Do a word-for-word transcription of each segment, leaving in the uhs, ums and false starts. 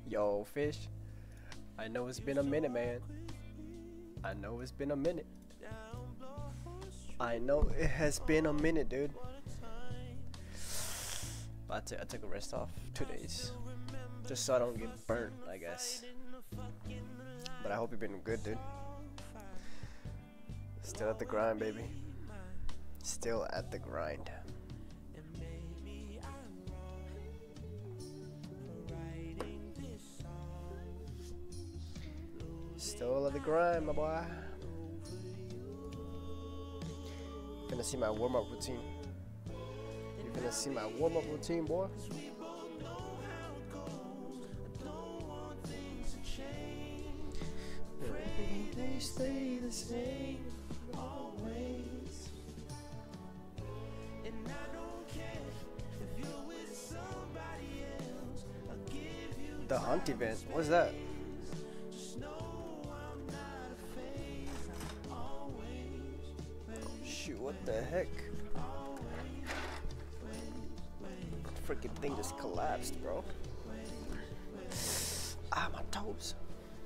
Yo, Fish. I know it's been a minute, man. I know it's been a minute. I know it has been a minute, dude. I, t I took a rest off two days. Just so I don't get burnt, I guess. But I hope you've been good, dude. Still at the grind, baby. Still at the grind. Still at the grind, my boy. You're gonna see my warm-up routine. You're gonna see my warm-up routine, boy. They stay the same always. And I don't care if you're with somebody else. I'll give you the hunt event. What's that? Shoot, what the heck? Freaking thing just collapsed, bro. Ah, my toes.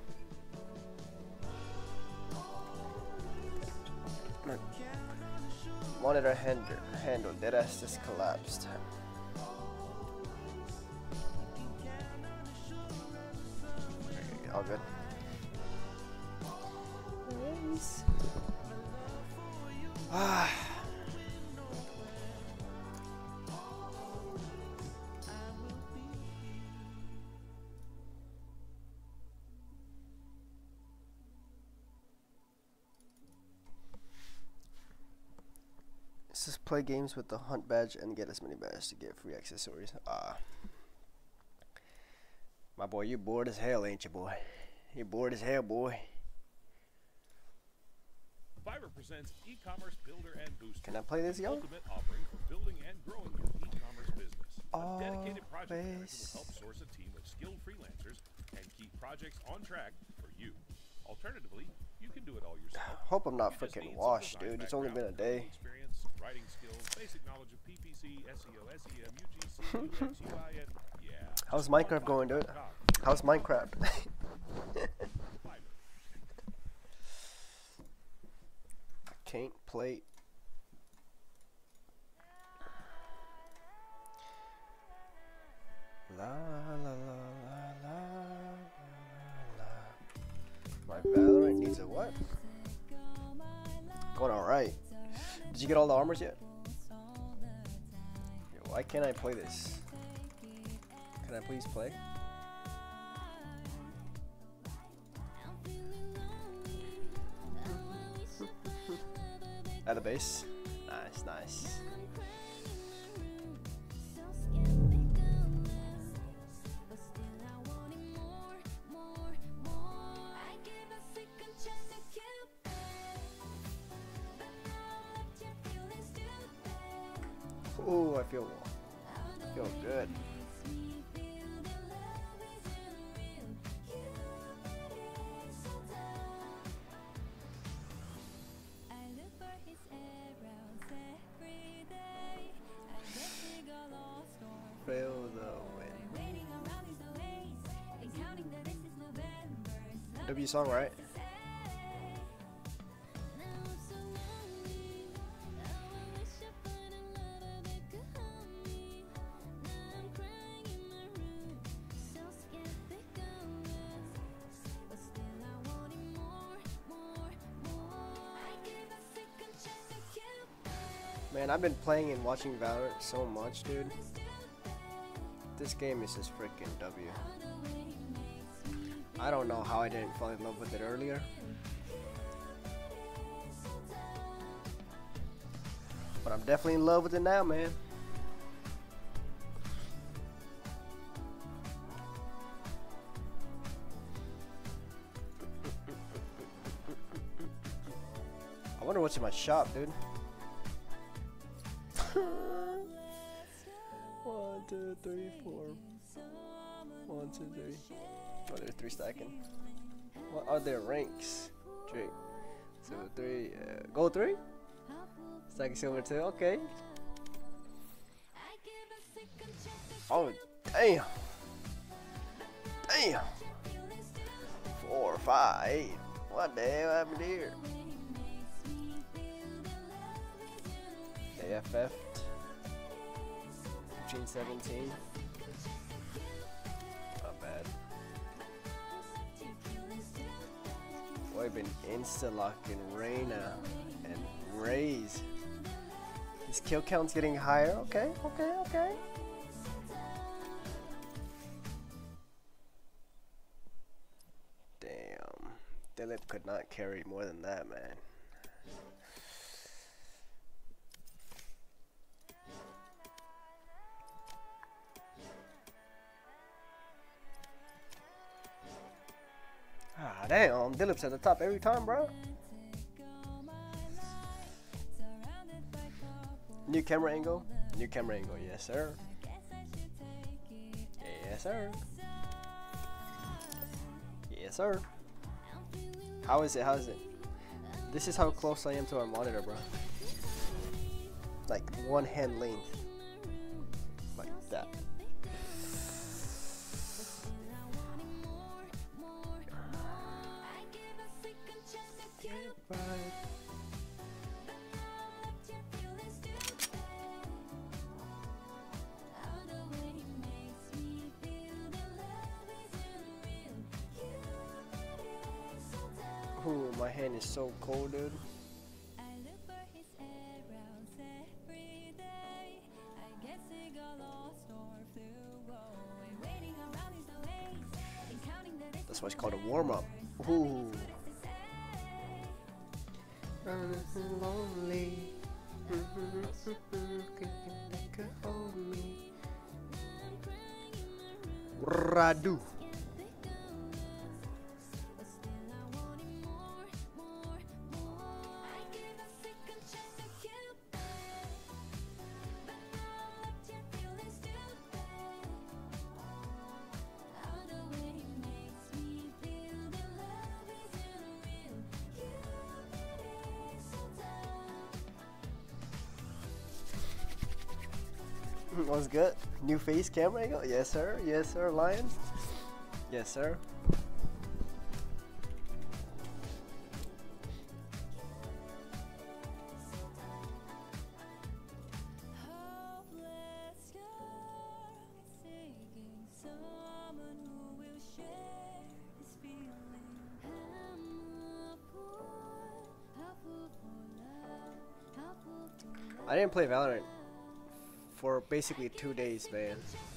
Man. Monitor handle, handle, that ass just collapsed. Okay, all good. Nice. Ah. Let's just play games with the hunt badge and get as many badges to get free accessories. Ah. My boy, you bored as hell, ain't you, boy? You bored as hell, boy. Fiverr presents e-commerce builder and booster. Can I play this, yo? Ultimate offering for building and growing your e-commerce business. A dedicated project manager Always. will help source a team of skilled freelancers and keep projects on track for you. Alternatively, you can do it all yourself. Hope I'm not You just freaking need some washed, design dude. It's only been a background, day. Experience, writing skills, basic knowledge of P P C, S E O, S E M, U G C, U X, U I, and yeah. How's Minecraft going, dude? How's Minecraft? I can't play. La la la la la la. My Valorant needs a what? Going alright. Did you get all the armors yet? Yo, why can't I play this? Can I please play? At the base? Nice, nice. Ooh, I feel, I feel good. Feel the wind. W song, right? Man, I've been playing and watching Valorant so much, dude. This game is just freaking W. I don't know how I didn't fall in love with it earlier. But I'm definitely in love with it now, man. I wonder what's in my shop, dude. One, two, three, four. One, two, three. Oh, there's three stacking. What are their ranks? Three, two, three. Uh, gold three. Stacking silver two. Okay. Oh, damn. Damn. Four, five, eight. What the hell happened here? A F F. fifteen seventeen. Not bad. Boy, I've been insta-locking Reyna and Raze. His kill count's getting higher. Okay, okay, okay. Damn. Dilip could not carry more than that, man. Ah, damn. Dilip's at the top every time, bro. New camera angle. New camera angle. Yes, sir. Yes, sir. Yes, sir. How is it? How is it? This is how close I am to our monitor, bro. Like one hand length. Like that. Ooh, my hand is so cold, dude. That's what's called a warm-up. Ooh. Lonely. Radu. What's good? New face camera angle? Yes, sir. Yes, sir. Lion? Yes, sir. I didn't play Valorant for basically two days, man.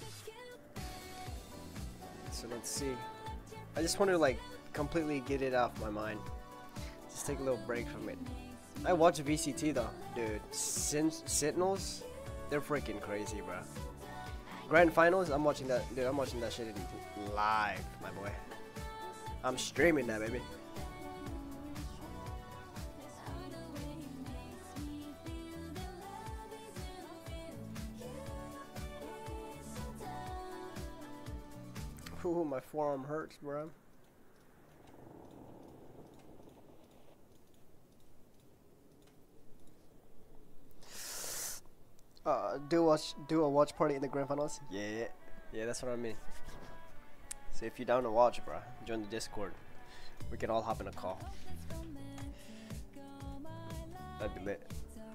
So let's see. I just want to like completely get it off my mind. Just take a little break from it. I watch V C T though, dude. Sin Sentinels, they're freaking crazy, bro. Grand Finals, I'm watching that, dude. I'm watching that shit in live, my boy. I'm streaming that, baby. Ooh, my forearm hurts, bro. Uh, do watch, do a watch party in the grand finals. Yeah, yeah, that's what I mean. So if you're down to watch, bro, join the Discord. We can all hop in a call. That'd be lit.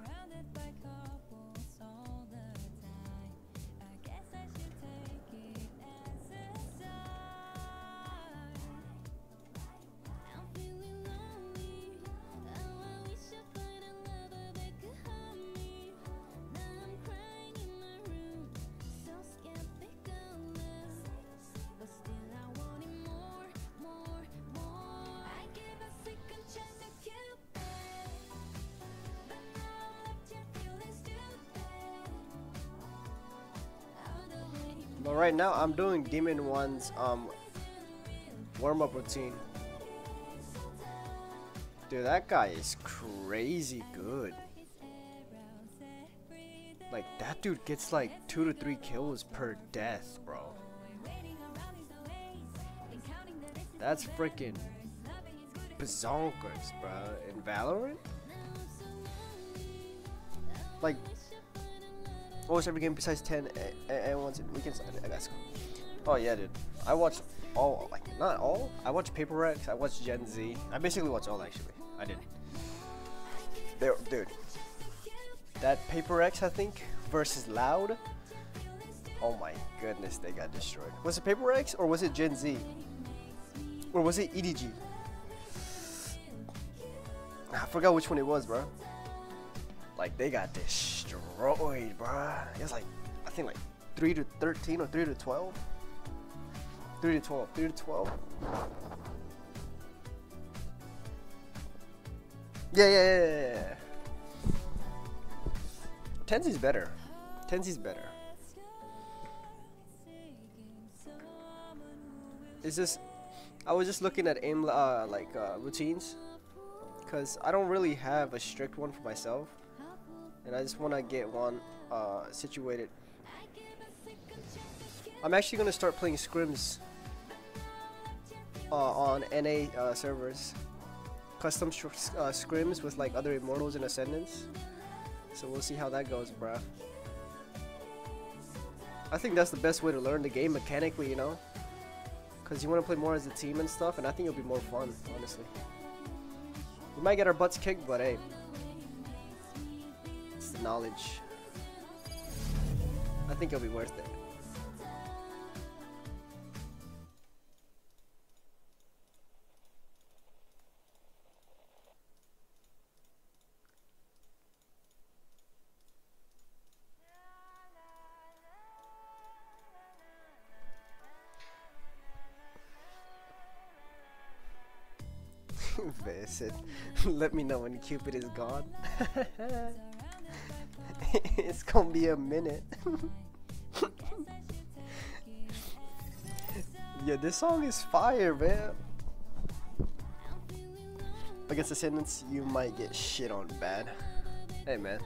But right now, I'm doing Demon One's um, warm-up routine. Dude, that guy is crazy good. Like, that dude gets like two to three kills per death, bro. That's freaking bazonkers, bro. In Valorant? Like, almost every game besides ten and once weekends. I guess. Oh yeah, dude. I watched all, like not all. I watched Paper Rex. I watched Gen Z. I basically watched all actually. I did. There, dude. That Paper Rex, I think, versus Loud. Oh my goodness, they got destroyed. Was it Paper Rex or was it Gen Z? Or was it E D G? I forgot which one it was, bro. Like they got destroyed, bro. It was like, I think like three to thirteen or three to twelve. three to twelve, three to twelve. Yeah, yeah, yeah, yeah, yeah. Tenzi's better. Tenzi's better. It's just, I was just looking at aim uh, like uh, routines, cause I don't really have a strict one for myself, and I just want to get one uh, situated. I'm actually gonna start playing scrims uh, on N A uh, servers, custom uh, scrims with like other immortals and ascendants. So we'll see how that goes, bruh. I think that's the best way to learn the game mechanically, you know? Because you want to play more as a team and stuff, and I think it'll be more fun, honestly. We might get our butts kicked, but hey. It's the knowledge. I think it'll be worth it. Said, let me know when Cupid is gone. It's gonna be a minute. Yeah, this song is fire, man. Against Ascendants, you might get shit on bad. Hey, man.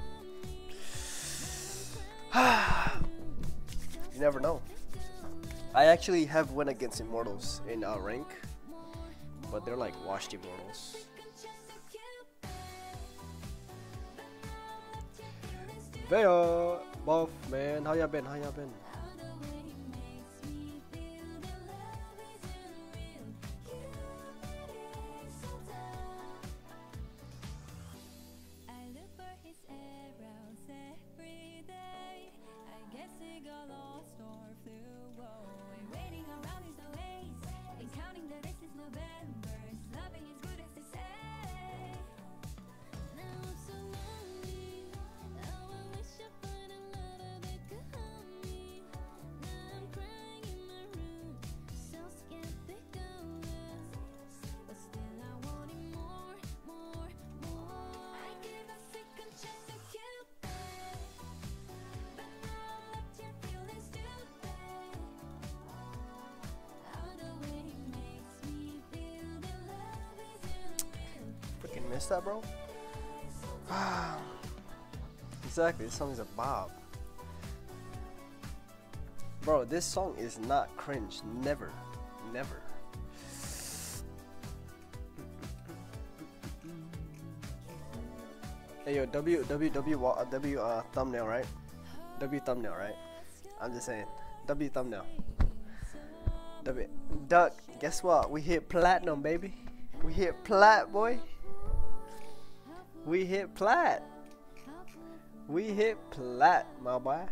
You never know. I actually have went against Immortals in uh, rank, but they're like washed Immortals. Vea, buff, man. How y'all been? How y'all been? Missed that, bro? Exactly, this song is a bop. Bro, this song is not cringe. Never. Never. Hey yo, W W W uh, W uh, thumbnail, right? W thumbnail, right? I'm just saying. W thumbnail. W Duck, guess what? We hit platinum, baby. We hit plat, boy. We hit plat. We hit plat, my boy.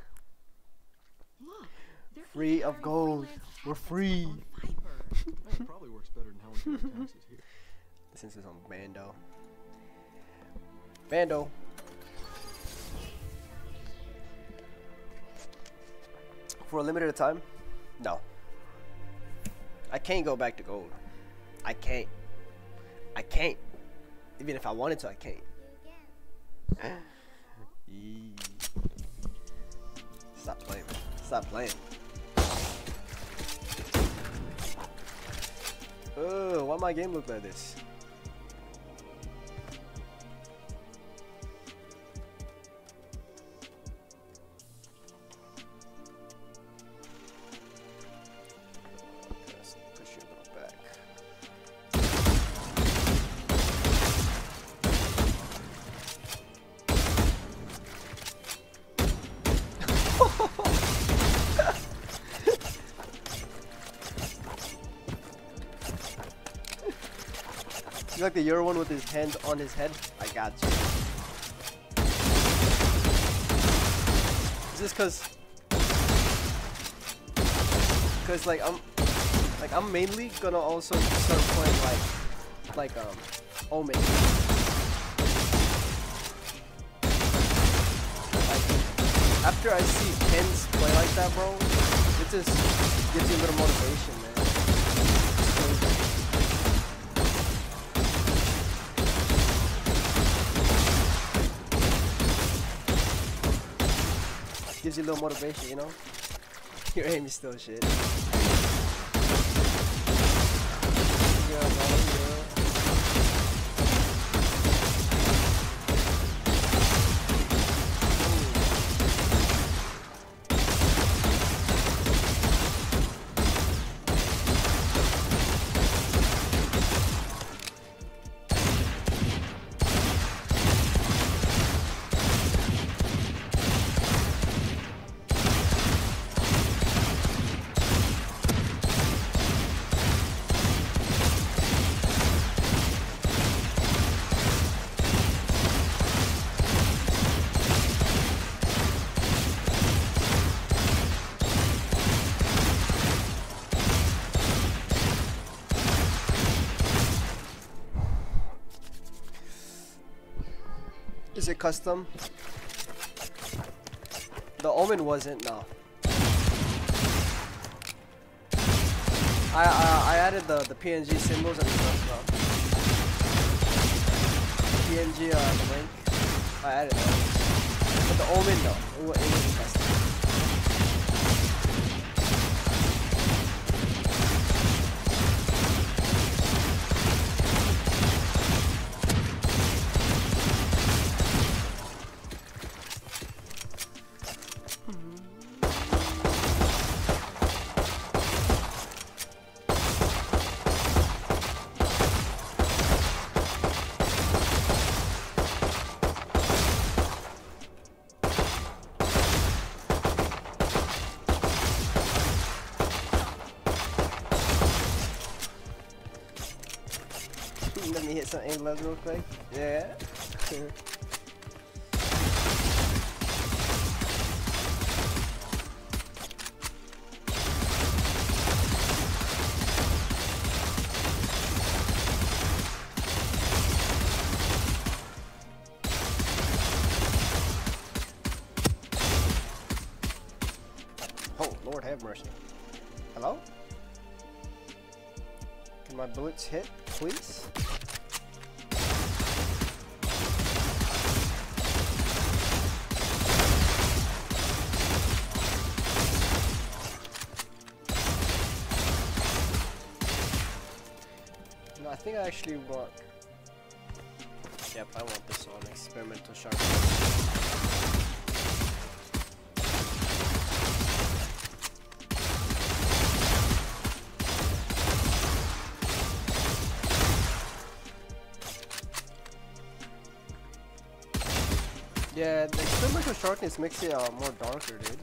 Free of gold. We're free. That probably works better than how we pay taxes here. Since it's on Bando. Bando. For a limited time? No. I can't go back to gold. I can't. I can't. Even if I wanted to, I can't. Stop playing, man. Stop playing. Oh, why my game look like this? Let's push you a little back. You like the Euro one with his hands on his head? I got you. Is this cause Cause like I'm like I'm mainly gonna also start playing like like um Omen. Like after I see Kens play like that, bro, it just gives you a little motivation, man. Gives you a little motivation, you know? Your aim is still shit. Yeah, bro, yeah. Is it custom? The Omen wasn't, no. I I, I added the the P N G symbols and stuff though. P N G uh the link. I added those. But the Omen no, it, wa- it wasn't custom. Let me hit some aim levels real quick. Yeah. Oh, Lord have mercy. Hello? Can my bullets hit, please? No, I think I actually want... Yep, I want this one, experimental sharpness. Yeah, the experimental sharpness makes it uh, more darker, dude.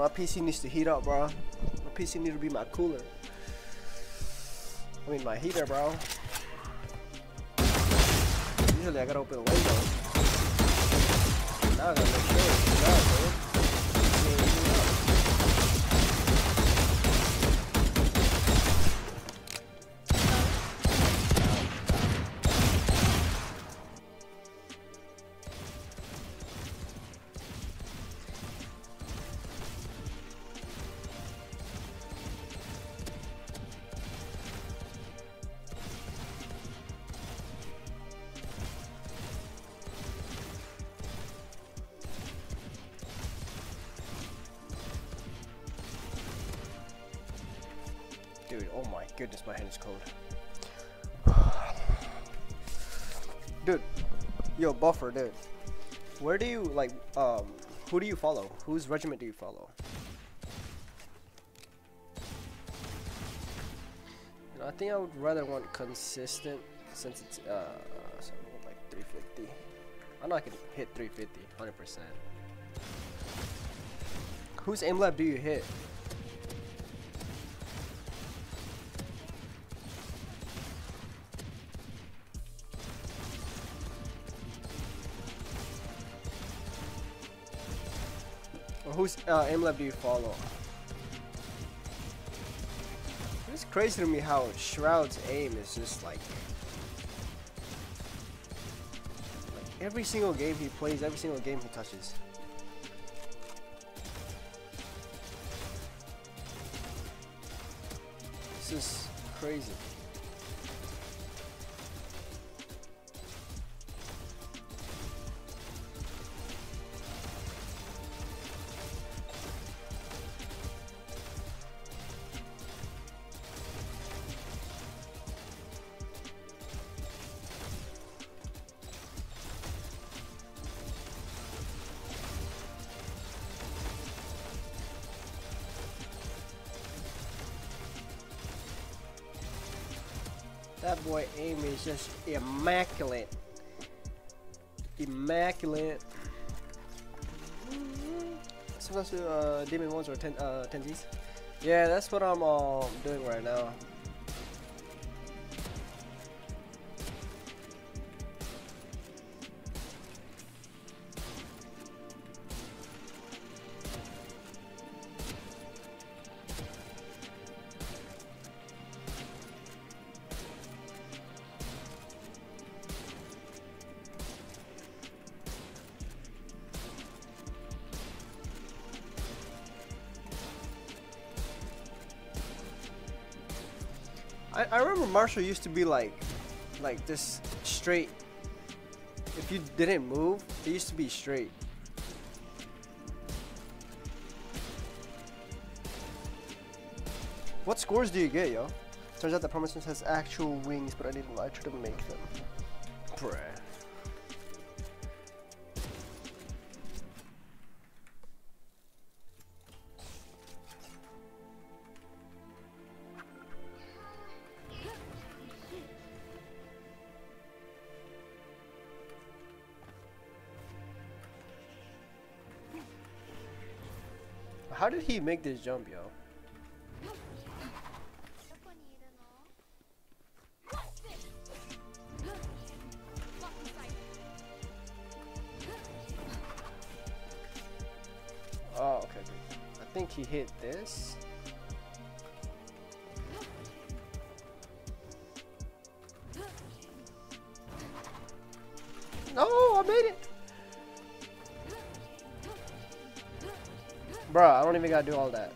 my P C needs to heat up, bro. My P C need to be my cooler. I mean, my heater, bro. Usually I gotta open the window. Now I gotta make sure it's heat up, dude. Yeah, heat up. Dude, oh my goodness, my hand is cold. Dude, yo, Buffer, dude. Where do you, like, um, who do you follow? Whose regiment do you follow? You know, I think I would rather want consistent since it's, uh, something like three fifty. I know I can hit three fifty, one hundred percent. Whose aim lab do you hit? Or whose uh, aim lab do you follow? It's crazy to me how Shroud's aim is just like, like every single game he plays, every single game he touches. This is crazy. That boy aim is just immaculate. Immaculate. Sometimes uh, demon ones or ten uh tensies. Yeah, that's what I'm uh, doing right now. I, I remember Marshall used to be like, like this straight. If you didn't move, it used to be straight. What scores do you get, yo? Turns out that Promisence has actual wings, but I need a Elytra to make them. Bruh. How did he make this jump, yo? Oh, okay, okay. I think he hit this. No, I made it. Bruh, I don't even gotta do all that.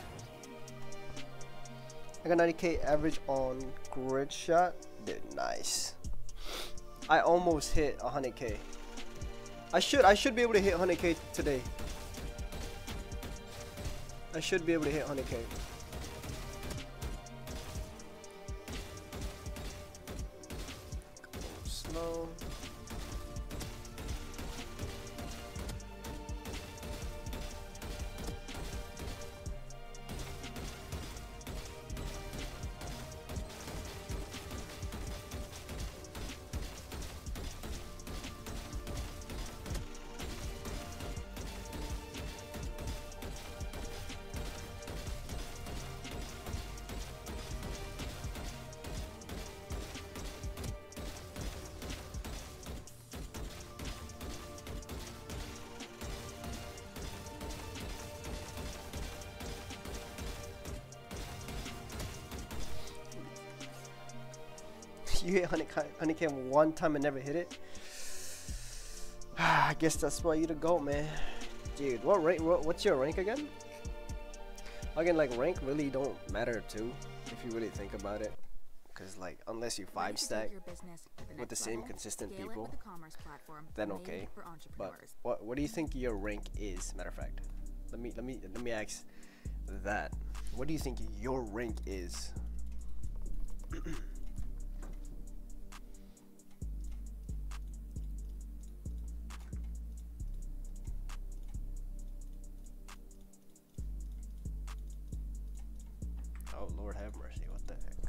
I got ninety K average on grid shot. Dude, nice. I almost hit one hundred K. I should I should be able to hit one hundred K today. I should be able to hit one hundred K. Slow. You hit one hundred K one time and never hit it. I guess that's why you the GOAT, man. Dude, what rank? What, what's your rank again? Again, like rank really don't matter too, if you really think about it. Cause like unless you five stack with the same consistent people, then okay. But what what do you think your rank is? Matter of fact, let me let me let me ask that. What do you think your rank is? Oh, Lord have mercy, what the heck?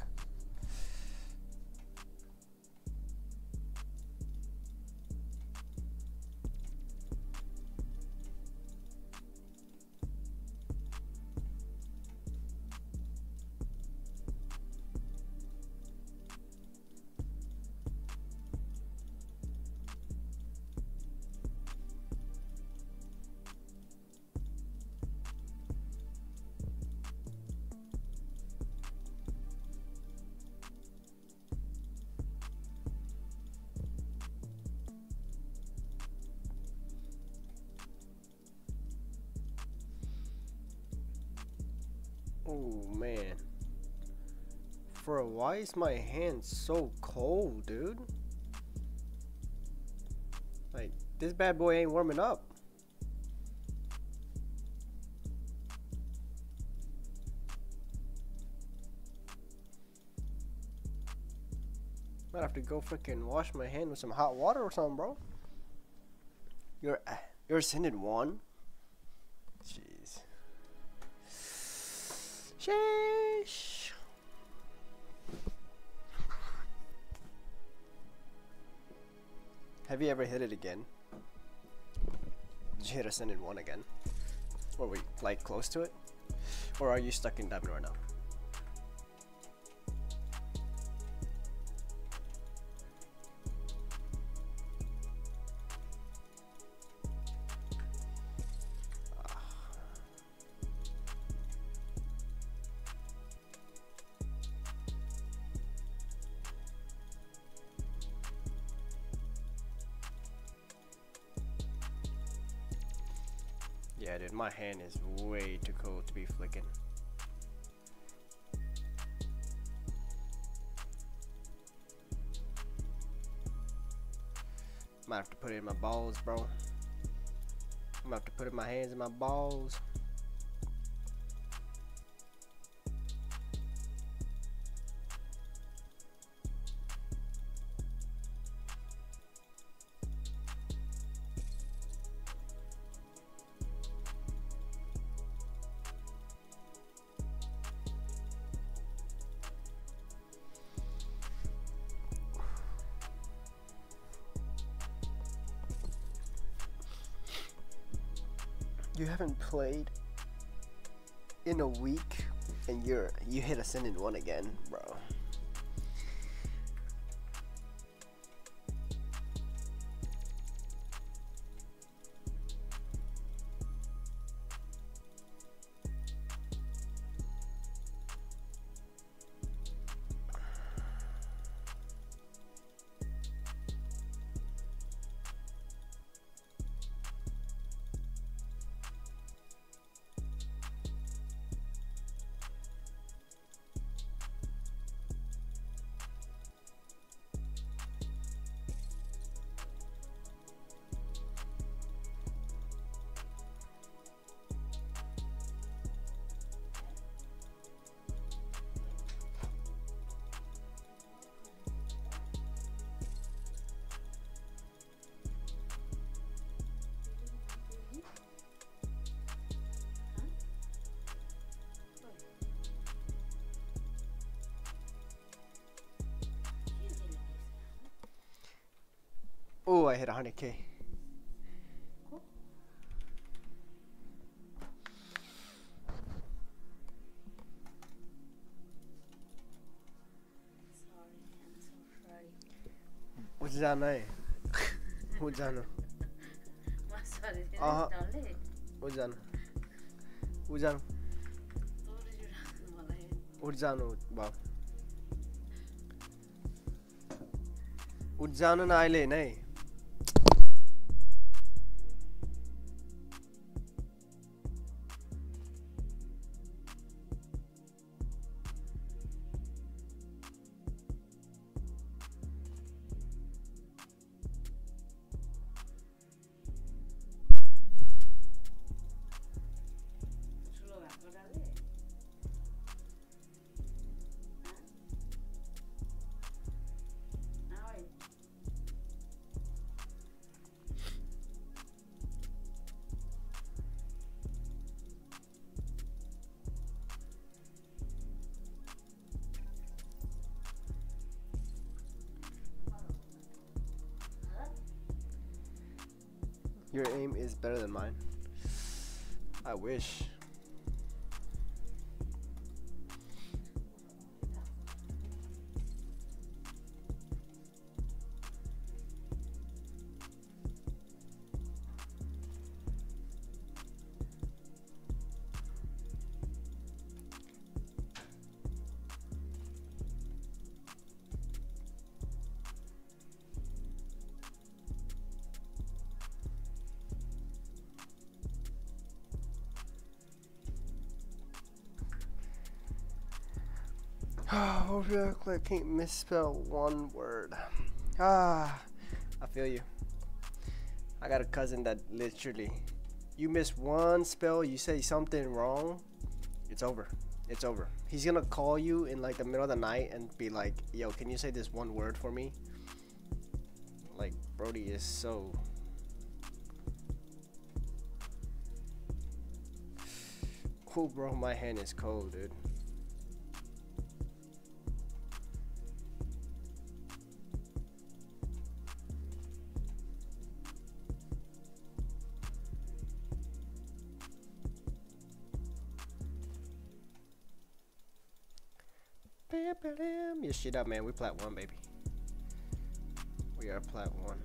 Oh man, bro, why is my hand so cold, dude? Like, this bad boy ain't warming up. Might have to go freaking wash my hand with some hot water or something, bro. You're you're ascended one. Jeez. Sheesh. Have you ever hit it again? Did you hit Ascended one again? Or were we like close to it? Or are you stuck in Diamond right now? Yeah, dude, my hand is way too cold to be flicking. Might have to put it in my balls, bro. I'm gonna have to put it in my hands and my balls. You haven't played in a week and you're you hit Ascendant one again, bro. Oh, I hit one hundred K. Hujana hai. Hujana. Aha. Hujana. Hujana. Hujana. Wow. Udzanan Island, eh? Your aim is better than mine. I wish. Hopefully I can't misspell one word. Ah, I feel you. I got a cousin that literally, you miss one spell, you say something wrong, it's over. It's over. He's gonna call you in like the middle of the night and be like, yo, can you say this one word for me? Like, Brody is so... Cool, bro, my hand is cold, dude. Your shit up, man. We plat one, baby. We are plat one.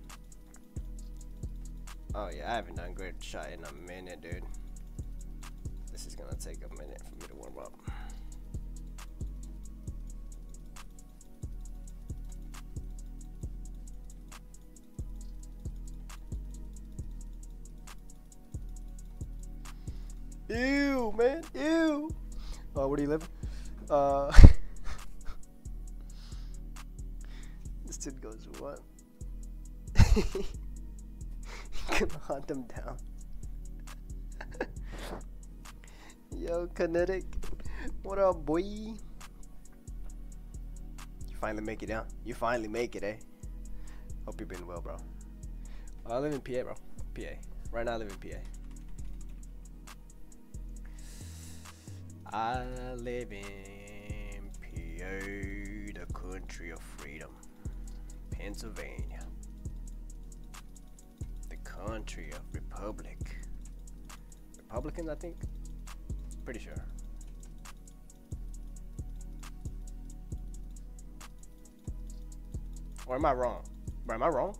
Oh yeah, I haven't done great shot in a minute, dude. This is gonna take a minute for me to warm up. Ew, man. Ew. Oh, where do you live? Uh, this dude goes, what? Gonna hunt him down. Yo, Kinetic. What up, boy? You finally make it down. You finally make it, eh? Hope you've been well, bro. I live in P A, bro. P A. Right now I live in P A. I live in P A, the country of freedom. Pennsylvania, the country of republic. Republicans, I think. Pretty sure. Or am I wrong? Bro, am I wrong?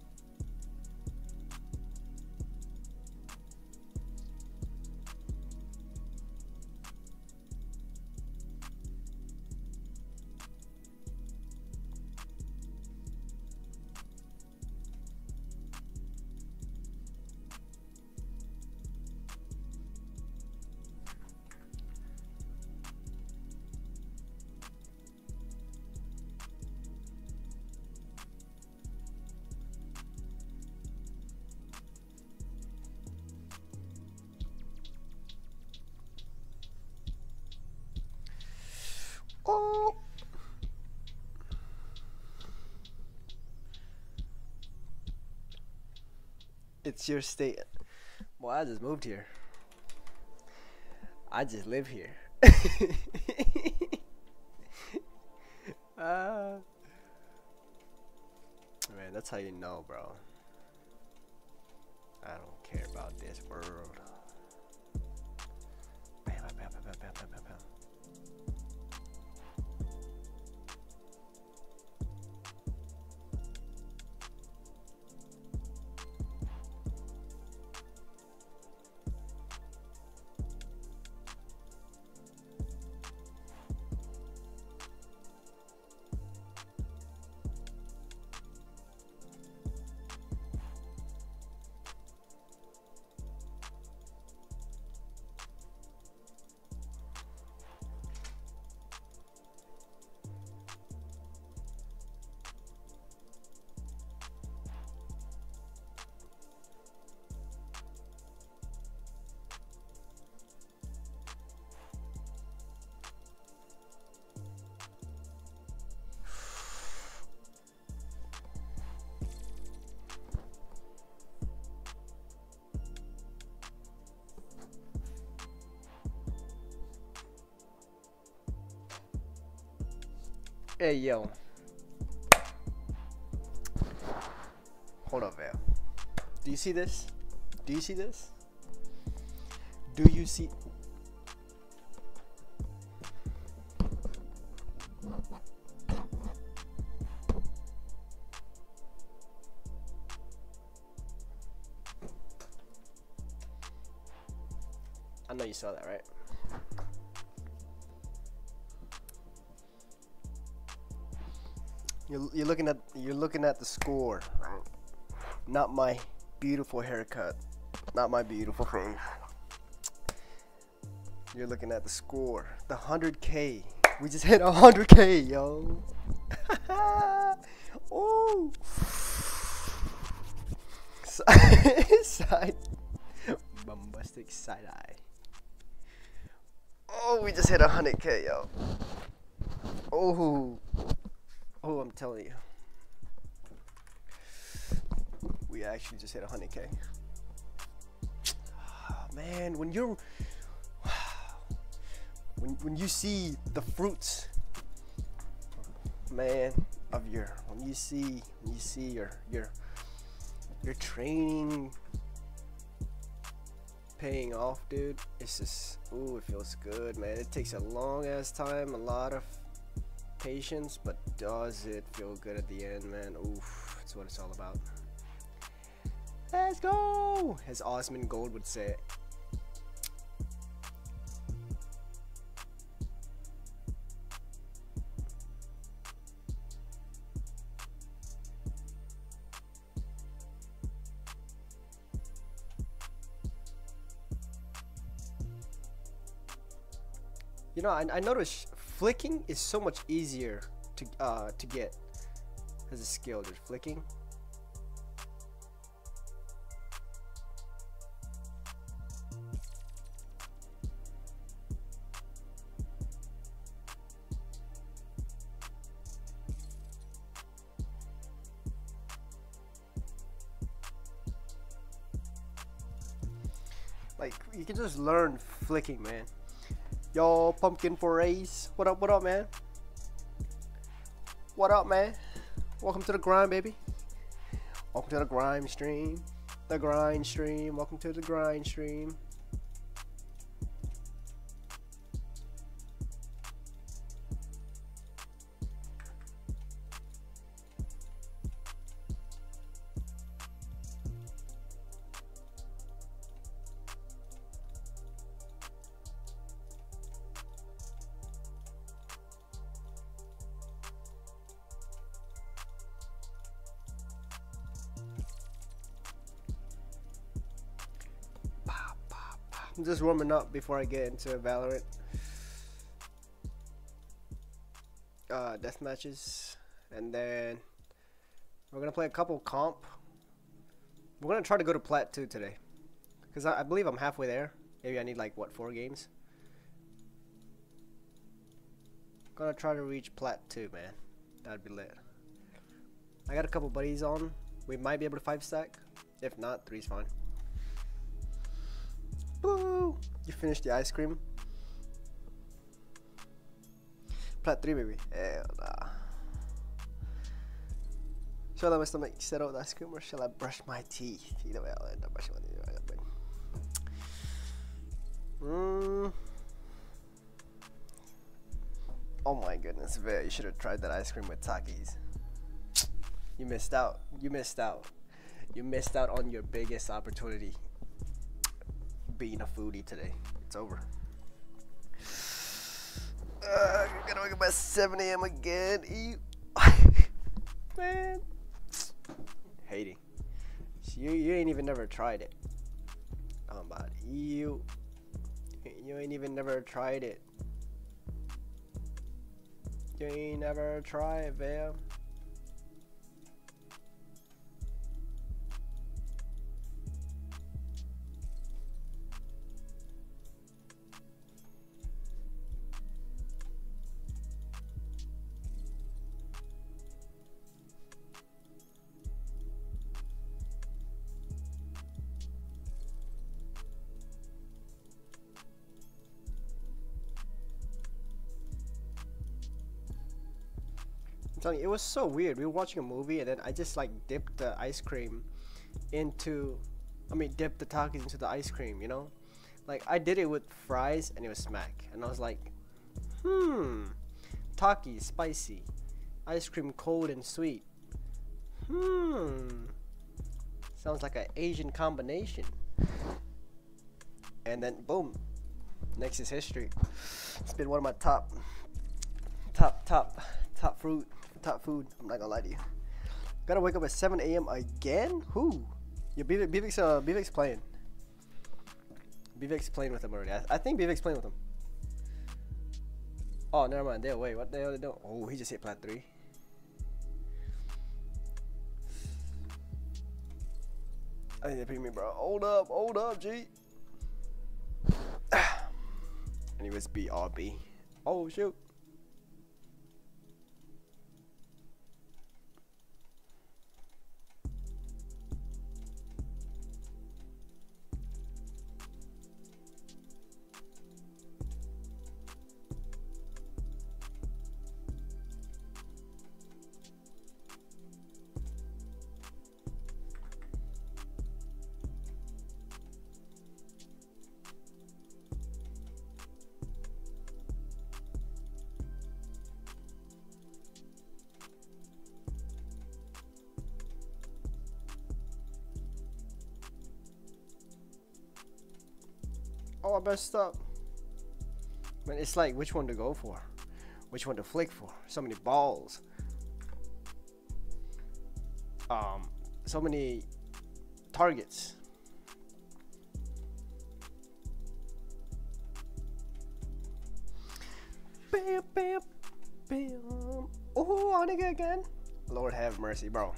Oh. It's your state. Well, I just moved here. I just live here. uh, man, that's how you know, bro. I don't care about this world. Bam, bam, bam, bam, bam, bam, bam, bam. Hey yo. Hold up, man. Do you see this? Do you see this? Do you see? I know you saw that, right? You're, you're looking at you're looking at the score, right? Not my beautiful haircut, not my beautiful face. You're looking at the score, the one hundred K. We just hit one hundred K, yo. Oh. Side, bombastic side eye. Oh, we just hit one hundred K, yo. Oh. Oh, I'm telling you. We actually just hit one hundred K. Oh, man, when you're when when you see the fruits, man, of your when you see when you see your your your training paying off, dude, it's just, ooh, it feels good, man. It takes a long ass time, a lot of patience, but does it feel good at the end, man? Oof, that's what it's all about. Let's go, as Osmond Gold would say. You know, I, I noticed flicking is so much easier to uh, to get as a skill. There's flicking. Like, you can just learn flicking, man. Yo, Pumpkin Forays, what up, what up, man? What up, man? Welcome to the grind, baby. Welcome to the grind stream. The grind stream. Welcome to the grind stream. I'm just warming up before I get into Valorant. Uh, death matches, and then we're gonna play a couple comp. We're gonna try to go to Plat two today, cause I, I believe I'm halfway there. Maybe I need like what four games. Gonna try to reach Plat two, man. That'd be lit. I got a couple buddies on. We might be able to five stack. If not, three's fine. Boo! You finished the ice cream? Plat three, baby. Hell nah. Shall I let my stomach set out with ice cream or shall I brush my teeth? Either way, I'll end up brushing my teeth. Mm. Oh my goodness, Vale, you should have tried that ice cream with Takis. You missed out. You missed out. You missed out on your biggest opportunity. Being a foodie today. It's over. Uh, I gotta wake up at seven A M again. Ew. Man. Hating. You, you ain't even never tried it. Oh my. You. You ain't even never tried it. You ain't never tried, fam. I'm telling you, it was so weird. We were watching a movie and then I just like dipped the ice cream into, I mean, dipped the Takis into the ice cream, you know? Like, I did it with fries and it was smack. And I was like, hmm, Takis, spicy. Ice cream cold and sweet. Hmm. Sounds like an Asian combination. And then, boom. Next is history. It's been one of my top, top, top, top fruit, top food. I'm not gonna lie to you. Gotta wake up at seven A M again? Who? Yeah, Bivix, uh, Bivix playing. Bivix playing with him already. I, I think Bivix playing with him. Oh, never mind. They're away. What the hell are they doing? Oh, he just hit plat three. I think they beat me, bro. Hold up, hold up, G. And he was B R B. Oh, shoot. Oh, I messed up. Man, it's like which one to go for, which one to flick for. So many balls. Um, so many targets. Bam, bam, bam. Oh, nigga again. Lord have mercy, bro.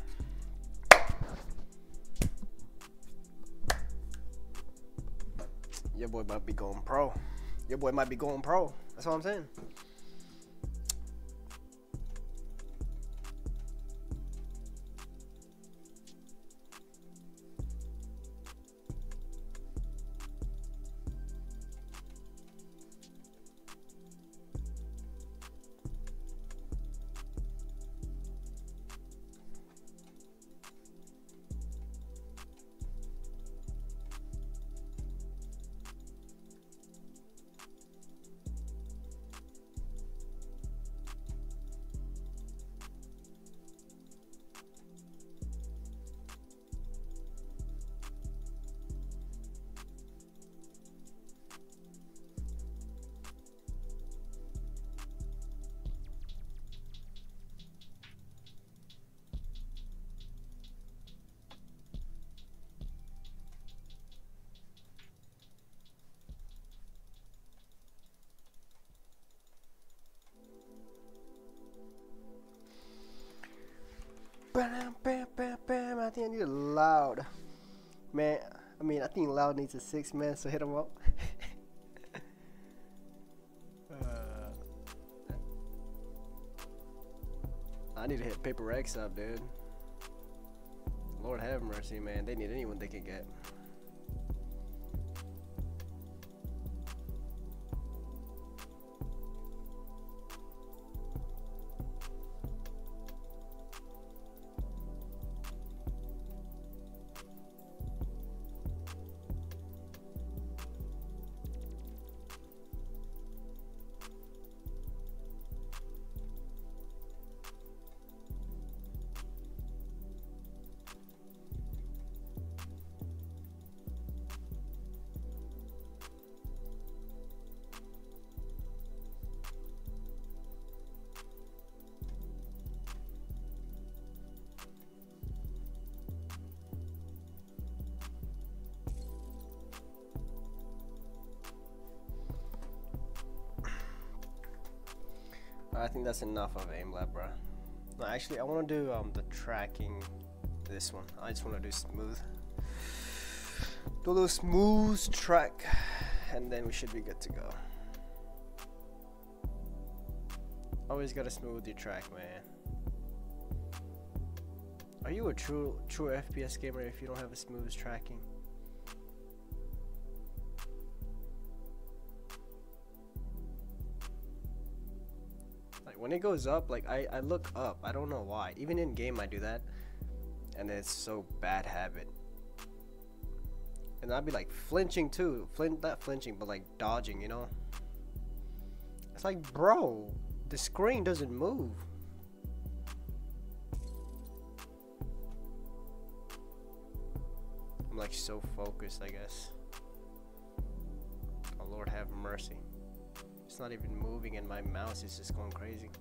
Your boy might be going pro. Your boy might be going pro. That's what I'm saying. Bam, bam, bam, bam. I think I need a Loud. Man, I mean, I think Loud needs a six man, so hit him up. uh, I need to hit Paper X up, dude. Lord have mercy, man. They need anyone they can get. I think that's enough of aim lab, bro. No, actually, I want to do um the tracking. This one, I just want to do smooth. Do a little smooth track, and then we should be good to go. Always gotta smooth your track, man. Are you a true true F P S gamer if you don't have a smooth tracking? Like, when it goes up, like I, I look up. I don't know why. Even in game I do that. And it's so bad habit. And I'd be like flinching too. Flint not flinching, but like dodging, you know? It's like, bro, the screen doesn't move. I'm like so focused, I guess. Oh Lord have mercy. It's not even moving and my mouse is just going crazy.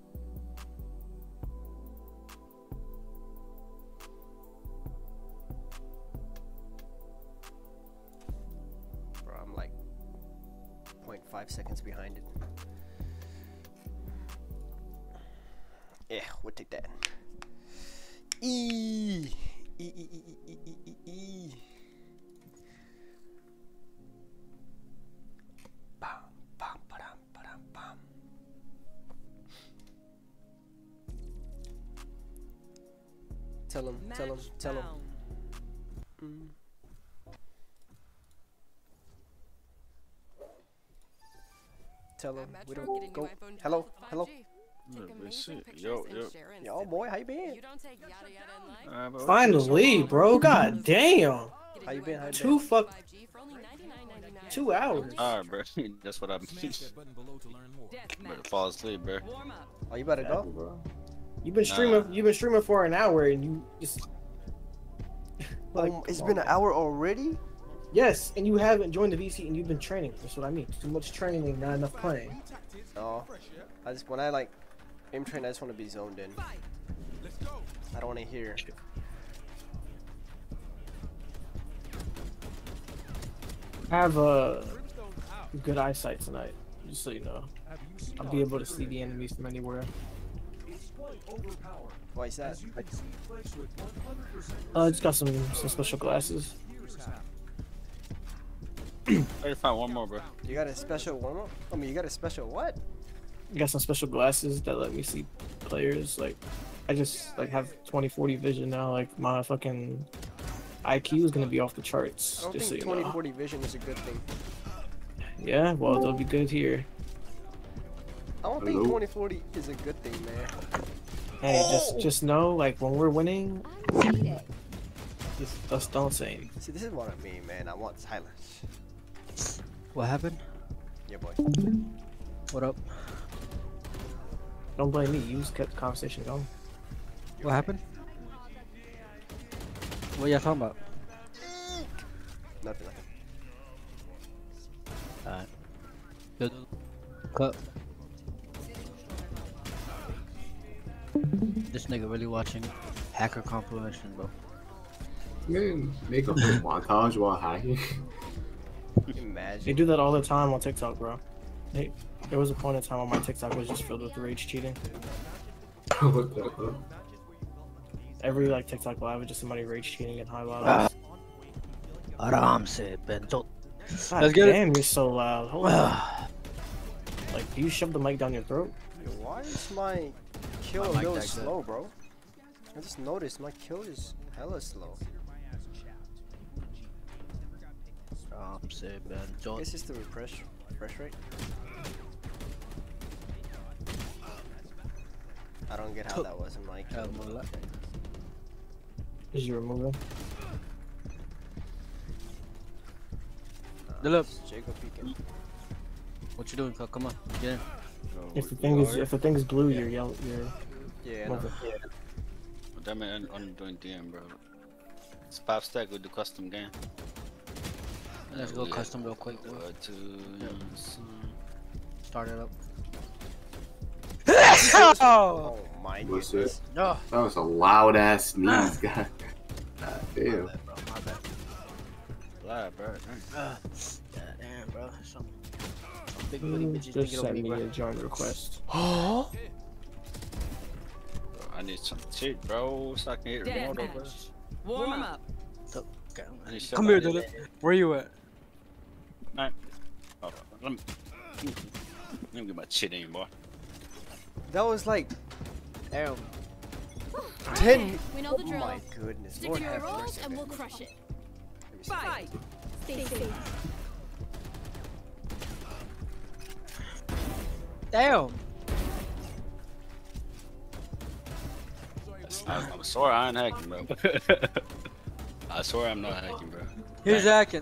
Bro, I'm like zero point five seconds behind it. Yeah, we'll take that. E. E. E. E. E. E. E. E. Bam, bam, ba-dam, ba-dam, bam. Tell him, tell him, tell him. Mm. Tell him, we don't go. Hello, hello. Yo, yo. Yo, boy, how you been? Uh, Finally, bro. God damn. How you been? How you Two been? fuck. Two hours. Alright, bro. That's what I mean. Better fall asleep, bro. Oh, you better go. Bro. You've been streaming. Nah. You've been streaming for an hour, and you just. Like, Um, it's come been on. an hour already? Yes, and you haven't joined the V C, and you've been training. That's what I mean. Too much training and not enough playing. No. I just, when I like aim train, I just want to be zoned in. I don't want to hear. Have a good eyesight tonight, just so you know. I'll be able to see the enemies from anywhere. Why is that? Uh, I just got some some special glasses. I gotta find one more, bro. You got a special warm up? I mean, you got a special what? I got some special glasses that let me see players. Like, I just like have twenty forty vision now. Like my fucking I Q is gonna be off the charts. I don't Just so think you know. twenty forty vision is a good thing. Yeah, well, they'll be good here. I don't think twenty forty is a good thing, man. Hey, Oh! just just know, like when we're winning, just, just don't say anything. See, this is what I mean, man. I want silence. What happened? Yeah, boy. What up? Don't blame me. You just kept the conversation going. What happened? What y'all talking about? Nothing, nothing. Alright. Good. Cut. This nigga really watching hacker compilation, bro. Man, make a whole montage while hacking. They Imagine. do that all the time on TikTok, bro. Hey, there was a point in time when my TikTok was just filled with rage cheating. What the fuck? Every like TikTok live was just somebody rage cheating in high Ah. levels. Aram se bento. God Let's get it. damn, you're so loud. Hold on. Like, do you shove the mic down your throat? Yo, why is my kill My a mic little back there. slow, bro? I just noticed my kill is hella slow. Aram se bento. I guess it's the refresh, refresh rate. I don't get how that was in my kill. Alhamdulillah. Is you removing? Uh, Dilip. it's Jacob peeking. What you doing? Cut? Come on. Get in. If the thing is if the thing is blue, you're yellow. You're Yeah, I know. moving. Damn it, I'm I'm doing D M, bro. It's five stack with the custom game. Let's go custom real quick. Uh, to, Start it up. Oh my What's goodness. it? No. That was a loud ass sneeze, guy. God damn. My bad, bro. My bad. Lie, bro. Uh, God damn, bro. Some, some big booty Mm, bitches Just thinking of sent me, me bro. a join request. Oh. I need some shit, bro, so I can hit remote, bro. Warm up. So, okay, I need come here, somebody- Dilip. Where you at? Man. Hold on. Let me, let me get my shit in, boy. That was like Damn. ten. We know Oh the drill. my goodness. Stick Lord to your have roles mercy. and we'll Let me crush it. see. Fight. Stay safe. Damn. I, I'm sorry, I ain't hacking, bro. I swear I'm not hacking, bro. He's hacking.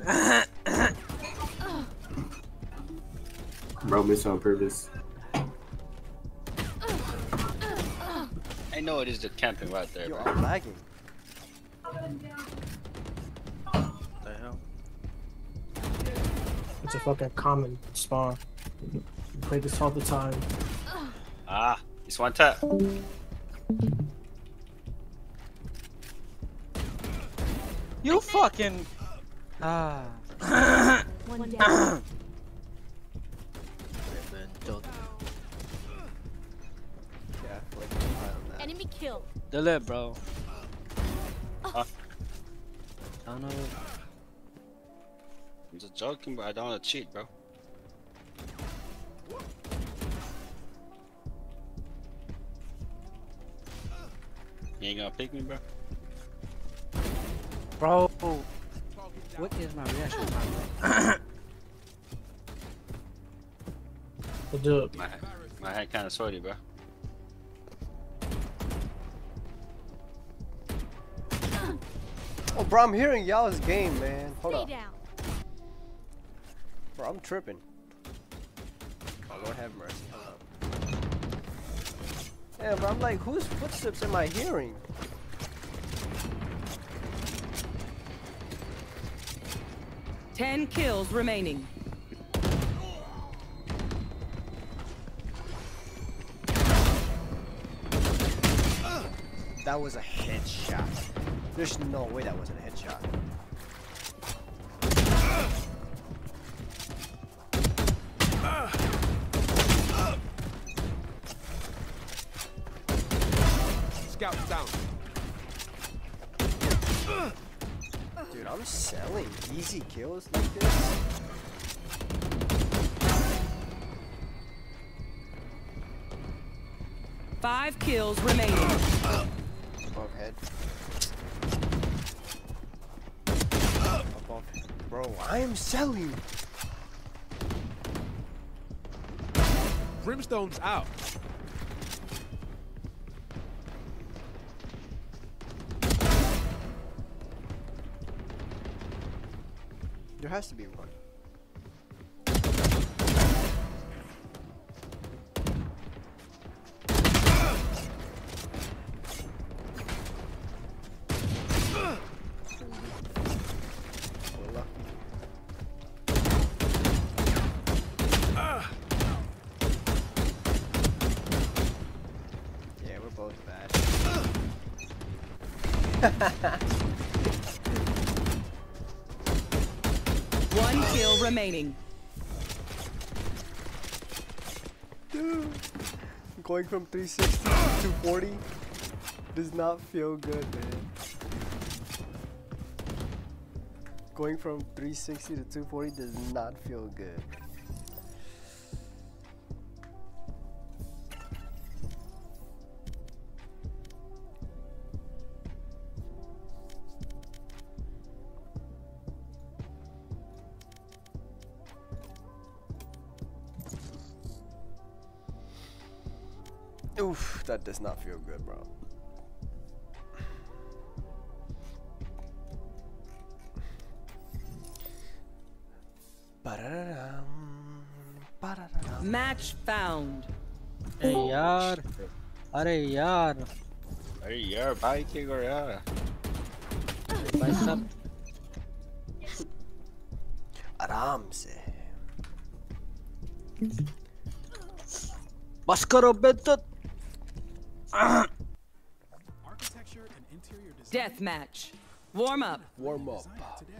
Bro, miss on purpose. I know it is the camping right there, Yo, bro. I'm lagging. The hell? It's a fucking common spawn. We play this all the time. Ah, it's one tap. You fucking. Ah. One down. Yeah, like I don't know. Enemy killed. Delete, bro. Huh? I don't know. I'm just joking, bro. I don't want to cheat, bro. You ain't gonna pick me, bro? Bro. What is my reaction time? We'll do it. My, my hand kinda sweaty, bro. Oh, bro, I'm hearing y'all's game, man. Hold Stay up. down. Bro, I'm tripping. Oh, Lord have mercy. Hold up. Yeah, bro, I'm like, whose footsteps am I hearing? Ten kills remaining. That was a headshot. There's no way that wasn't a headshot. Scout down. Dude, I'm selling easy kills like this. Five kills remaining. Above head. Above head. Bro, I am selling. Brimstone's out. There has to be one. Yeah, we're both bad. One kill remaining. Dude, going from three sixty to two forty does not feel good, man. Going from three sixty to two forty does not feel good. Oof, that does not feel good, bro. Ba-da-da-dum, ba-da-da-dum. Match found. Hey, yaar. Are yaar. Hey, यार भाई के go यार. भाई साहब. आराम से. बस करो बेटा. Architecture and interior design. Death match. Warm up. Warm up. Today.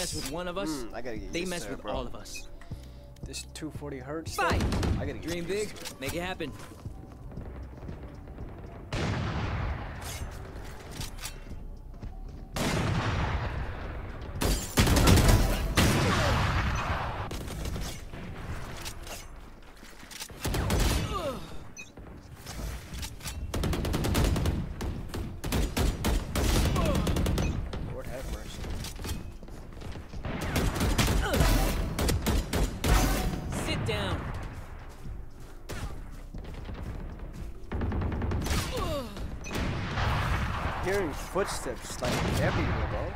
mess with one of us, Mm, I gotta get they used mess to it, with bro. all of us. This two forty hertz Fight! stuff, I gotta get Dream used big, to it. make it happen. Lord have mercy. Sit down. Hearing footsteps like everywhere, bro.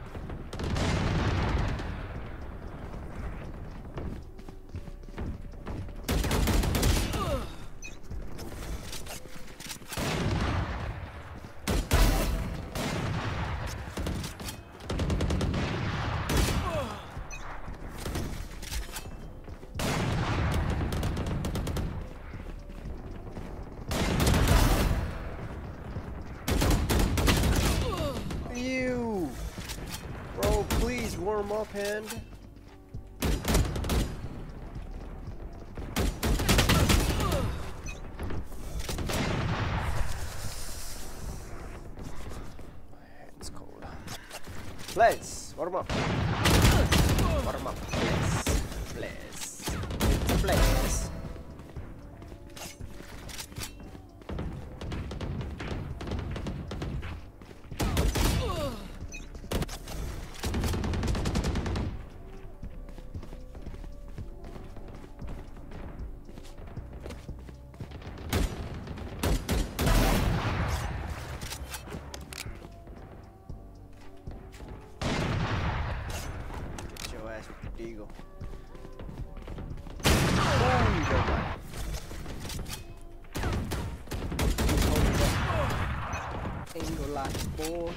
Ew! Bro, please warm up, hand. My hand's cold. Let's warm up. Warm up, please. Please. Please. Get your ass with the deagle. Oh, you got that. Angle lock, boy.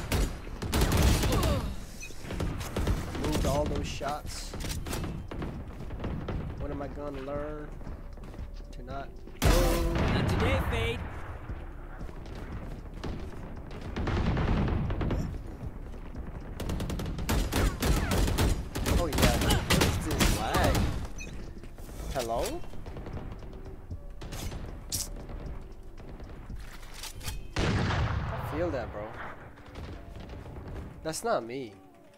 Moved all those shots. When am I gonna learn to not move? Not today, Fade. Oh yeah, what is this lag? Hello? I feel that, bro. That's not me.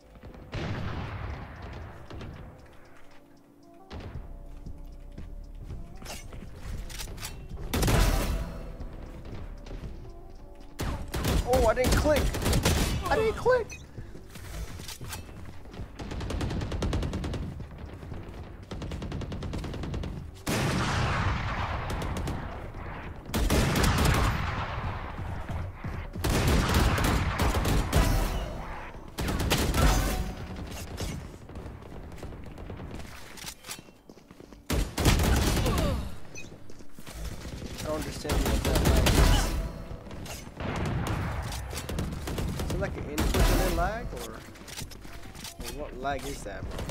Oh, I didn't click. I didn't click. I don't understand what that lag is. Is it like an input and then lag, or, or what lag is that, bro?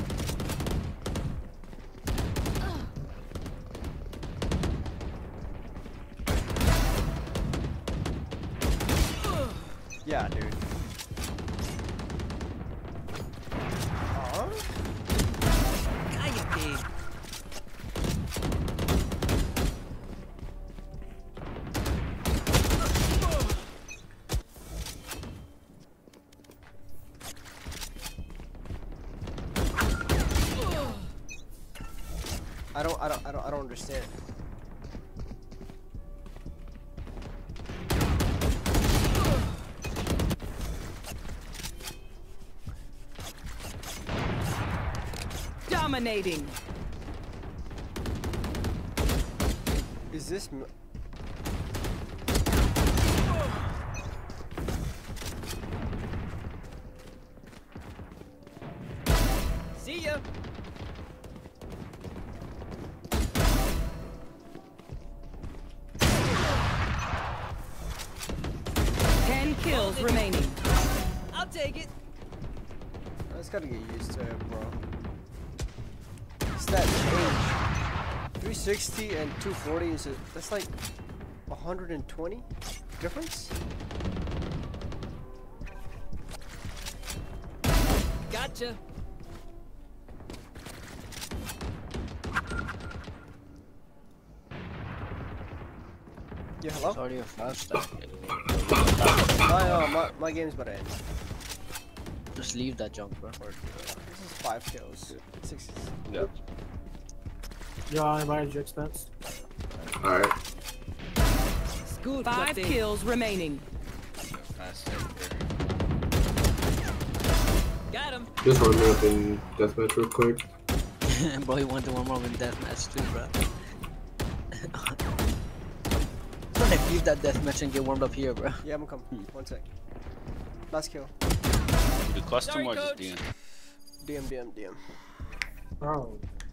Yeah, dude. Aw. Cállate. I don't, I don't, I don't, I don't understand. Dominating. Is this? M See ya. Ten kills remaining. I'll take it. I just gotta get used to it, bro. It's that change. three sixty and two forty is it? That's like one hundred twenty difference. Gotcha. Yeah, hello? It's already a five stack. My, uh, my, my game's about to end. Just leave that junk, bro. Or, uh, this is five kills. Six. Yeah. Y'all invited your expense. Alright. Five kills remaining. Nice. Got him. Just run me up in deathmatch real quick. Bro, he wanted to warm up in deathmatch too, bro. I'm gonna leave that deathmatch and get warmed up here, bro. Yeah, I'm gonna come. One sec. Last kill. The custom or just D M? D M, D M, D M. Bro.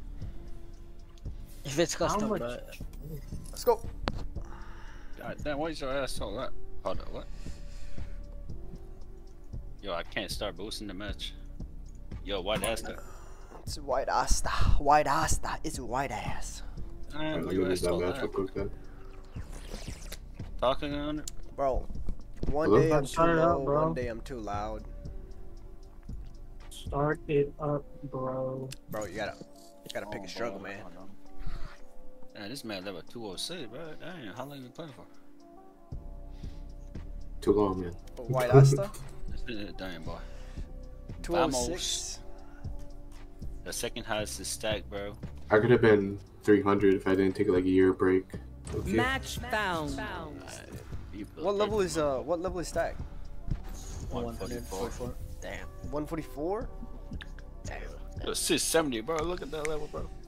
If it's How custom, much? bro. Let's go. God damn, why is your ass so loud? Hold up, what? Yo, I can't start boosting the match. Yo, white ass there. It's white ass. White ass. It's white ass. Man, Alright, why let me your leave ass that so match real loud? quick then. Talking on it? Bro, one Hello? day I'm too Start it low, up, bro. one day I'm too loud. Start it up, bro. Bro, you gotta, you gotta pick a struggle, man. Yeah, this man level two oh six, bro. Damn, how long you been playing for? Too long, man. White Asta, This is damn boy. two oh six. The second highest is stack, bro. I could have been three hundred if I didn't take like a year break. Okay. Match found. What level is uh? What level is stack? one forty-four. Damn. one forty-four. Damn. Yo, six seventy, bro. Look at that level, bro.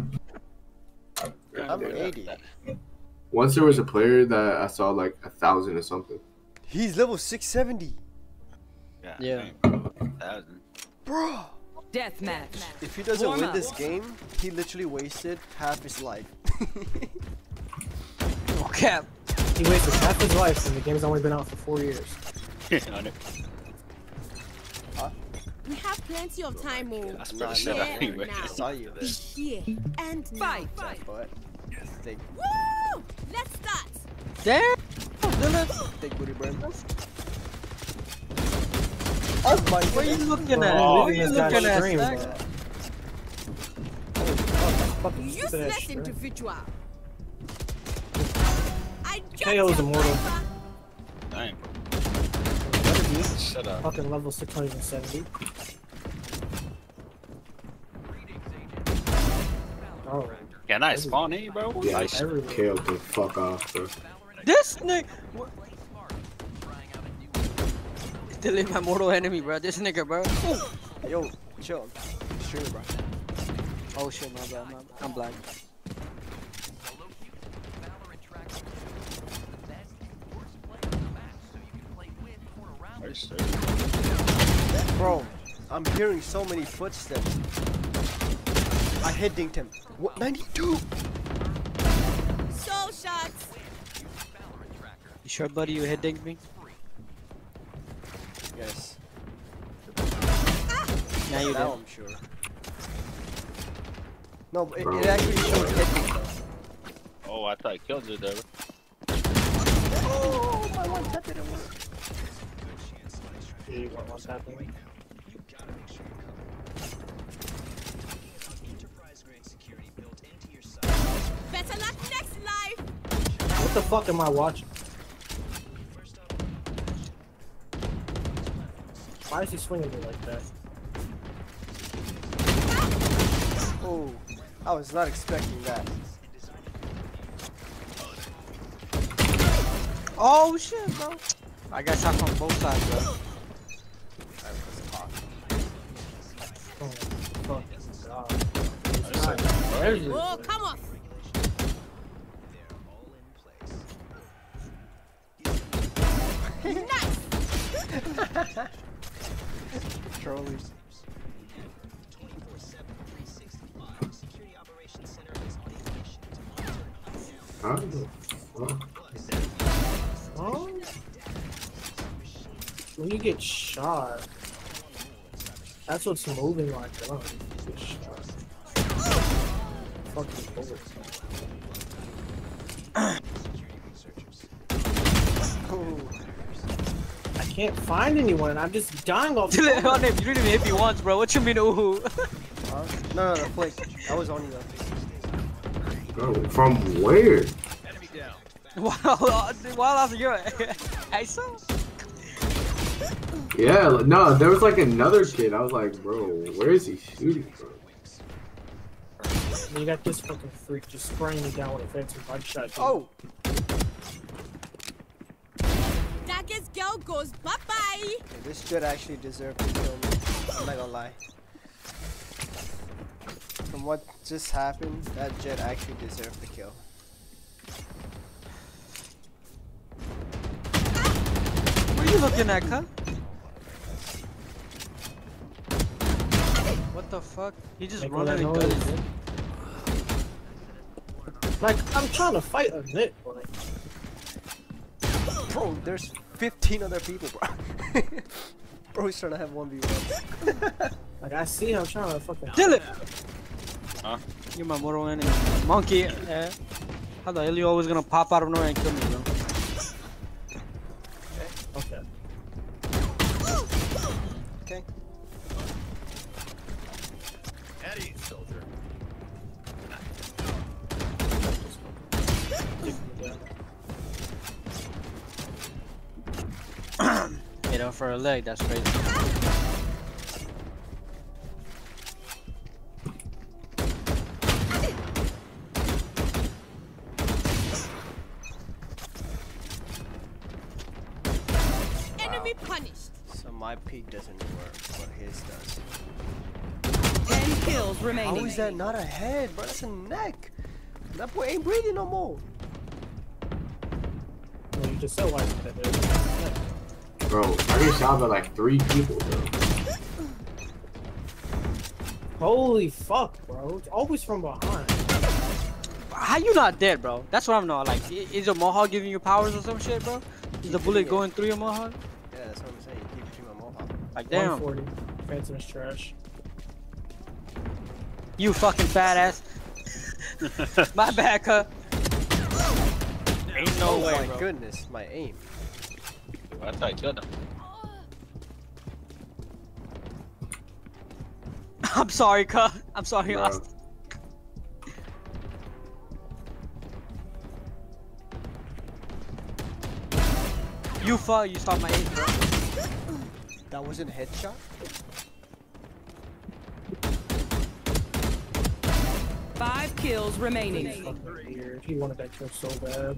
I'm eighty. Once there was a player that I saw like a thousand or something. He's level six seventy. Yeah. Yeah. Damn, thousand. Bro, Deathmatch. if he doesn't Warm win up. this game, he literally wasted half his life. No cap. He wasted half his life and the game's only been out for four years. On it. We have plenty of time, Mo. I spelled Nah, the shit nah. out of you, bro. I saw you there. Here and Fight. now. But thick, Woo! Let's start. Damn. thick booty brain. Oh my What are you god. looking Bro, at? oh, What are you this guy's looking at? stream, Stack? bro. Fucking stupid ass Useless stream. individual. I K O's immortal. Damn. Shut up. Fucking level six hundred seventy. Oh, Can I spawn in, bro? Yeah, I Nice. everywhere. killed the fuck off, bro. This nigga. Delete my mortal enemy, bro. This nigga, bro. Yo, chill. Streamer, bro. Oh shit, my bad, my bad. I'm blind. Nice, sir. Bro, I'm hearing so many footsteps. I hit dinked him. What? ninety-two? Soul shots. You sure, buddy? You hit dinged me? Yes. Now you Now did. I'm sure. No, but it, Bro. it actually showed hit dink though. Oh, I thought I killed you there. Oh, my one tap didn't work. See what was happening. Better luck next life. What the fuck am I watching? Why is he swinging me like that? Oh, I was not expecting that. Oh shit, bro. I got shot from both sides, bro. Oh, fucking god. Oh, come on. Nice. Trolleys. How the fuck? Oh? When you get shot, that's what's moving like gun. You get shot. Fucking bullets. Oh, I can't find anyone and I'm just dying off Delete the on him. You didn't even hit me once, bro. What you mean, ooh? huh? No, no, no, Flake. I was on you though. Bro, from where? Wow, while after you're I saw. Yeah, like, no, there was like another kid. I was like, bro, where is he shooting from? And you got this fucking freak just spraying me down with a fancy bike shot. Dude. Oh! Daggers girl goes bye bye. Yeah, this Jet actually deserved to kill me. I'm not gonna lie. From what just happened, that Jet actually deserved the kill. What are you looking at, huh? What the fuck? He just Make all running that and noise, gunning. Like, I'm trying to fight a Nick, bro. Bro, there's fifteen other people, bro. Bro, he's trying to have one v one. Like, I see I'm trying to fucking Kill it! Huh? You're my mortal enemy. Monkey, eh? How the hell you always gonna pop out of nowhere and kill me, bro? Okay. Okay. Eddie, soldier. Hit her for a leg, that's crazy. Enemy punished. So my peak doesn't work, but his does. Ten kills remaining. How is that not a head, bro? That's a neck. That boy ain't breathing no more. Well, you just so like that, dude. Bro, I get shot by like three people, bro. Holy fuck, bro. It's always from behind. How you not dead, bro? That's what I'm not like. i- Is your mohawk giving you powers or some shit, bro? Is the bullet going through your mohawk? Yeah, that's what I'm saying. Keep shooting my mohawk. Like, damn. one forty. Phantom is trash. You fucking fat ass. My bad, cuh. Ain't no Oh way, my bro. goodness, my aim. I thought I killed him. I'm sorry, cuh. I'm sorry, Bro. Austin. You fuck, you stopped my aim, bro. That wasn't a headshot? Five kills remaining. Fucking weird. He wanted that kill so bad.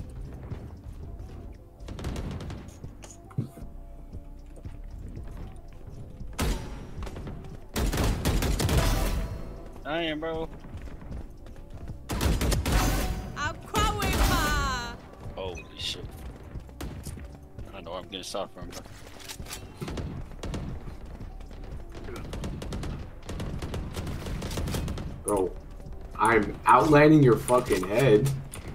I am, bro. Aquawipa. Holy shit. I know where I'm getting shot from, bro. Bro, I'm outlining your fucking head.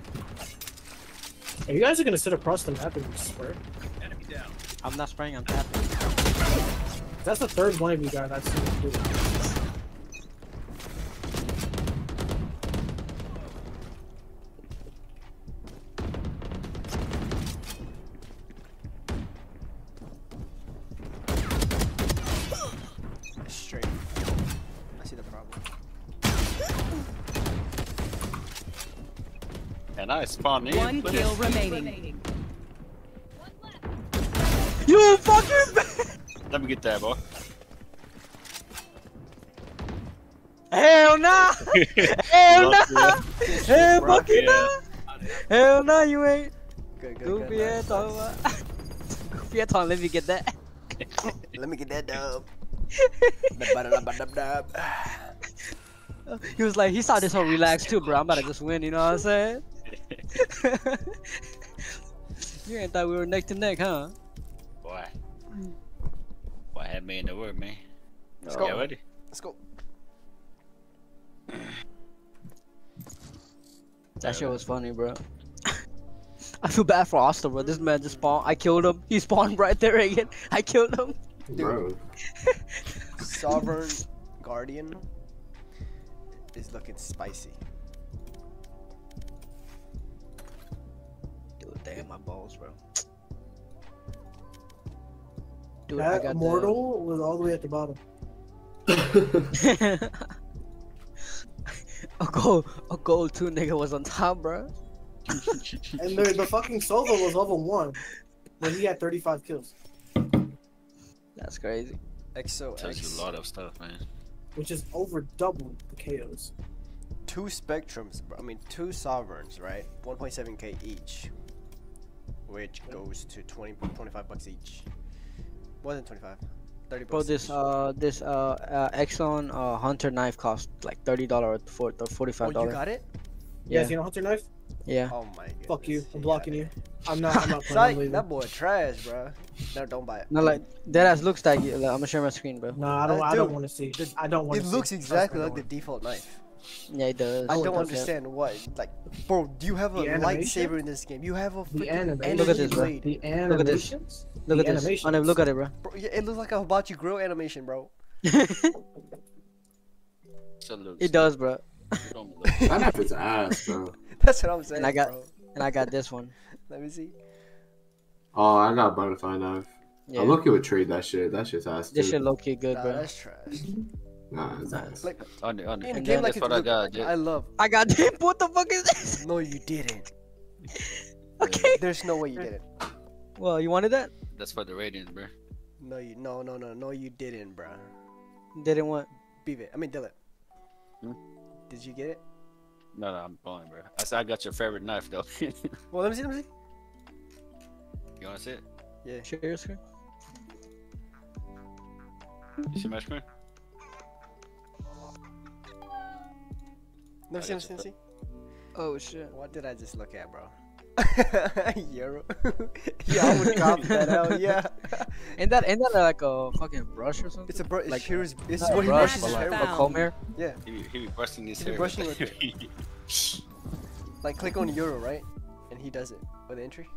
Hey, you guys are gonna sit across the map and swear. Enemy down. I'm not spraying, I'm tapping. That's the third one of you guys I've seen do it. Straight. I see the problem. And I spawned in. One but kill it's- remaining. You fucking Let me get that, boy. Hell nah! Hell Love nah! Hell bro. fucking Yeah. nah! Hell nah, you ain't. Good, good, Goofy good. ass Nice, talking nice. about. Goofy ass talking, let me get that. Let me get that dub. Dub-ba-da-dub-ba-dub-dub. He was like, he saw this whole relaxed too, bro. I'm about to just win, you know what I'm saying? You ain't thought we were neck to neck, huh? Boy. Boy, had me in the word, man. Let's Get go. ready. Let's go. That shit was funny, bro. I feel bad for Austin, bro. This man just spawned. I killed him. He spawned right there again. I killed him. Bro. Sovereign Guardian is looking spicy. Dude, damn my balls, bro. Dude, I That got immortal was all the way at the bottom. the... a gold, a gold two nigga was on top, bro. And the, the fucking Sova was level one, but he had thirty-five kills, That's crazy. X O Tells X. you a lot of stuff, man. which is over double the K Os. Two spectrums, bro. I mean, two sovereigns, right? one point seven K each, which goes to twenty, twenty-five bucks each. More than twenty-five. thirty bucks. Bro, this each. uh this uh, uh Exxon uh Hunter knife cost like thirty dollars or forty-five Oh, dollars. you got it? You Yeah. guys, you know Hunter Knife? Yeah. Oh my god. Fuck you. I'm blocking you. I'm not. I'm not playing. I'm Psych, leaving. that boy trash, bro. No, don't buy it. No, like that ass looks like, like I'm gonna share my screen, bro. No, I don't. Uh, I don't dude, want to see. the- I don't want It to. looks see. exactly Trust like me, the default knife. Yeah, it does. I Oh, it don't does, yeah. understand what, like, bro. Do you have a The animation? lightsaber in this game? You have a The freaking animation. Look at energy this, bro. blade. The Look at this. animations. Look the at this. animations. Oh, no, look at it, bro. Bro, yeah, it looks like a hibachi grill animation, bro. Salute. It does, bro. Don't look. That knife is ass, bro. That's what I'm saying, And I got- bro. And I got this one. Let me see. Oh, I got a butterfly knife. Yeah. I look at would trade that shit. That shit's ass too. This shit low key good, Nah, bro. that's trash. Nah, it's ass. Like On it, on it. in a And game then like that's it's what I good, got, yeah. I love. I got this. What the fuck is this? No, you didn't. Okay. There's no way you did it. Well, you wanted that? That's for the ratings, bro. No, you. No, no, no, no, you didn't, bro. Didn't want. Beat it. I mean, Dylan. Hmm? Did you get it? No, no, I'm going, bro. I said I got your favorite knife, though. You Well, let me see. Let me see. want to see it? Yeah. Share your screen. You see my screen? Let me see. Let me see. Let me see. Oh shit. What did I just look at, bro? Euro. Yeah, I would cop that. Hell yeah. Ain't that ain't that like a fucking brush or something? It's a bro. Like, Like here's. This is Not a what he brush, brushes but his like hair a with. Found. comb hair. Yeah. He be, he be brushing his He be hair. brushing with with it. Like click on Euro, right? And he does it with the entry.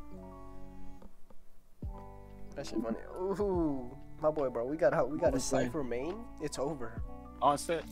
That shit funny. Ooh, my boy, bro. We got we got a Who's playing? cipher main. It's over. On set.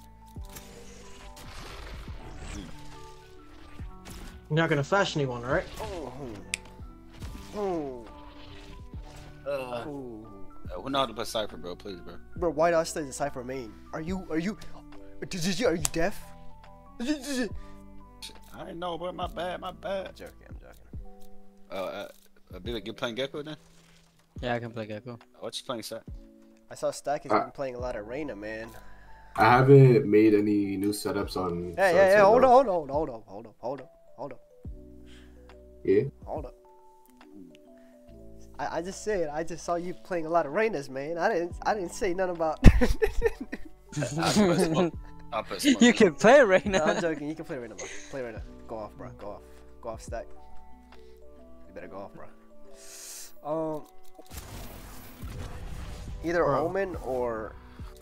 You're not gonna flash anyone, right? Oh. Oh. Uh, Oh. uh, we know how to play Cypher, bro. Please, bro. Bro, White Asta is a cipher main. Are you? Are you? Did you? Are you deaf? I'm I didn't know, bro. My bad, my bad. joking. I'm joking. Uh, uh, uh Billy, you playing Gecko then? Yeah, I can play Gecko. What you playing, Seth? I saw Stack has Uh, been playing a lot of Reyna, man. I haven't made any new setups on. Hey, hey, Sunset, hey! Hold though. on, hold on, hold on, hold on, hold on, hold on, Yeah. hold on. I, I just said I just saw you playing a lot of Reynas, man. I didn't I didn't say nothing about. I'll put smoke. I'll put smoke. You can play right No, I'm now. joking. You can play Reyna, bro. Play Reyna. Go off, bro. Go off. Go off, Stack. You better go off, bro. Um, either Bro. Omen or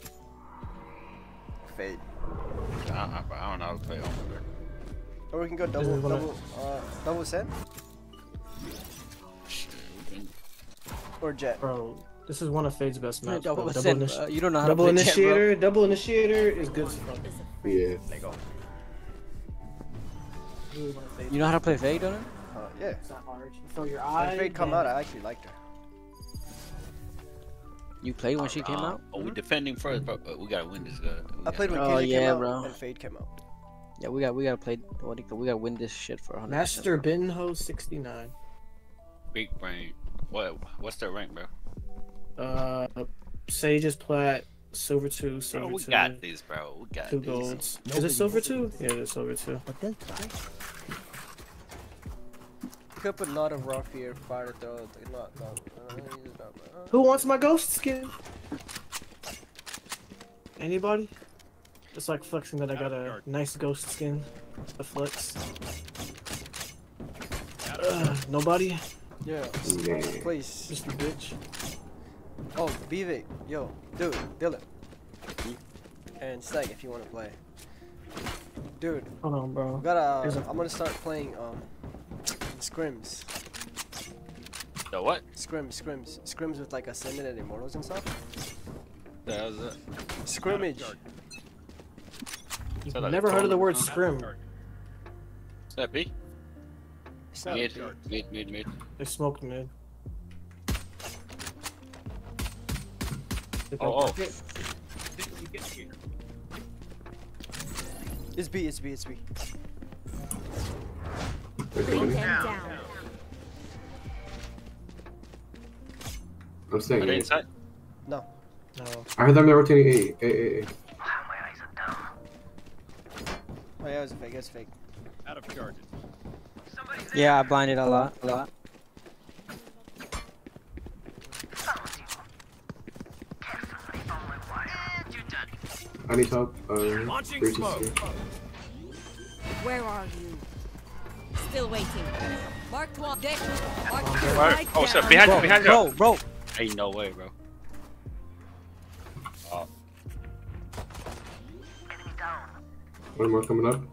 Fade, I, I, I don't know how to play on, bro. or we can go is double, one of- double, uh, double send Shit, we can- or Jet. Bro, this is one of Fade's best maps. Double, bro. Double, send, initi- bro. You don't know how double to play Jet, bro. initiator. Double initiator is good as fuck. Yeah. There you go. Really one of Fade's You know how to play Fade, don't you? Uh, yeah. It's not hard. You throw your When eye. Fade come and- out, I actually liked her. You played when she came Uh, out? Are we defending first, bro? Uh, we gotta win this. Uh, we I gotta played when win. Oh, K J yeah, came out bro. and Fade came out. Yeah, we got we gotta play. What do you call? We gotta win this shit for one hundred percent, Master bro. Binho sixty-nine. Big brain. What? What's their rank, bro? Uh, Sage's plat, silver two, Bro, silver we two, got this, bro. We got two this. golds. Is it silver two? Yeah, it's silver two. You could put not of rough here, fire throw, not, not, uh, not, uh, Who wants my ghost skin? Anybody? Just like flexing that I got a nice ghost skin. A flex. Ugh, nobody? yeah, Yeah. please. Just a bitch. Oh, B-Vic, yo, dude, Dylan. And Stag if you want to play. Dude, Hold on, bro. we gotta, There's a- I'm gonna start playing, um, scrims. The what? Scrims, scrims. Scrims with like Ascendant and Immortals and stuff. The hell's that? Scrimmage. You've So like never heard of the word huh? scrim. Is that B? It's not Mid, big. mid, mid, mid. They smoked mid. Oh, oh. It's B, it's B, it's B. They're Bring coming. them down. I'm staying Are they A. inside? No. No. I heard them they're rotating A. A, A, A. Oh yeah, it was fake. It was fake. Out of charges. Yeah, I blinded a lot. A lot. I need help. Uh, Launching breaches smoke. here. Where are you? Still waiting. Marked one. There. Marked Where? Oh, shit. Behind you, behind you. Bro, bro. Ain't no way, bro. Oh, One more coming up.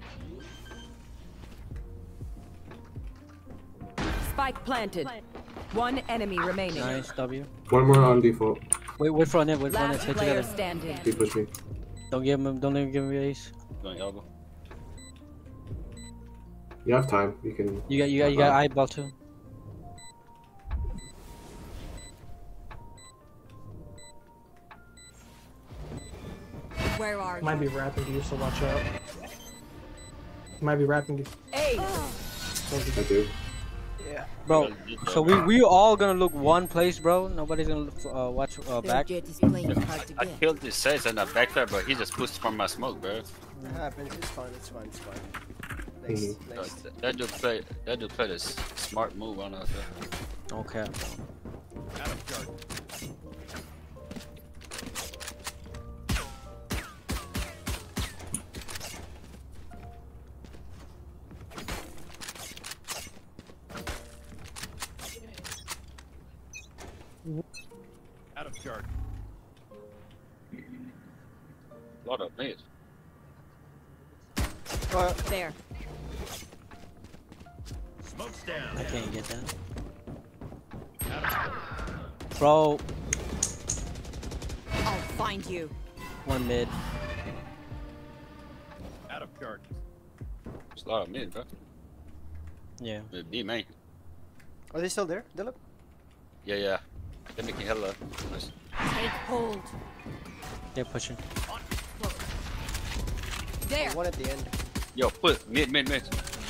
Spike planted. One enemy remaining. Nice W. One more on default. Wait, wait for it. Wait for it. Last Hit player together. standing. He pushed me. Don't give him. Don't even give him ace. going elbow. You have time. You can. You got. You got. You got eyeball too. Where are you? Might be rapping to you, so watch out. Might be rapping to you. Hey, I do. Yeah. Bro, so we we all gonna look one place, bro. Nobody's gonna look, uh, watch uh, Their back. jet is playing hard to I get. killed this Sage and I backed up, but he just pushed from my smoke, bro. It happens. It's fine. It's fine. It's fine. Next. Mhm. Uh, Next. th- That dude played. That dude played a s- smart move on us. Bro. Okay. Out of charges. Out of charge. Lot of mid. Uh, There. Smoke's down. I can't get that. Out of Bro, I'll find you. one mid. out of charges. There's a lot of mid, bro. Yeah. With B main. are they still there, Dylan? Yeah, yeah. They're making hella. Nice. Take hold. They're pushing. There. One at the end. Yo, put mid, mid, mid.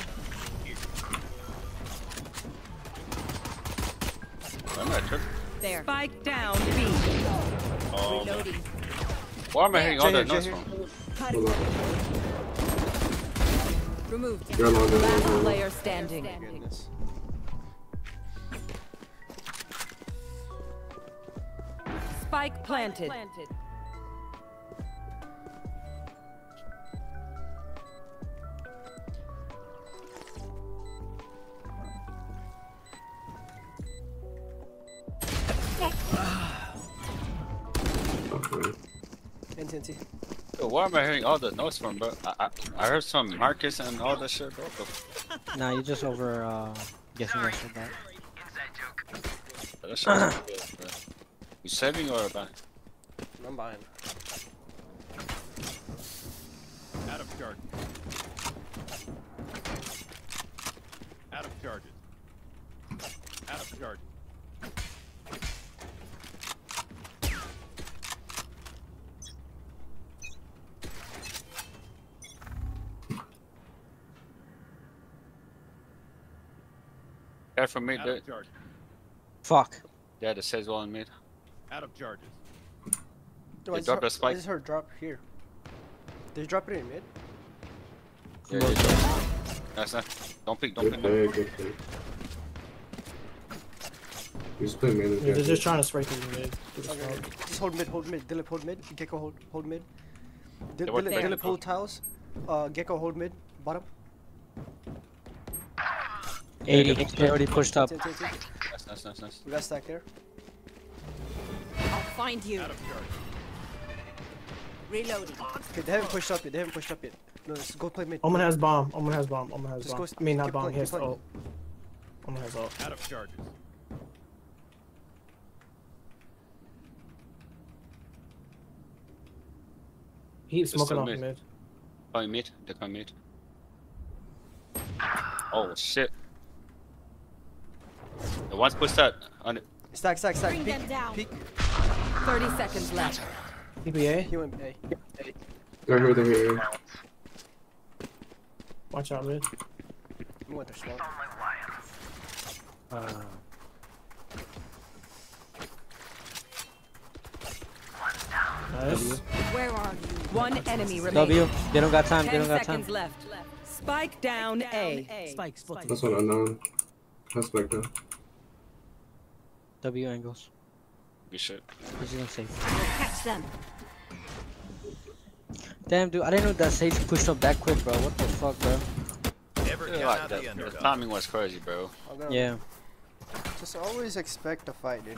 I'm not tripping. There. spike down B. Oh, man. Reloading. Why am I hitting all Jay that here, noise Jay from? Hold on. Removed. You're alone. You're alone. Last You're alone. player standing. Goodness. Spike planted. Okay. N T N T. Yo, why am I hearing all the noise from, bro? I, I, I heard some Marcus and all that shit, bro. Nah, you just over uh guessing that shit back. But that shit was good, bro. You saving or buying? I'm buying. Out of charges. Out of charges. Out of charges. Yeah, from mid, Out there. of charges. Fuck. Yeah, the says one mid. Out of charges. No, They I just dropped heard- a spike? I just heard drop here. Did you drop it in mid? Yeah, yeah, yeah. That's not. Don't pick, don't Good pick. play. Good play. You just play mid. and Yeah, they're get just it. trying to spray through the mid. Through the Okay. smoke. Just hold mid, hold mid. Dilip, hold mid. Gecko, hold, hold mid. Dil- They were Dilip, there. Dilip, hold tiles. Uh, Gecko, hold mid. Bottom. eighty. They already pushed up. T N T, T N T. Nice, nice, nice, nice. We got stack there. I'll find you. Out of charges. Reloading. Okay, they haven't pushed up yet. They haven't pushed up yet. No, let's go play mid. Omen has bomb. Omen has bomb. Omen has Just bomb. go s- I mean, not keep bomb. playing, He has keep playing. ult. Omen has ult. Out of charges. He's Just smoking two off mid. mid. Going mid, they're going mid. Oh shit. The one's pushed out on it. Stack, stack, stack. Bring Peek, them down. peek. thirty seconds left. T P A. He went A. They're here. They're here. Watch out mid. You want the smoke? Uh, nice. Where are you? One enemy remaining. W. They don't got time. They Ten don't got time. seconds left. Spike down A. Spike spotted. That's one unknown. That's back down. W angles. Good shit. He's gonna save. Catch them. Damn, dude, I didn't know that Sage pushed up that quick, bro. What the fuck, bro? Never Yeah, count like out the, the the underdog. timing was crazy, bro. I'm gonna Yeah. just always expect a fight, dude.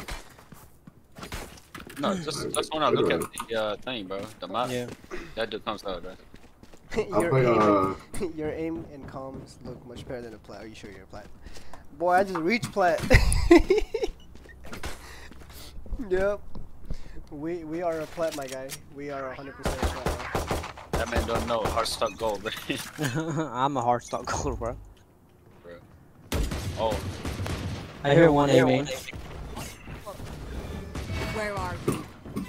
No, just just when I look at the uh, thing, bro, the map, Yeah. that dude comes out, bro. I'll your, play, aim, uh, your aim and comms look much better than a plat. Are you sure you're a plat? Boy, I just reached plat. Yep. We we are a plat, my guy. We are one hundred percent a plat. That man don't know hard stuck gold, bro. I'm a hard stock gold, bro. Bro. Oh, I hear one A main. Where are you?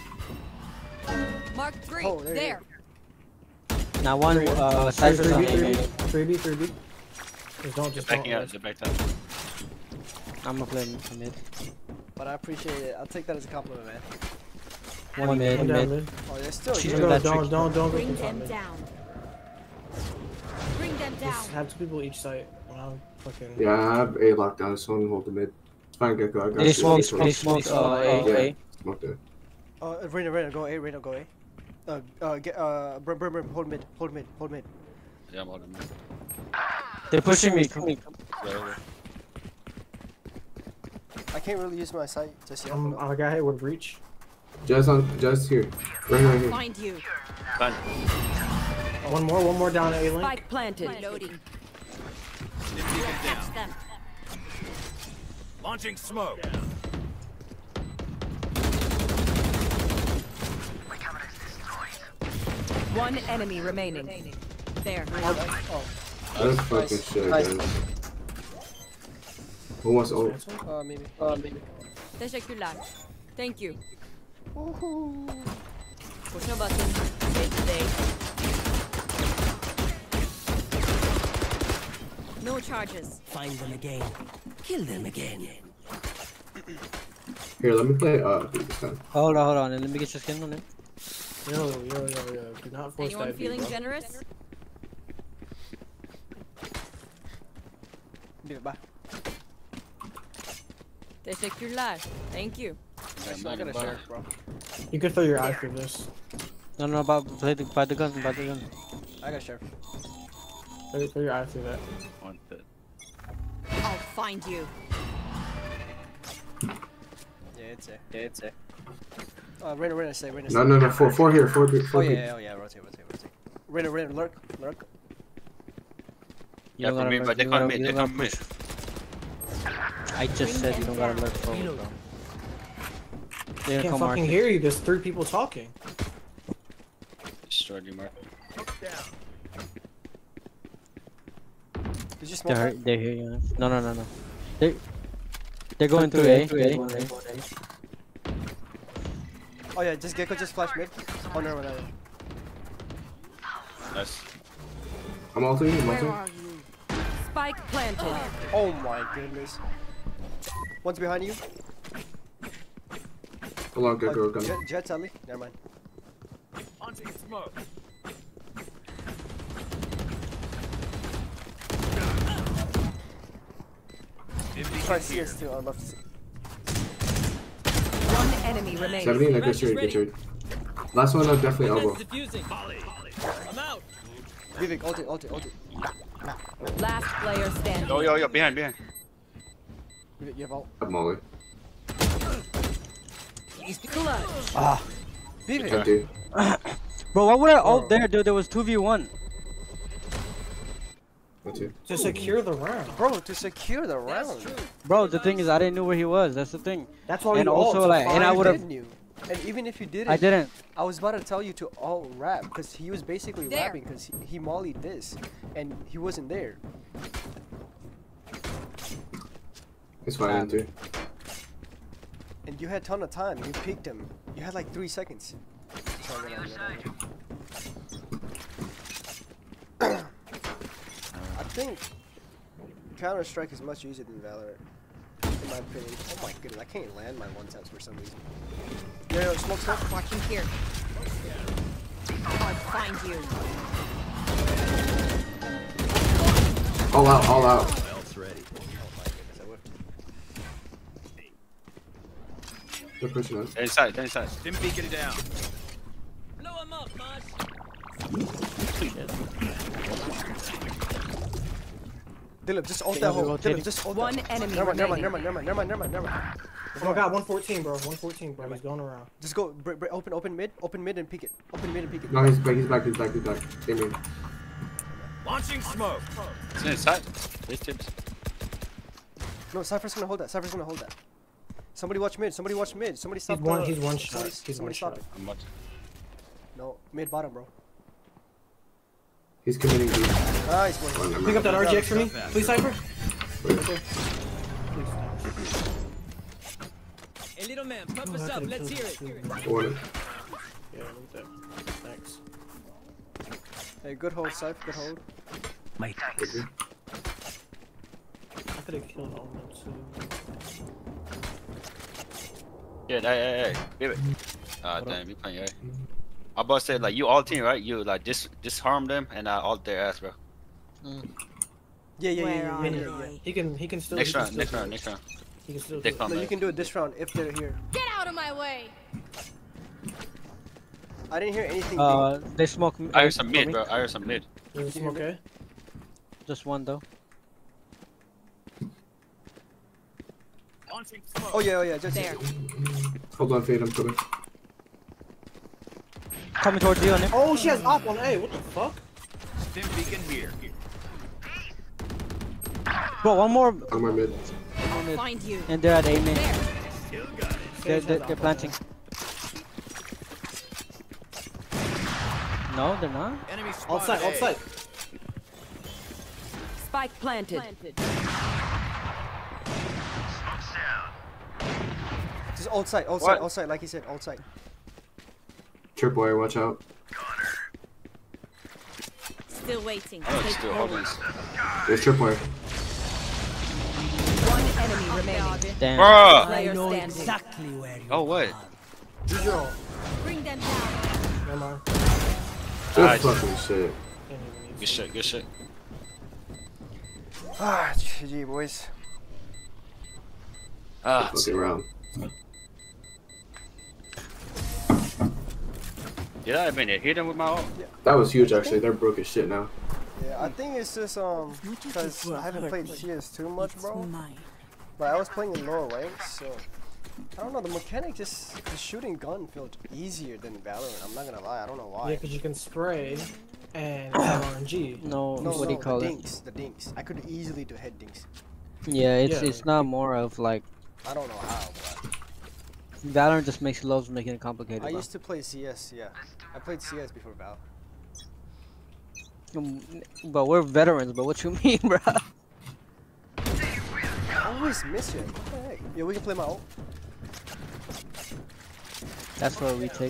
Mark three. Oh, there you there. Now one uh Cypher's on A main. three B, three B. Just don't, just backing don't. out, the back time. I'm gonna play mid. But I appreciate it. I'll take that as a compliment, man. One mid, One down mid. mid. Oh, they're still She's here. got Don't, that don't, trick. don't, don't go Bring inside them mid. down. Bring them down. Just have two people each site. When I'm fucking. Yeah, I have A locked down. Just one hold the mid. It's fine, Gecko. I got They you. smoked, This they one. smoked uh, Oh, A. yeah. A. Smoke there. Uh, Reyna, Reyna, go A, Reyna, go A. Uh, uh, get, uh, Brim, Brim, Brim, hold mid, hold mid, hold mid. Yeah, I'm holding him. They're pushing me. Come me. Yeah, yeah. I can't really use my sight just yet. I'm, but- I got hit with reach. Just on, just here. Right here, right here. Find you. Fine. One more, one more down A link. Spike planted. Loading. Beacon Catch down. them. Launching smoke. One enemy remaining. There. Oh, That's fucking shit, Nice. guys. Who wants ult? uh, maybe. Uh, maybe. Teşekkürler. Thank you. Woohoo. Boşuna basın. Save the day. No charges. Find them again. Kill them again. Here, let me play uh this time. Hold on, hold on. Let me get your skin on it. Yo, yo, yo, yo. Do not force Anyone that B, feeling bro. generous? Leave it, bye. Teşekkürler. Thank you. Yeah, I got a bro. sheriff, bro. You can throw your eye through this. No, no, about play the by the gun, by the gun. I got a sheriff. Throw, throw your eye through that. One bit. I'll find you. Yeah, it's a. Yeah, it's a. Uh, Reyna, Reyna, stay, Reyna, stay. No, no, no. Four, four here. Four, four, Oh four yeah, here. yeah, oh yeah, rotate, rotate, rotate. Reyna, Reyna, lurk, lurk. You Yeah, don't for gotta me, lurk, but they you can't gotta- mid, you they don't can't gotta mid. push. I just said you don't gotta lurk forward, bro. I They're can't come fucking market. hear you. There's three people talking. Destroyed you, Mark. Did you smoke They're that? they're here, you. No, no, no, no. They they're going through A. They're going A. Oh yeah, just Gecko, just flash mid. Oh no, no, no. Nice. I'm ulting. I'm Where ulting. are you? Spike planted. Oh my goodness. One's behind you. Hold on, Gecko. Oh, Coming. Jet, Jet's on me. Never mind. Launching smoke. Try C S too. I'd love to see. One enemy remaining. seventeen. I get trade. Get trade. Last one. I'm definitely elbow. Vivek, ult it, ult it, ult it. Last player standing. Yo, yo, yo, behind, behind. Vivek, you have ult. I'm Molly. Clutch. Ah, Vivek. Empty. bro, why would I ult there, dude? There was two v one. That's it. To secure the round. Bro, to secure the round. Bro, the thing is, I didn't know where he was. That's the thing. That's why And you also, ult to like, find and I You would've- did knew. And even if you didn't, I didn't. I was about to tell you to alt rap because he was basically There. rapping because he, he mollied this and he wasn't there. It's fine. Empty. And you had ton of time. You peeked him. You had like three seconds. Sorry, no, no, no, no. I think Counter Strike is much easier than Valorant, in my opinion. Oh my goodness, I can't land my one taps for some reason. Yo, yo, smoke, smoke. Watching here. I'll find you. All out, all out. Else ready. Oh my goodness, I whiffed. Good person out. They're inside, they're inside. Stim beacon it down. Blow him up, Mosh. Dylan, just ult Okay, that we hole. rotating. Dylan, just ult One that. enemy Never mind, never mind, remaining. never mind, never mind, never mind, never mind, never mind. Oh my god, one fourteen, bro. one fourteen, bro. He's going around. Just go, br br open, open mid, open mid and peek it. Open mid and peek it. No, he's back, he's back, he's back, he's back. Came in. Launching smoke. It's inside. These tips. No, Cypher's gonna hold that. Cypher's gonna hold that. Somebody watch mid. Somebody watch mid. Somebody stop. He's one. the- He's one shot. Somebody, He's somebody one stop shot. it. I'm much. No, mid bottom, bro. He's committing deep. Nice boy. Oh, never Pick up that mind. R G X for me, please, Cypher. Hey, little man, pump Oh, us I up. could've Let's hear killed it. this dude. I want it. Yeah, look at that. Thanks. Hey, good hold, Cypher. Good hold. My Okay. I could have killed all of them too. Yeah, hey, hey, hey. Give it. Ah, damn, you playing, right? I'm about to say, like, you all team, right? You, like, dis disarm them and I ult their ass, bro. Mm. Yeah, yeah, Where yeah, yeah, are yeah, they? yeah, yeah. He can. He can still. Next he can round, still next do round, it. next round. He can still do Next it. round, No, you man. can do it this round if they're here. Get out of my way. I didn't hear anything. Uh, they smoke. m- I uh, heard some mid, me. bro. I heard some mid. Is this okay? Just one though. launching smoke. oh yeah, oh yeah, just There. Hold on, Fade, I'm coming. Coming towards you, Nick. Oh, she has op on A. What the fuck? Stim beacon here. Bro, one more. On my mid. I'll find you. And they're at A main. There. They're, they're, they're planting. No, they're not. Enemy Outside, spotted. outside. Spike planted. just old side, old What? side, old side, like he said, old side. Tripwire, watch out. Still waiting. Oh, it's Take still hold. opens. There's tripwire. One enemy remaining. Damn. Bruh! Player know standing. exactly where you Oh, what? Use your ult. Bring them down. Never mind. Good Nice. fucking shit. Can't even use Good shit, good shit. Ah, G G boys. Ah, Fucking round. did I even hit him with my ult? That was huge actually, they're broke as shit now. Yeah, I think it's just um because I haven't played C S too much, bro. But I was playing in lower ranks, so I don't know. The mechanic just the shooting gun felt easier than Valorant. I'm not gonna lie, I don't know Yeah, why. because you can spray and have R N G. No, No, what no, do you call the it? dinks, the dinks. I could easily do head dinks. Yeah, it's Yeah. it's not more of like I don't know how, but Valorant just makes loves making it complicated. I bro. used to play C S. Yeah, I played C S before Val. Um, But we're veterans, but what you mean, bro? I always miss it. What the heck? Yeah, we can play my ult. That's for a retake.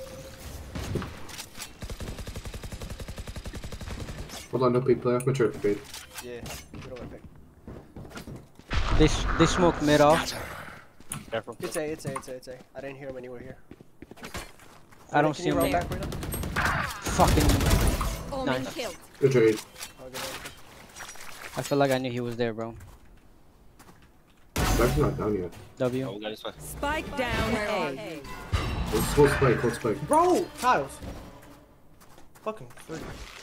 Hold on, no peek play. I'm gonna try to fade. Yeah, we don't wanna pick. They sh they smoke mid off. Careful. It's A, it's A, it's A, it's A. I didn't hear him anywhere here. I don't Can see you him. run there. back right now? Fucking. Omen Nice. killed. Good trade. Oh, good, okay. I feel like I knew he was there, bro. Back's not down yet. W. Oh, we got this way. Spike down A. Let's hold spike, hold spike. Bro, tiles. Fucking three.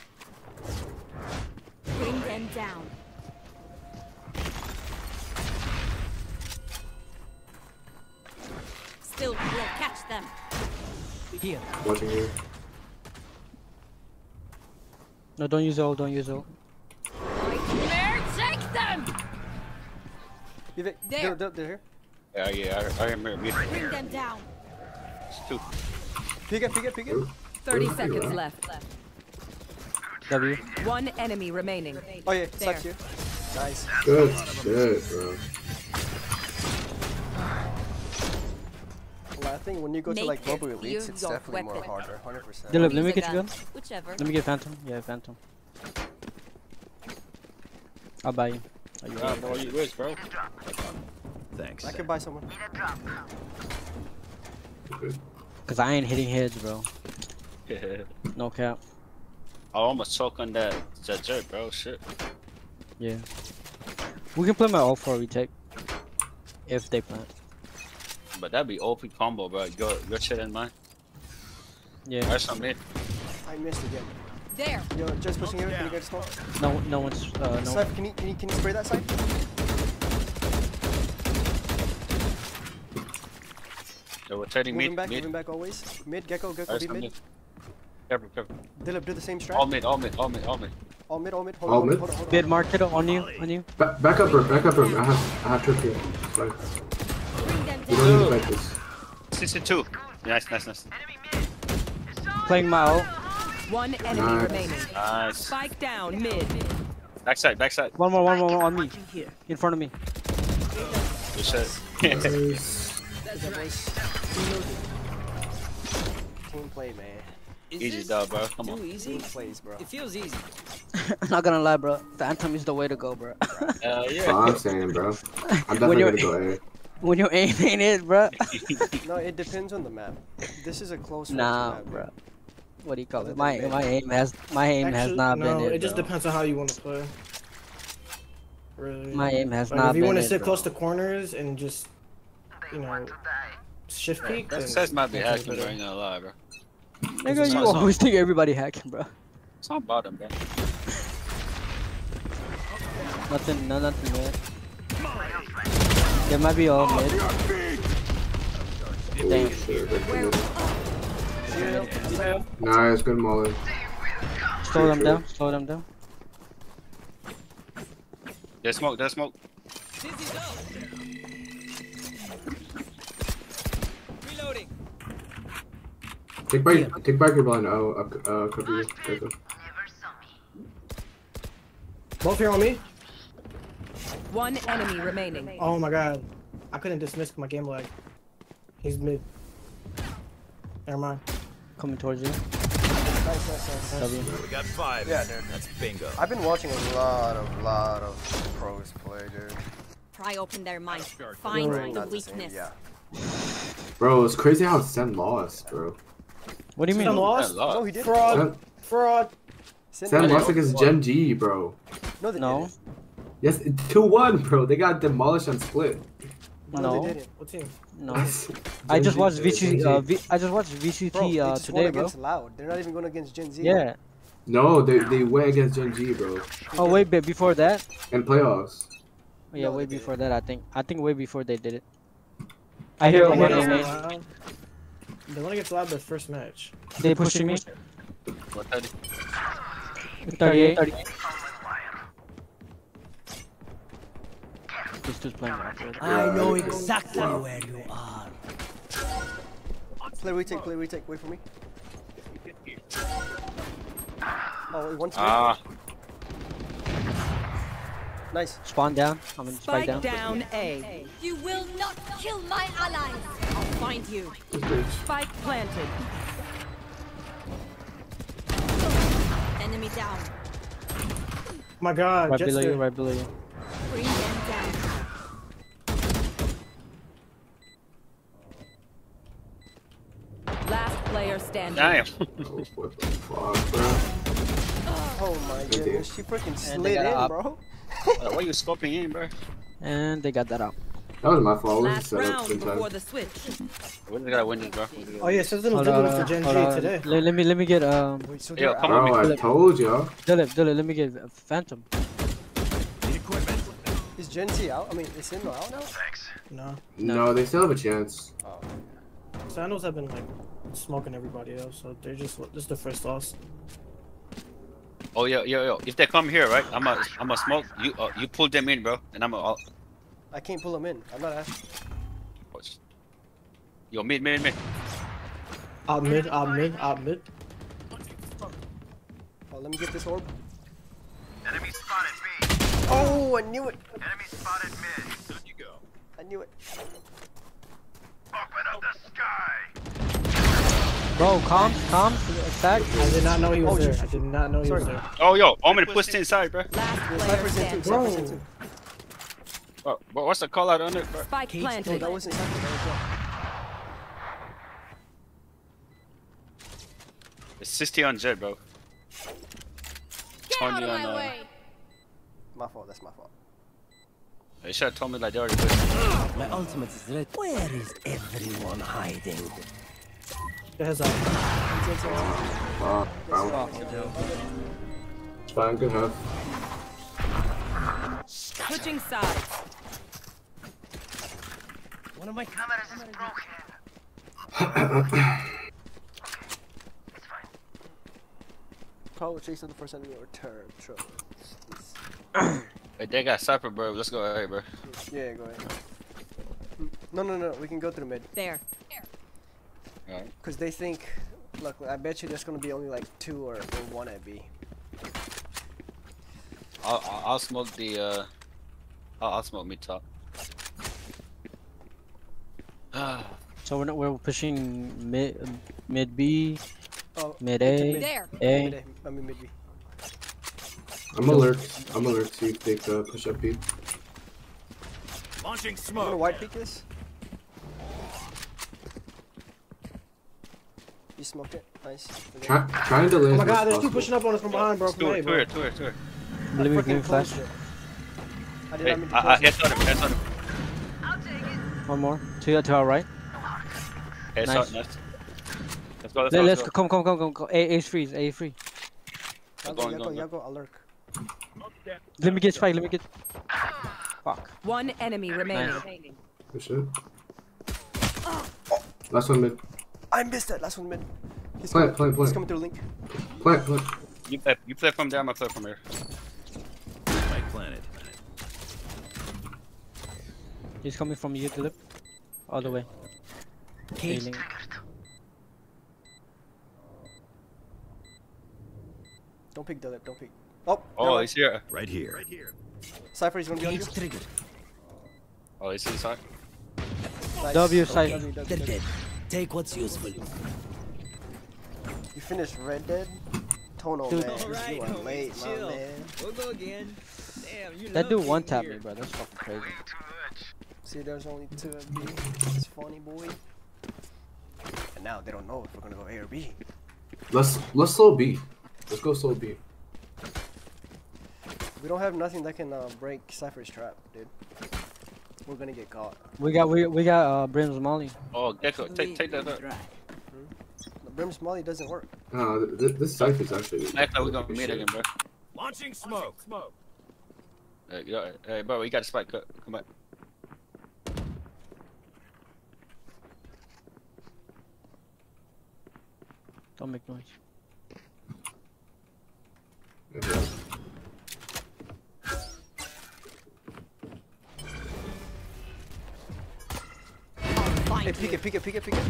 Bring them down. Still, we'll catch them. Here. Watching here. No, don't use ult. Don't use ult. Nightmare, take them. Leave it. There. They're, they're, they're here. Yeah, yeah, I, I remember mid. Bring them down. It's two. Peek it, peek it, peek it. thirty Where's the seconds hero? left. W. One enemy remaining. Oh yeah, There. sucks here. Nice. Good shit, bro. Well, I think when you go to like Naked, global elites, use it's your definitely more weapon. harder, one hundred percent. Dylan, let Use me a get you gun. Whichever. Let me get Phantom. Yeah, Phantom. I'll buy you. Are you I don't know where you is, bro. Thanks. I could buy someone. Okay. Cause I ain't hitting heads, bro. I No cap. almost choke on that that jerk, bro. Shit. Yeah. We can play my all four retake. If they plant. But that'd be O P combo, bro. Your your shit and mine. Yeah. That's on me. I missed again. There. Yo, just pushing here. Can you get a smoke? No, no one's. Uh, no. Sniper, can you can you can you spray that side? They're rotating Moving mid, back, mid. moving back always. Mid, Gecko, Gecko, That's be on mid. mid. Careful, careful. Dilip, do the same strat. All mid, all mid, all mid, all mid. All mid, all mid. Hold All on, mid? hold on, hold on. Mid market on you, on you. Ba back up, bro. Back up, bro. I have, I have trip here. Sorry. Bring them You down. don't need to fight this. sixty-two. Nice, nice, nice. Playing my ult. One enemy Nice. remaining. Nice. Spike down mid. Backside, backside. One more, one more, one more on me. In front of me. Good shit. Team play, man. Easy dub, bro. Come on. Team plays, bro. It feels easy. I'm not gonna lie, bro. Phantom is the way to go, bro. Uh, That's yeah. all I'm saying, bro. I'm When definitely you're- gonna go A. When you aim ain't it, bro. No, it depends on the map. This is a close range Nah, map, bro. What do you call Other it? than My mid. my aim has my aim has Actually, not no, been it. it just bro. depends on how you want to play. Really. My aim has Like, not if you been want to it, sit bro. close to corners and just, you know, shift peek. That then says might be that's hacking, better. bro. Ain't gonna lie, bro. Nigga, It's you not- always think everybody hacking, bro. It's not about them, bro. Nothing, no, nothing, man. There might be all mid. Oh, Damn. shit. That's Where? good. Nice, good Molly. Slow them down. Slow them down. There's smoke, there's smoke. Reloading. Take back, take back your blind. I'll, uh, uh, cover you. Gecko. Both here on me. One enemy remaining. Oh my god, I couldn't dismiss my game lag. He's mid. Never mind. Coming towards you. Nice, nice, nice. W. We got five. Yeah, dude. That's bingo. I've been watching a lot of, lot of pros play, dude. Pry open their minds. Right, Find the not the same, weakness. yeah. Bro, it's crazy how Sen lost, bro. What do you mean? Sen lost? Yeah, No, he didn't. Fraud. Sen, Fraud. Sin Sen did. lost against Gen G, bro. No, they No. didn't. Yes, two one, bro. They got demolished on split. No, No. they didn't. What team? No. I just watched V C. Uh, v, I just watched V C T Bro, they uh, just won today, bro. against Loud. They're not even going against Gen Z. Yeah. No, they they went against Gen G, bro. Oh wait, but before that. In playoffs. Oh, yeah, No, way they before that. I think. I think way before they did it. I hear They one won in against main. Loud. They won against Loud their first match. They pushing me. What thirty? thirty-eight. This dude's playing right there. I know Yeah, exactly where you are. Play retake, play retake. Wait for me. Oh, wait, one split. Ah, Nice. Spawn down. I'm gonna spike Spike down. down A. You will not kill my allies. I'll find you. This bitch. Spike planted. Enemy down. Oh my god, Right Jets below you. there. Right below you. Bring them down. Last player standing. damn. Oh, what the fuck, bro? Oh my did. goodness. She freaking And slid they in, got up. bro. Uh, Why you scoping in, bro? And they got that out. That was my fault. I Last wasn't set up round in time. before the switch. We just gotta win this, bro. Oh yeah, says little Hold on, dribbling for Gen hold G on. today. Let, let me let me get um. Wait, so Yo, they're come out. on. Bro, I told y'all. Dilip, Dilip, let me get uh, Phantom. Need equipment. Is Gen Z out? I mean, is Sin out now? No. No, they still have a chance. Oh. Sandals have been like smoking everybody else, so they're just this is the first loss. Oh, yo, yo, yo. If they come here, right? I'm a, I'm a smoke. You, uh, you pull them in, bro. And I'm a. I'll, I can't pull him in. I'm not asking. yo, mid, mid, mid. Out mid, out mid, out mid. Oh, let me get this orb. Enemy spotted B. Oh, I knew it. Enemy spotted mid. Good you go. I knew it. Open up the sky. Bro, calm, calm, attack. I did not know he was Oh, there. shoot, I did not know he was Sorry. there. Oh, yo, Omen pushed inside, bro. Last player Sniper's in too. standing. Sniper's in too. Oh, but what's the call out on it, bro? Spike No, planted. that wasn't Cypher. That was Jet. It's sixty on Jet, bro. Get out twenty of on my uh, way. My fault. That's my fault. They should have told me like they already pushed. My ultimate is ready. Where is everyone hiding? It has a. Uh, wow. It's fine, good half. Switching sides. One of my Cameras is broken. Probably chase on the first enemy or turn. Trouble. Hey, they got Cypher, bro. Let's go ahead, bro. Yeah, go ahead. No, no, no. We can go through mid. There. Alright. Cause they think. Look, I bet you there's gonna be only like two or, or one at B. I'll, I'll, I'll smoke the, uh... I'll, I'll smoke mid top. So we're not, we're pushing mid mid B, Oh, mid into A, mid. There. A. Mid A. I mean mid B. I'm alert. I'm alert. See if they uh, push up B. Launching I'm gonna smoke. white peek this. You smoked it. Nice. Okay. Try, trying to land. Oh my god, as there's two possible. pushing up on us from behind, bro. From Two A, here, two bro. here, two here, two here. Let me Freaking give flash. closed it. I did Hey, not mean to I, I close it. headshot him, headshot him. One more. To to our right. Headshot, Nice. nice. Let's go, let's Let, go, let's let's go. Come come come come. come. A A freeze. A free. Y'all Go go, on, y'all go go, on, y'all go. I'll lurk. Let me get spike. Let me get. Fuck. One enemy remaining. Nice. Good shit. Last one mid. I missed that last one mid. He's Plant, coming. plant, He's plant. coming through link. Plant, plant. You play, you play from there, I'm gonna play from here. Spike planted. He's coming from you, Philip. All the way. Healing. Don't pick Dilip. Don't pick. Oh. Oh, he's here. Right here. Right here. Cypher is gonna be on you. Cage triggered. Oh, he's inside. Nice. W side. W, W, They're W. dead. Take what's useful. You finished Red Dead? Tono, Dude. man. Alright, You are late, my man. We'll go again. Damn, you That love dude being one tap here. me, bro. That's fucking crazy. See, there's only two of B. It's funny, boy. And now they don't know if we're gonna go A or B. Let's let's slow B. Let's go slow B. We don't have nothing that can uh, break Cypher's trap, dude. We're gonna get caught. We got we we got uh Brim's Molly. Oh, Gecko, take, take that up. The Brim's Molly doesn't work. Uh, th th this Cypher's actually. Act like we're gonna meet again, bro. Launching smoke. Smoke. Hey, yo, hey, bro, we got a spike. Come back. Don't make noise. Okay. Hey, peek it, peek it, peek it, peek it.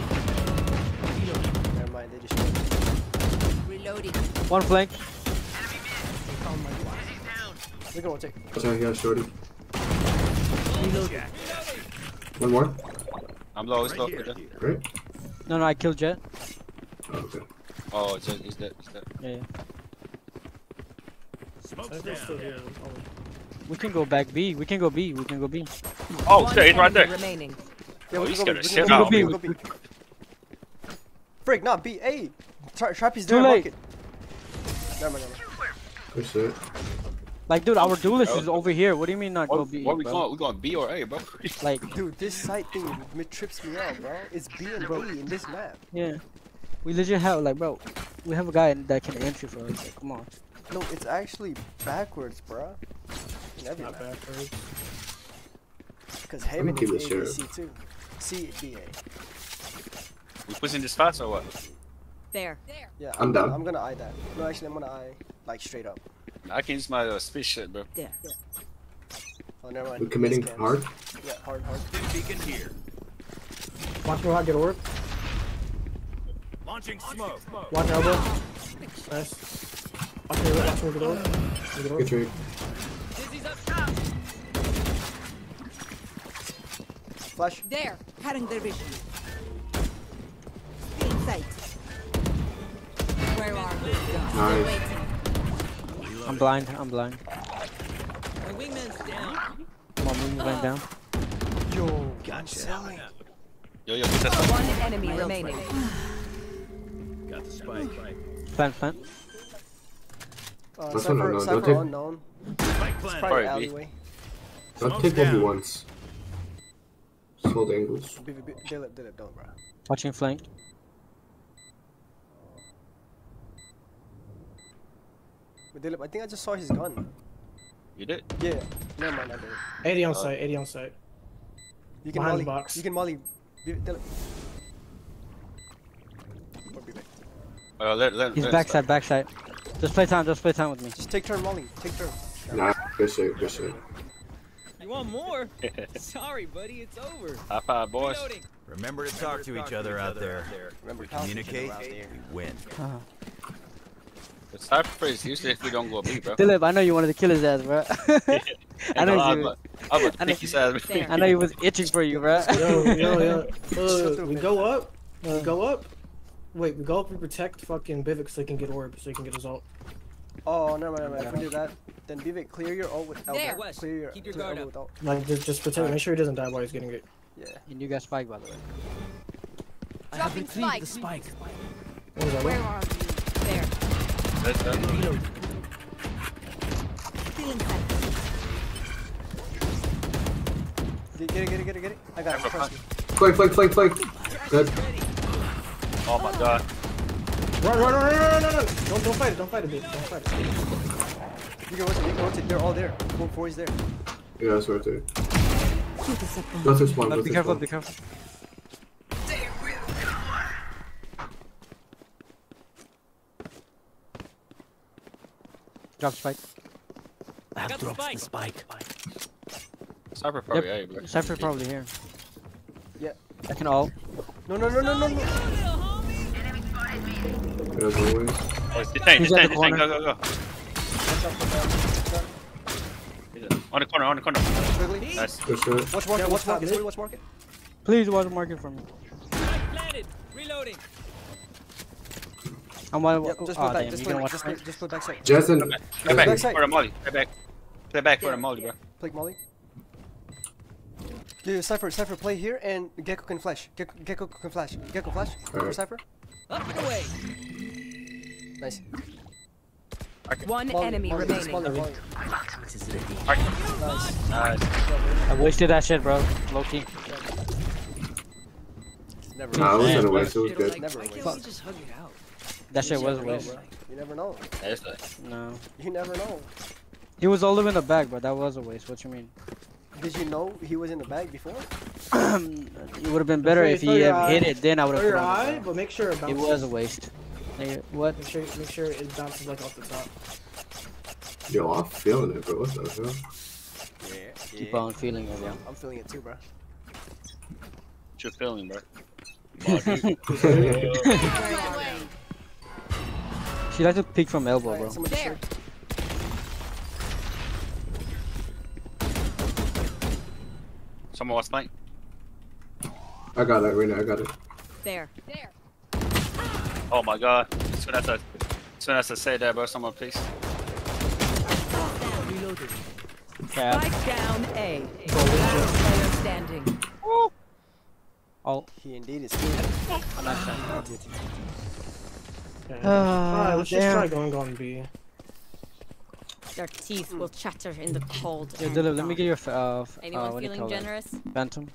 Never mind, they just. Reloading. One flank. We're gonna take. Sorry, yeah, shorty. One more. I'm low, it's low. Right? No no, I killed Jet. Oh, okay. Oh, it's he's dead, he's dead. Yeah. yeah. Smoke's down. We can go back B. We can go B. We can go B. Oh, One shit, he's right enemy there. remaining. Yeah, Oh, we you can go scared B. the We can shit go out B. of We can go B. Frick, not B. A. Tra Trap is Too there. late. Market. Never mind, never mind. Good shit. Like, dude, our duelist is over here. What do you mean not go What, B? what we bro? going? We going B or A, bro? Like, Dude, this site thing it trips me out, bro. It's B and A in this map. yeah. We legit have like, bro. We have a guy that can entry for us. Like, come on. No, it's actually backwards, bro. In every Not map. backwards. Because I'm Haven gonna keep is it A, B, sheriff. C too. C, B, A. We pushing this fast or what? There. Yeah, I'm gonna, down. I'm gonna eye that. No, actually, I'm gonna eye like straight up. I can use my uh, speed shit, bro. There. Oh, never mind. We're committing Miss cams. hard. Yeah, hard, hard. Beacon here. Watch me how I get orb. Launching smoke. Watch elbow. Nice. Watch me, watch me get orb. Get orb. Good trade. Flash. There. Cutting their vision. In sight. Where are we? Nice. Waiting. I'm blind. I'm blind. My wingman's down. Come on, moving right down. Yo, Gotcha. Yo, yo, get that stuff. One enemy remaining. Got the spike. Plant, plant. Uh, That's Cypher, unknown, don't Cypher take- unknown. Spike It's plant. probably Probably B. alleyway. Don't take one v ones. Just hold angles. B- B- B- Dilip, Dilip, don't, bro. Watching flank. But Dilip, I think I just saw his gun. You did? Yeah. Never mind, I did. eighty on site, eighty on site. You can Behind molly. the box. You can molly. B- Dilip. Or B- B. Uh, let, let, He's let- backside, backside. Just play time, just play time with me. Just take turn molly. Take turn. Nah, good shit, good shit. You want more? Sorry, buddy, it's over. High five, boys. Reloading. Remember to talk to each other out there. Remember, We talk to each other communicate, out there. we win. Uh-huh. The Cypher is usually if we don't go B, bro. Dilip, I know you wanted to kill his ass, bro. I know I'm you. about I'm about I to know- kick his ass. I know he was itching for you, bro. Yo, yo, yo. go Uh, through we mid. go up. We go up. Wait, we go up. We protect fucking Bivik so he can get orb, so he can get his ult. Oh, never mind, never mind. If we do that, then Vivek, clear your ult with There. elbow. West, Clear your, keep your clear guard elbow up. with ult. Like, just, just protect. Make sure he doesn't die while he's getting it. Yeah. And you got spike, by the way. I have retrieved the spike. What was that? Where are you? There. Let's go. Feeling set. Get, get it, get it, get it, get it. I got it. Trust me. Flank, flank, flank, flank. Good. Oh my god. Run, run, run, run, run, run, run! Don't, don't fight it. Don't fight it, dude. Don't fight it. You can rotate, you can rotate. They're all there. Four, four is there. Yeah, that's right there. Keep us up. Go through spawn, No, go be through careful, spawn. be careful. Drop spike. I have Got the dropped spike. the spike. Cypher probably A, bro. Cypher probably here. Yeah. I can ult. No, no, no, no, no, no. Yeah, as always. Oh, detain, He's at detain, the detain, corner. go, go, go. Watch out for that. On the corner, on the corner. Quickly. Nice. Good shit. Watch market, Yeah, watch watch market. mid. Somebody watch market. Please watch market for me. Spike planted. Reloading. I'm one. Yep, just Oh, put back, damn, just you put, gonna watch just market? put, just put backside. Jason. Play back Backside. for the molly. Play back. Play back for the molly, bro. Play Molly. Dude, Cypher, Cypher, play here and Gecko can flash. Gecko, Gecko can flash. Gecko flash. Over Alright. Cypher. Up and away. Nice. One Molly, enemy Molly, remaining. Molly, Molly. This is ready. Nice. Nice. I wasted that shit, bro. Low key. Never Nah, it waste. wasn't a waste, it was good. Never Why waste. can't we just hug it out? That shit You was a never know, waste. bro. You never know. That's like, No. You never know. He was all the way in the back, but that was a waste. What you mean? Did you know he was in the bag before? It would have been better Wait, if throw he your had eye. hit it. Then I would have Throw put your on the eye, back. but make sure it It bounces. was a waste. Nigga, what? Make sure, make sure it bounces like off the top. Yo, I'm feeling it, bro. What the hell? Yeah. Keep on feeling it, yeah. I'm feeling it too, bro. what you feeling, bro? She likes to peek from elbow, Alright, bro. somebody There. shoot. Someone was flank. I got it right now, I got it. There. There. Oh my god. As soon as I, as soon as I say that, bro, someone please. Yeah. Spike down A. Last player standing. Oh. He indeed is good. Okay. Uh, Alright, let's just damn. try going on B. Their teeth will chatter in the cold. Yeah, and Dylan, let me dark. get your f- uh, f- Anyone uh, what do you feeling call that? generous? Phantom.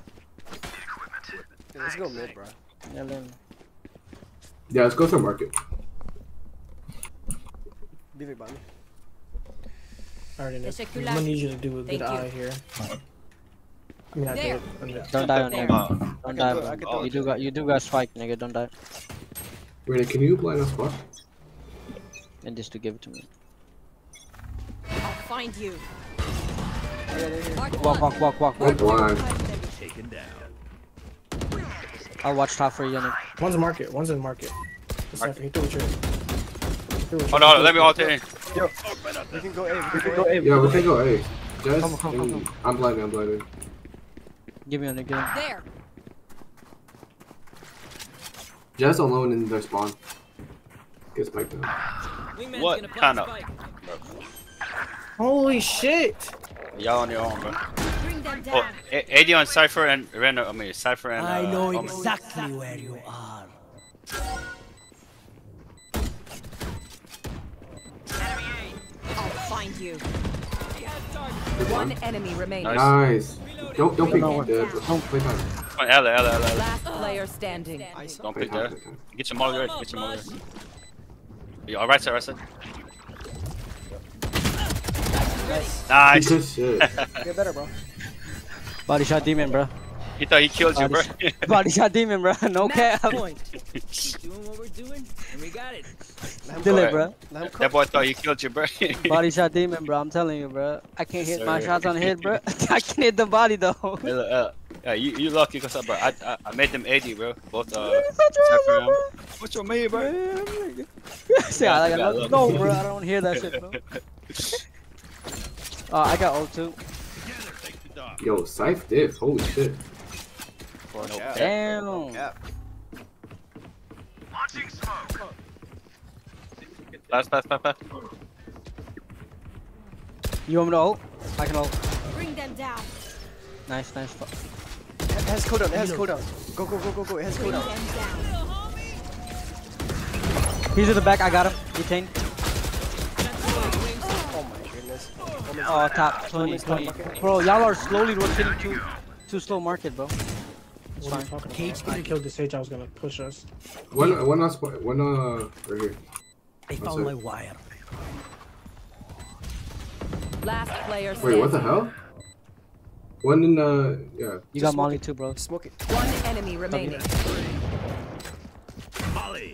Yeah, let's go mid, bro. Yeah, let me- Yeah, let's go through market. Be right by me. I already know. Teşekkürler. I'm gonna need you to do a good Thank you. eye here. I mean, I There. did. I mean, Don't die on There. me. Uh, Don't can die, do it, bro. I can do You it. do got, you do got spike, nigga. Don't die. Rene, can you blind us spot? And just to give it to me. I'll find you. Yeah, they're here. Mark Walk, one. walk, walk, walk, I'm walk. blind. Taken down. I'll watch top for you, Yannick. one's in market. One's in market. Just Market. like, he threw a trigger. Threw a Oh trigger. no, let me ult in. We can go A. We can go A. Yeah, we can go A. Jess, Come on, come on, come and- I'm blinded, I'm blinded. Give me a nigga. There. Jess alone in their spawn. Get spiked down. Wingman's What gonna plant kind of- spike. Holy shit! Y'all on your own, bro. them Oh, down. A- AD on Cypher and Reno. I mean, Cypher and. Uh, I know Omen. exactly where you are. I'll find you. One enemy remaining. Nice. Don't don't pick No, the don't play time. Come on, Ella, Ella, Ella, Ella. Last player standing. Don't Play pick time. that. Play time. Get your molly ready. Get your molly ready. Yeah, right side, right side. Nice. Good shit. Get better, bro. Body shot demon, bro. He thought he killed you, bro. Body, body shot demon, bro. No Match cap. point. Keep doing what we're doing, and we got it. Kill Go it, ahead. bro. Let him That cook. boy thought he killed you, bro. Body shot demon, bro. I'm telling you, bro. I can't hit my Sir. shots on the head, bro. I can hit the body though. Hey, look, uh, yeah, you you lucky cause bro. I, I I made them eighty, bro. Both uh. What's Cypher wrong, and- bro? What's your me, bro? See, I like, I got no, love. no, bro. I don't hear that shit, bro. Uh, I got ult too. Yo, Scythe diff. Holy shit. No Yeah. cap. Damn. Yeah. Pass, pass, pass, pass. You want me to ult? I can ult. Bring them down. Nice, nice. fu- It has cooldown. It has cooldown. Go, go, go, go, go. It has Bring cooldown. them down. He's in the back. I got him. Retained. Oh my goodness. Oh, top twenty, twenty. Bro, y'all are slowly rotating too, too slow market, bro. It's What are you fine. talking about? I killed the Sage. I was gonna push us. One one on spot. One uh right here. I That's found it. my wire. Last player Wait, standing. what the hell? One in uh yeah. You Just got smoke Molly it. too, bro. Smoke it. One enemy remaining. Molly.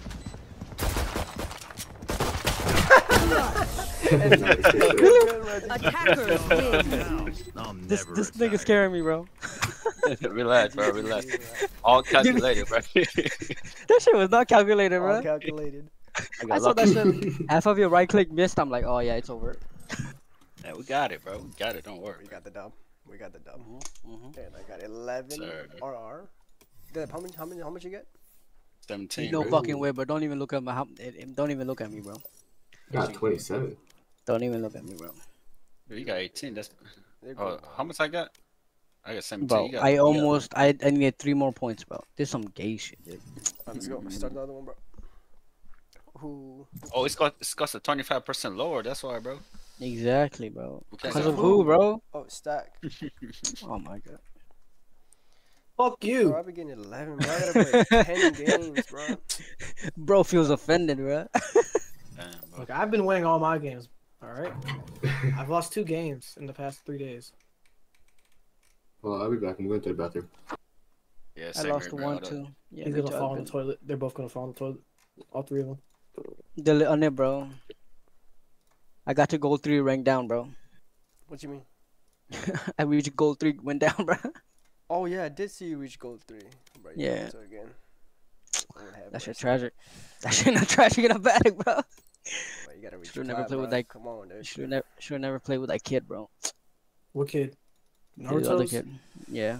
Attackers win. I'm This never this nigga retired. scaring me, bro. Relax, bro. Relax. All calculated, bro. That shit was not calculated, All bro. calculated. I I got saw lucky. that shit. Half of your right click missed. I'm like, oh yeah, it's over. Yeah, we got it, bro. We got it. Don't We worry. got the dub. We got the dub. Mhm. And I got eleven Sir. R R. Deb, how much? How many? How much you get? Seventeen. No bro. fucking way, bro. Don't even look at my. how- eh, eh, Don't even look at me, bro. Got twenty-seven. Don't even look at me, bro. You got eighteen. That's. They're Oh, good. how much I got? I got seventeen. Bro, You got, I you got- almost. I I needed three more points, bro. This some gay shit, dude. Alright, let's go. Start the other one, bro. Who? Oh, it's got it's cost a twenty-five percent lower. That's why, bro. Exactly, bro. Okay, Because so of who, bro? Oh, stack. Oh my god. Fuck Bro, you. I've been getting eleven. Bro, I gotta play ten games, bro. Bro feels offended, bro. Damn, bro. Look, I've been winning all my games. All right. I've lost two games in the past three days. Well, I'll be back. I'm going to the bathroom. Yeah, I same lost here, bro. one Hold up. too. Yeah, He's good gonna job, fall in Ben. the toilet. They're both gonna fall in the toilet. All three of them. Delete on it, bro. I got to gold three rank down, bro. What you mean? I reached gold three, went down, bro. Oh yeah, I did see you reach gold three. Bro, you Yeah. did So again. Lord have That shit mercy. tragic. That shit not tragic in a bag, bro. Bro, you gotta reach Should've never five, played with bro. that- Come on, dude. Should never, should never play with that kid, bro. What kid? The other Naruto's? kid. Yeah.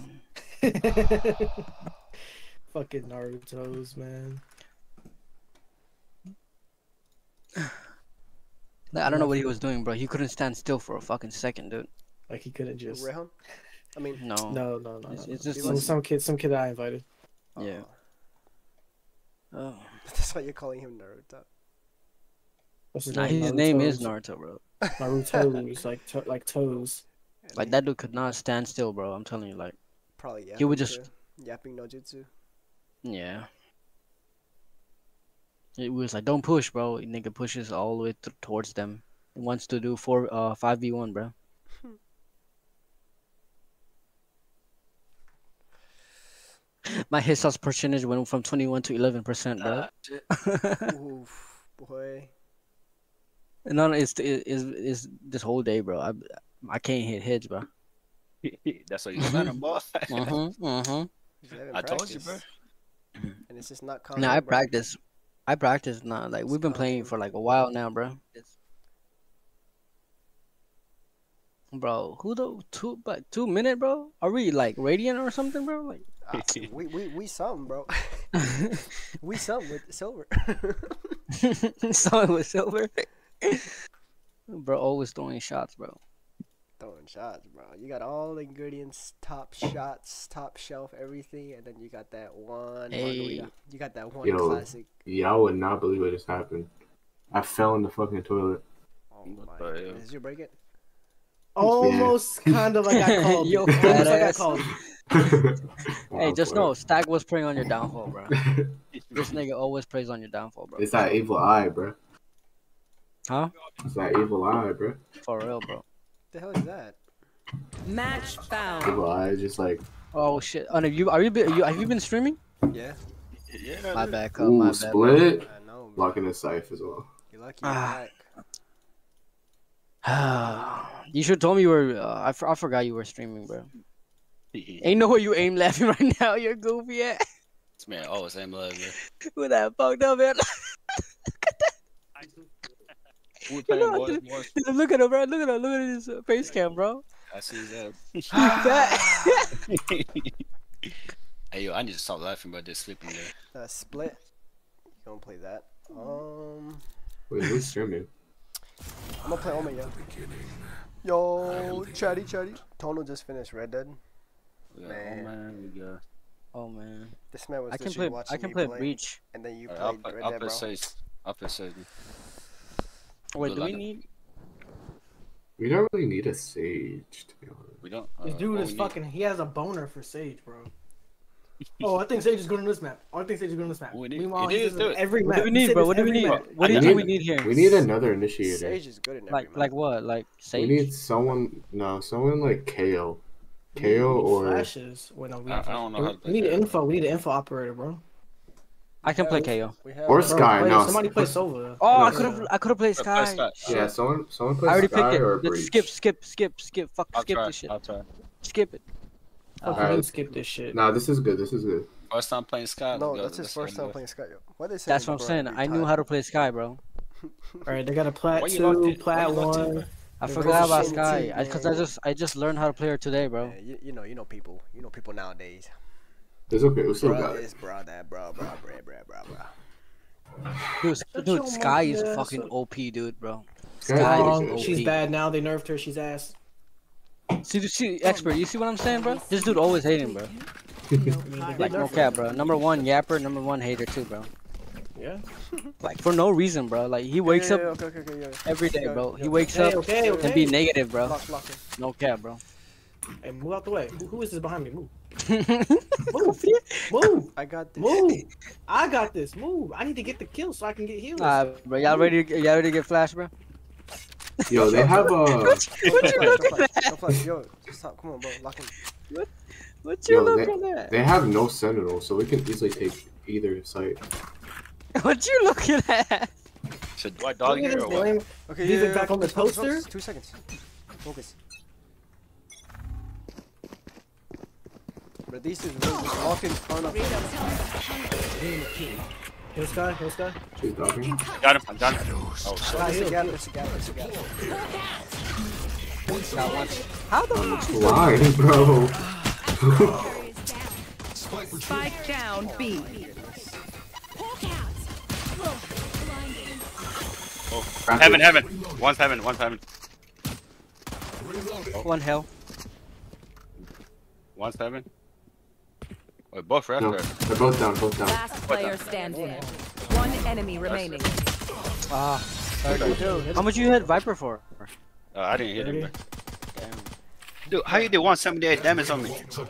Fucking Naruto's, man. Like, I don't know what he was doing, bro. He couldn't stand still for a fucking second, dude. Like he couldn't just. Rehan? I mean, No. No, no, no. It's- no, it's no. just some, like- some kid, some kid I invited. Yeah. Oh. that's why you're calling him Naruto. What's his Nah, name? his name is Naruto's. Naruto, bro. Naruto's like to, like toes. Like that dude could not stand still, bro. I'm telling you, like, Probably yapping. he would just, too. yapping no jutsu. yeah. It was like, don't push, bro. Nigga pushes all the way th- towards them. He wants to do four, uh, five v one, bro. My hit shots percentage went from twenty-one to eleven percent, bro. Oof, boy. No, no, it's, it's it's it's this whole day, bro. I I can't hit hits, bro. That's what you learn, boy. Mm-hmm. Mm-hmm. He's having I told you, practice. bro. And it's just not common. Nah, I bro. practice. I practice now. Like we've been playing for like a while now, bro. Bro, who the two but two minute, bro? Are we like Radiant or something, bro? Like Ah, we we we something, bro. we something with silver. someone with silver. Bro, always throwing shots, bro. throwing shots, bro. You got all the ingredients, top shots, top shelf, everything, and then you got that one Hey. margarita. You got that one Yo, classic. y'all would not believe what just happened. I fell in the fucking toilet. Oh my But, yeah. goodness. Did you break it? Almost kind of like I called. Yo, you. Almost fat like I ass. called. you. Hey, Oh, just bro. know, Stag was preying on your downfall, bro. This nigga always preys on your downfall, bro. It's that evil eye, bro. Huh? It's that evil eye, bro. For real, bro. What the hell is that? Match found. Evil eye is just like, Oh shit. Oh, have you are you, been, you have you been streaming? Yeah. Yeah. My bad, cuz. My ooh, bad. split. I know, bro. Blocking the scythe as well. You're lucky you're Ah. back. You should told me you were. Uh, I, f- I forgot you were streaming, bro. Ain't no way you aim laughing right now. You're goofy ass. This man always aim love, yeah. With that fucked up man. We You playing know, boys, dude, boys. dude, look at him, bro. Look at him. Look at his uh, face cam, bro. I see that. You fat. Hey, yo, I need to stop laughing about this sleeping there. Uh, split. You gonna play that? Um, Wait, who's streaming? I'm gonna play Omen, yo. Yo, chatty, chatty. Tono just finished Red Dead. We got, Man. oh man, we got. Oh man. This man was I can literally play. watching I can me play play, Breach. and then you Alright, I'll played play, Red I'll Dead, play bro. Sage. I'll play Sage. Wait, Good do we luck. need? We don't really need a sage, to be honest. We don't. This uh, dude what is we need- fucking. He has a boner for Sage, bro. Oh, I think Sage is good on this map. Oh, I think Sage is good on this map. We need- Meanwhile, it he is, says it dude. every What map. do we He need, said bro? this What do we every need? map. What do I you need- think we need here? We need another initiator. Sage is good in every Like, map. like what? Like We Sage? need someone, no, someone like K O. K O We need or flashes. Wait, no, we, I- I don't know how to we play need that. info. We need an info operator, bro. I can play Yeah, K O. We have Or uh, Sky. Bro, play- no, somebody play s- Sova. Oh, I No, could have. I could have played Play- play Sky. Sky. yeah, someone, someone I play already Sky picked or it. Let's Breach. skip, skip, skip, skip. Fuck, I'll skip try. this shit. I'll try. Skip it. Fuck, Uh, we didn't skip this shit. Nah, this is good. This is good. First time playing Sky. No, let's go, that's his let's first go, time boys. playing Sky. Yo, Why they say That's what I'm saying. I knew how to play Sky, bro. All right, they got a plat Why you locked two, in? Why plat you locked in, one. I They're forgot both about shit. Sky. I, Cause I Yeah. just, I just learned how to play her today, bro. Yeah, you, you know, you know people. You know people nowadays. It's okay. We still Bro, got it. this, bro, that, bro, bro, bro, bro, bro, bro. Dude, Shut dude, your Sky is monkey ass fucking up. O P, dude, bro. Sky Sky is is good. O P. She's bad now. They nerfed her. She's ass. See, see, expert. You see what I'm saying, bro? This dude always hating, bro. I mean, they Like did no nerf her. cap, bro. Number one yapper, number one hater too, bro. Yeah. Like for no reason, bro. Like he wakes yeah, up yeah, okay, okay, okay, yeah. every day, Yeah, bro. yeah. He wakes Okay, up okay, and okay. be negative, bro. Block, block it. No cap, bro. Hey, move out the way. Who, who is this behind me? Move. Move. Move. I got this. Move. I got this. Move. I need to get the kill so I can get healed. Nah, bro. Y'all ready? To, y'all ready to get flash, bro? Yo, they have a. What you Don't looking flash, at? don't flash. Yo, stop. Come on, bro. Lock in. What you Yo, looking they, at? they have no sentinel, so we can easily take either site. What you looking at? Should do I dog Look at here this or what? lame- Okay, Leave yeah, it yeah, back on the focus, focus, toaster? focus. Two seconds. Focus. But these two just walk in front of Hill Sky. Hill Sky. She's dogging. Got him. I got him. Oh shit. Sky There's a heal. gap, there's a gap, there's a gap. Got one. How the fuck you Line, bro. Spike down B. Oh. Heaven, heaven. One's heaven. One's heaven. One hell. One's heaven. Wait, both are No, after. they're both down. Both down. Last player standing. One enemy remaining. Ah. thirty. How much you hit Viper for? Uh, I didn't hit him. thirty. Bro. Dude, how you did one seventy-eight damage on me?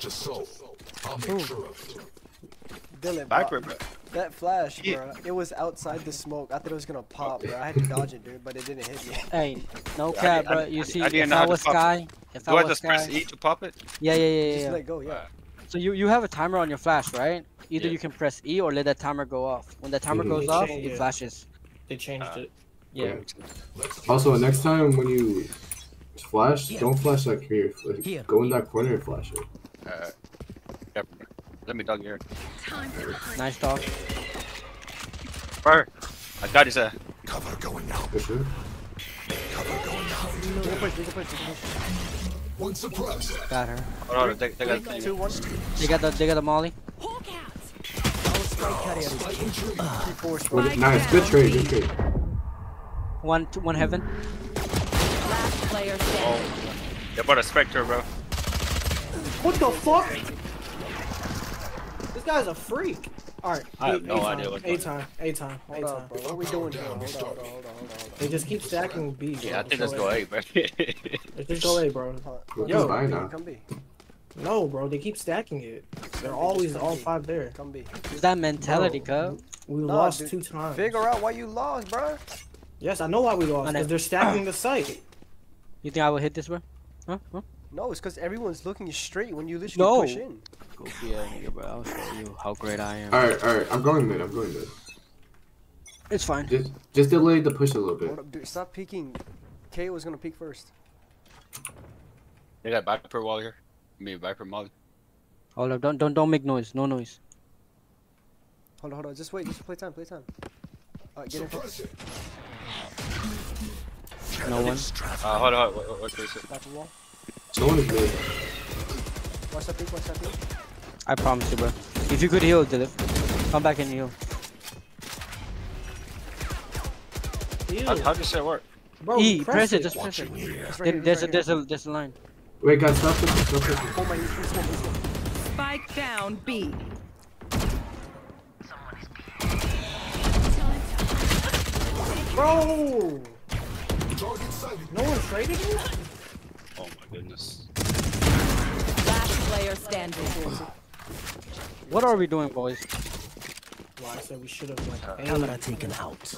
Dylan, Viper, bro, bro. that flash, Yeah. bro, it was outside the smoke. I thought it was gonna pop, bro. I had to dodge it, dude, but it didn't hit me. Hey, no I cap, didn't- I bro. didn't- You I see, didn't if know how I to was pop it. Sky, if Do I I was just press Sky, E to pop it? yeah, yeah, yeah, Just yeah. let go, yeah. So you you have a timer on your flash, right? Either Yeah. you can press E or let that timer go off. When the timer Mhm. goes They off, change it it. flashes. They changed Uh, it. Yeah. Also, next time when you flash, don't flash like here. Like, Here. go in that corner and flash it. Alright. Yep. Let me dog here. Nice dog. Fire. I got his ass. For sure. You can push, you can push, you can push. Got her. Hold on, they, they got Two, one. They got the they got the molly. Three, four, Well, spike. nice. Good trade. Good trade. One two, one heaven. Last player standing. They brought a Spectre, bro. What the fuck? This guy's a freak. Alright, I have no A-time, idea what's A time, A time, A Hold time. on, bro. What are we doing here? Hold on, hold on, hold on, hold on. Hold on. They just keep stacking B. Bro. Yeah, I think let's So go A, bro. Let's just go A, bro. We're Yo, fine now. Come B. No, bro, they keep stacking it. They're always all five there. Come B. Is that mentality, Bro, cuz? We Nah, lost dude. two times. Figure out why you lost, bro. Yes, I know why we lost. I know. Because they're stacking the site. You think I will hit this, bro? Huh? Huh? No, it's because everyone's looking straight when you literally No. push in. Go yeah, nigga, bro. I'll show you how great I am. Alright, alright. I'm going mid. I'm going mid. It's fine. Just, just delay the push a little bit. Hold up, dude. Stop peeking. K was gonna peek first. They got Viper wall here. I mean, Viper Molly. Hold up, don't don't don't make noise. No noise. Hold on, hold on. Just wait. Just play time. Play time. Alright, get in. No one. Uh, hold on, hold on. What, what, what, what, Back from wall. No one is mid. Watch that peek. Watch that peek. I promise you, bro. If you could heal, Dilip, come back and heal. how, how does that work? Bro, E, press, press it, it. just press it. It's right There- here, it's There's a right there's here. a there's a line. Wait, guys, stop this. Stop this. Oh my, he's smoke, he's smoke. Spike down B. Bro! No one traded you? Oh my goodness. Last player standing. What are we doing, boys? Well, I said we should have like Camera taken out.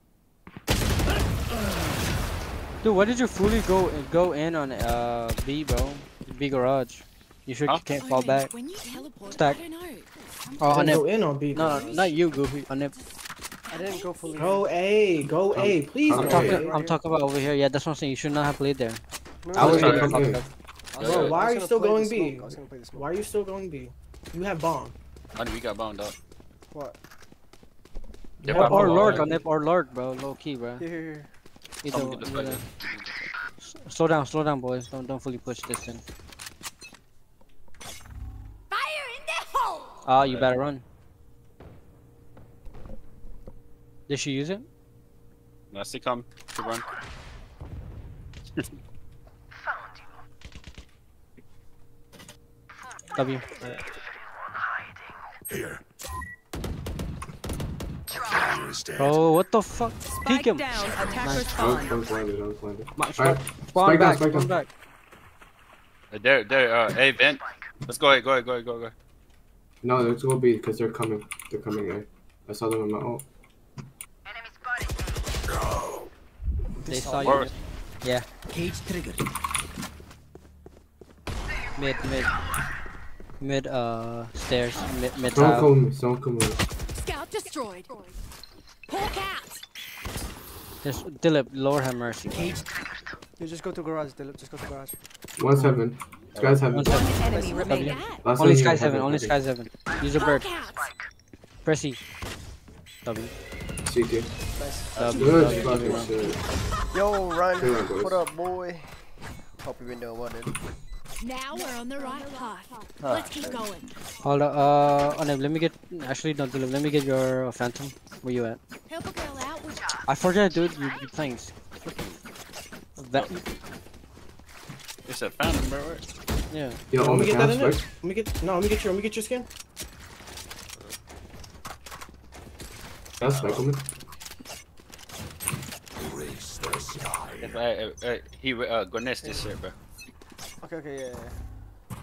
Dude, why did you fully go go in on uh B, bro? B garage. You sure Huh? you can't fall back? When you teleport, Stack. I don't know. Oh, on go it. in on B. No, no, not you, Goofy. On it. I didn't go fully. Go A, go A, please. I'm I'm go talking. A. I'm talking about over here. Yeah, that's what I'm saying. You should not have played there. No, I was no, Okay, gonna no, come fuck in. up. I was Bro, gonna- why I are was you gonna still play the going smoke. B? I was gonna play the smoke. Why are you still going B? You have bomb. I we got bound up. What? You Yeah, have Or bomb. lord on it. Or lord, bro. Low key, bro. Here, here, here. Either, Someone get the either. Spectre. S- Slow down, slow down, boys. Don't don't fully push this in. Fire in the hole! Ah, you better run. Did she use it? I see come to run. W. Here. Bro, what the fuck? Peek Spike him. down. Attacker I was, spawn. I was blinded. I was blinded. Ma- Alright. Spawn Spike down, back, spike spawn down. back. Uh, There, there. Uh, hey, vent. Let's go ahead. Go ahead. Go ahead. Go ahead. No, let's go B because they're coming. They're coming. I, I saw them in my ult. They saw you. Or- Yeah, Cage triggered. mid, mid. Mid, uh, stairs. Mid, mid Don't tile. come. Don't come. Scout destroyed. Hawk out. There's Dilip, Lord have mercy. You just go to garage, Dilip. Just go to garage. One seven. Sky's heaven. One One second. enemy remaining. Last Only one, Sky heaven, seven, only heaven. Sky seven. Use a bird. Hawk out. Press E. W. C T. Nice. W. Good W. fucking shit. Yo, Ryan. Good one, boys. What up, boy? Hope you've been doing well, dude. Now we're on the right path. Let's keep going. Hold up, uh, Onev, let me get, actually, don't Dilip, let me get your uh, Phantom. Where you at? Help a girl out with I forget, dude, you, you playing. That, It's a phantom, bro. Right? yeah. Yo, Let on me the get that in there. cast, right? Let me get no. Let me get your. Let me get your skin. That's spike on me. Hey, hey, hey, he uh, go nest this shit, bro. Okay, okay, yeah, yeah.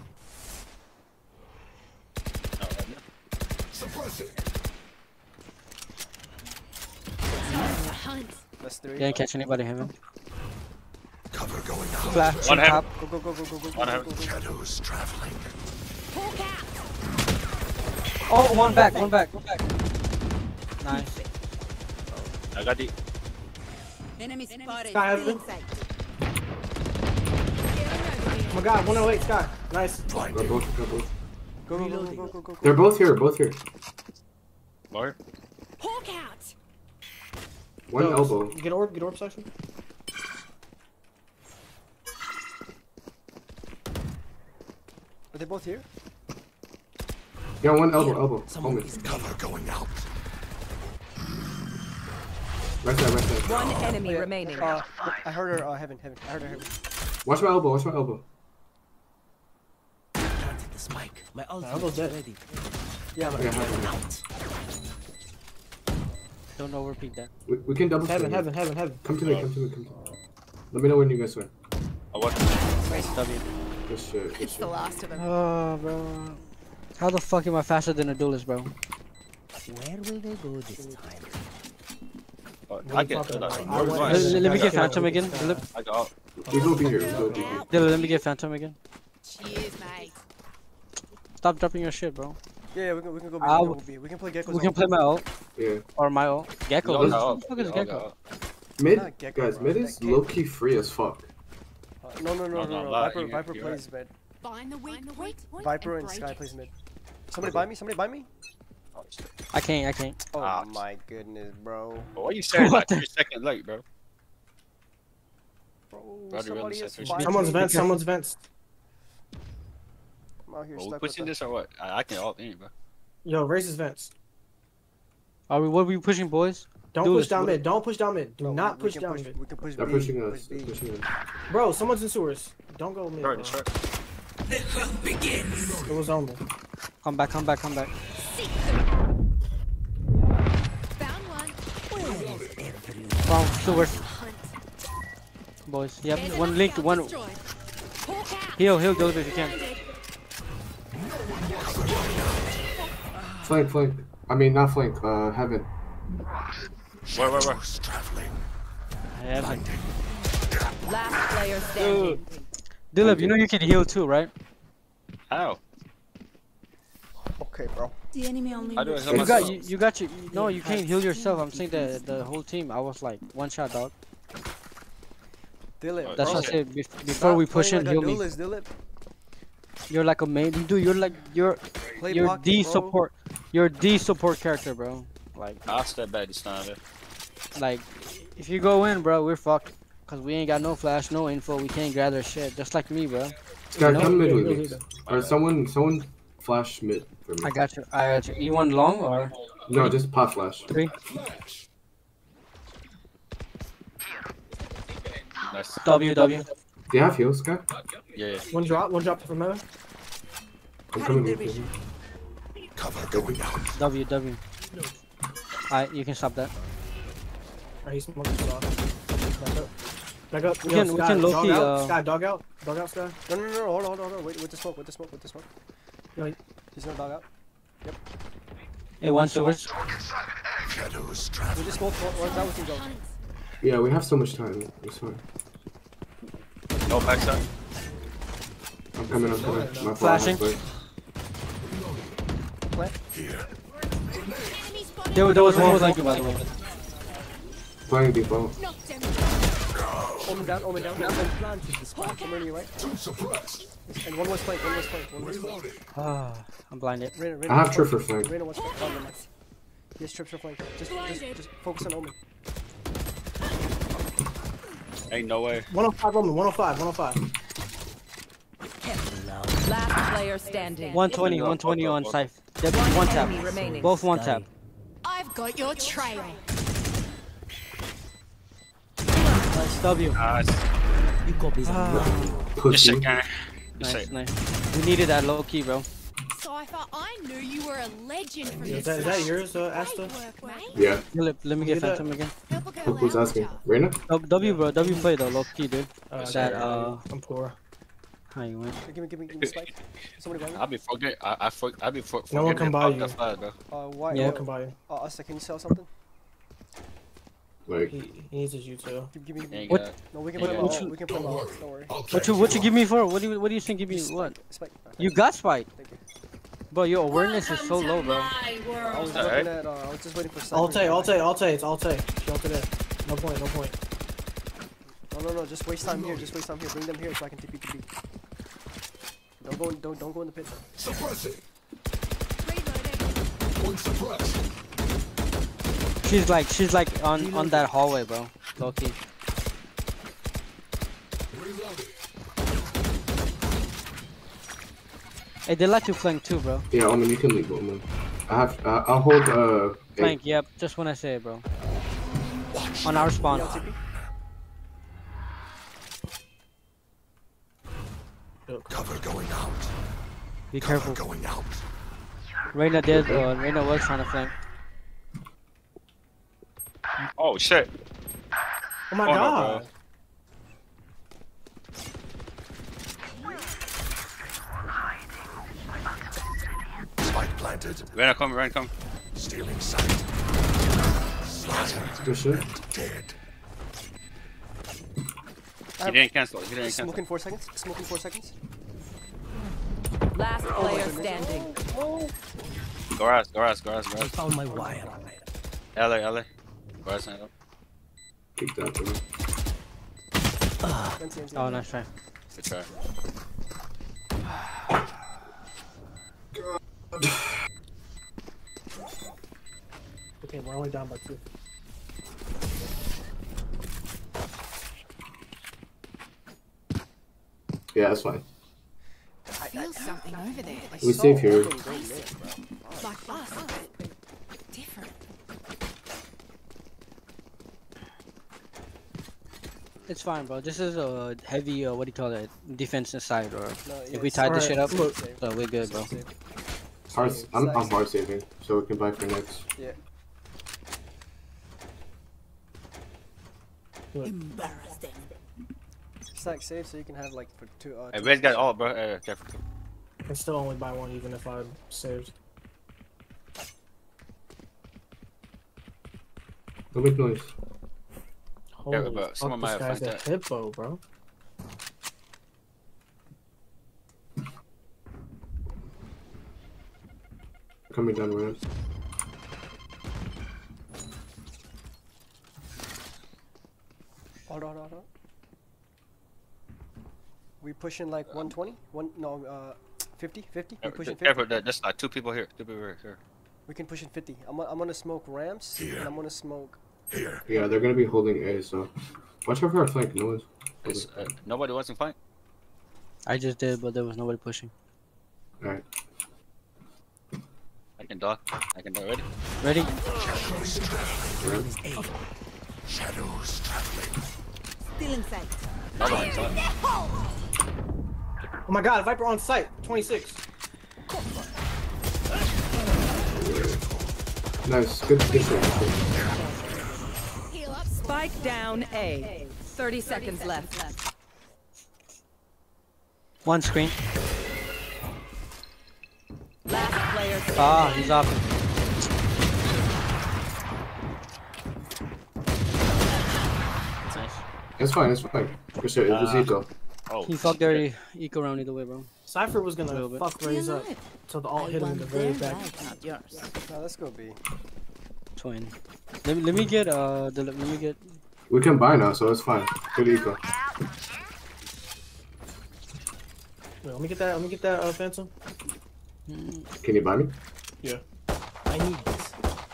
hunt. That's three. Didn't catch anybody heaven. Cover going out. Flash, One top. Go, go, go, go, go, go, One go, heaven. go, go, go. Shadows traveling. Hawk out. Oh, one back, one back, one back. Nice. I got the. Enemy spotted. Sky heaven. Oh my God, one oh eight Sky. Nice. Go both. Go both. Go, go, go, go, go, go, go. They're both here. Both here. Lawyer? Hawk out. One Yo, elbow. Get orb. Get orb section. Are they both here? Yeah, one elbow. Elbow. Someone Homie. is Cover going out. Right side. Right side. One enemy remaining. Uh, I heard her. Uh, heaven, heaven. I heard her. Heaven. Watch my elbow. Watch my elbow. Planted the spike. My ultimate is ready. Yeah, I got heaven. Don't overpeak that. We, we can double. Heaven, swing. heaven, heaven, heaven. Come to me. Come to me. Come to me. Let me know when you guys swing. Oh, what? Nice W. Good shit. Good It's shit. the last of them. Oh, bro. How the fuck am I faster than a duelist, bro? Where will they go this time? Oh, I get talking uh, about? like, I where's went- mine? Let, let me I get got- Phantom again. Dylan, I got. We will be here. We will be here. Dylan, let me get Phantom again. Cheers, mate. Stop dropping your shit, bro. Yeah, yeah, we can we can go B. I We can, w- go B. We can play Gecko's We can ult. play my ult. Yeah. Or my ult. Gecko. We all What got the up. fuck We is all Gecko? got up. Mid, Not Gecko, guys, bro. mid That is kid. low key free as fuck. Uh, no, no, no, No, no, no, no. lie, Viper, you're- Viper you're plays mid. Find the weak point. Viper and Sky plays mid. Somebody buy me. Somebody buy me. I can't, I can't. Oh Ah. my goodness, bro. Why are you saying like What the- three seconds late, bro? Bro, Brother, somebody really is said fighting Someone's me. vents, someone's vents. I'm out here Well, we stuck with pushing the... this or what? I, I can alt in, bro. Yo, raise his vents. Are we, what are we pushing, boys? Don't Do push this, down bro. mid. Don't push down mid. Do Bro, not we push can down push, mid. We can push They're B. pushing push us. B. They're pushing us. Bro, someone's in sewers. Don't go mid. Short, Bro. short. The hunt begins. It was on me. Come back, come back, come back. Found one. Where is everyone? From sewers, Hunt. boys. Yep, There's one enough link, scouts one. destroyed. Hawk out. Heal, heal, Dylan if you can. Flank, flank. I mean, not flank. Uh, heaven. Where, where, where? Who's traveling? Heaven. Last player standing. Dylan, you know you can heal too, right? How? Okay, bro. The enemy only. I do it You myself. got, you, you got your. No, you can't heal yourself. I'm saying the the whole team. I was like one shot, dog. Dylan, That's bro. what I said. bef- Before we push in, like heal a me. duelist, Dylan. You're like a main dude. You're like you're Play you're pocket, D bro. support. You're D support character, bro. Like I'll step back this time, bro. like if you go in, bro, we're fucked. Cause we ain't got no flash, no info. We can't gather shit. Just like me, bro. Sky, know? come mid with Yeah, me. yeah, Or someone, someone flash mid for me. I got you. I got you. You want long or No, just pot flash. three? Nice. W W. Do you have heals, Sky? Yeah, yeah. One drop, one drop from heaven. I'm coming with you. Cover going out. W W. Alright, you can stop that. Alright, he's smoking us off. Back up. Back up. We Yo, can- we Sky, can low dog key, out. uh, Sky, dog out. Dog out, Sky. No, no, no, hold on, hold on, hold on. Wait, with the smoke, with the smoke, with the smoke. Yo, He's gonna dog out. Hey, one sewers. Shadows We traveling. just smoke one, one down, we can go. Yeah, we have so much time. It's fine. No backside. I'm coming, I'm coming. My Flashing. flash. Here. There, there was one with like you, by the way. Playing default. Knocked him. Omen down, Omen down, down, and planted the spike. I'm running you right. Two suppressed. And one was flank, one was flank, one was flank. Reloading. Ah, I'm blinded. Reyna, Reyna, I have was trip for flank. Reyna was flank. Oh, never mind. He has trips for flank. Just, just, just focus on Omen. Ain't no way. one oh five Roman, one oh five, one oh five. Last player standing. one twenty, one twenty on Scythe. Yep, one tap. Enemy remaining. Both one tap. I've got your trail. Nice W. Nice. You copy Ah, This Pussy. shit, gang. This nice, shit. nice. We needed that low key, bro. Cypher, I knew you were a legend from Is this that, is that side. yours, uh, Great Asta? work, mate. Yeah. Let, let me get Get that. Phantom again. Help a girl Who- Who's out, asking? child. Reyna? W, W bro. W play though, low key, dude. Uh, That, sorry, uh, I'm poor. How you went? Give me, give me, give me spike. Somebody buy me. I be forget. I I for, I be for, No one forgetting can buy about you. that flag, bro. Uh, why? Yeah. Yeah, Uh, can buy you. uh, Asta, can you sell something? Like, He, he needs his U too. Give, give me. Ain't What? got- No, we can Yeah. put him What on. you- We can put him on. Don't worry. What you what you give me for? What do you what do you think? Give me what? Spike. You got spike, Thank you. bro. Your awareness is so low, bro. I was Alright. looking at. Uh, I was just waiting for. Cypher Alt to A, buy. alt A, alt A, it's alt A. She ulted there. No point, no point. No, no, no. Just waste time here. Just waste time here. Bring them here so I can T P T P. Don't go. Don't don't go in the pit. Suppressing. Reloading. One suppressed. She's like she's like on on that hallway, bro. Low key. Reloading. Hey, they like to flank too, bro. yeah, Omen, you can leave, Omen. I have, uh, I'll hold, uh, Flank, yep. Just when I say it, bro. On our spawn. Yeah, T P. Cover going out. Be Cover careful. going out. Reyna did. Uh, Reyna was trying to flank. Oh shit. Oh my Oh, no, god. Spike planted. Reyna come, Reyna come. Stealing sight. Slaughtered Good shit. and dead. He didn't cancel. He didn't cancel. Smoking four seconds. Smoking four seconds. Last player standing. Goras, Goras, Goras, I Goras. found my wire. L A, L A. Goras, L A. Kick that, bro. Oh, nice try. Good try. Okay, we're only down by two. Yeah, that's fine. I feel something over there. We save here. Like us. Different. It's fine, bro. This is a heavy, uh, what do you call it? Defensive side, or No, if yeah, we tied this shit up, Look. so we're good, bro. Hard, I'm, I'm hard saving, so we can buy for next. Yeah. Embarrassing. Stack save so you can have like for two. Uh, Hey, two Ray's got kills. all, bro. Uh, careful. I can still only buy one even if I saved. Don't make noise. Holy but fuck, someone might this have guy's a flanked hippo, bro. Coming down ramp. Hold on, hold on. We pushing like one twenty? One no, uh, fifty, fifty. We pushing fifty. Careful, there- there's like two people here. Two people here. here. We can push in fifty. I'm gonna- I'm gonna smoke ramps Here. and I'm gonna smoke. Here. Yeah, they're gonna be holding A, so watch out for our flank. No one's. It's, uh, nobody wants to fight. I just did, but there was nobody pushing. Alright. I can dog. I can dog. Ready? Ready? Shadows traveling. Shadows traveling. Still in sight. Another one, son. Oh my god, Viper on site, twenty-six. Nice. Good. Good shit. Spike down A. thirty seconds left. One screen. Last player standing. Ah, he's off. Nice. It's fine. It's fine. Good shit. It was Uh, eco. Oh. He fucked their eco round either way, bro. Cypher was A little gonna bit. fuck Raze up till the alt hit him in the very back. not yours. No, let's go B. Twin. Let me let me get uh the let me get. We can buy now, so it's fine. Good eco. Wait, let me get that. Let me get that uh, Phantom. Can you buy me? Yeah. I need this.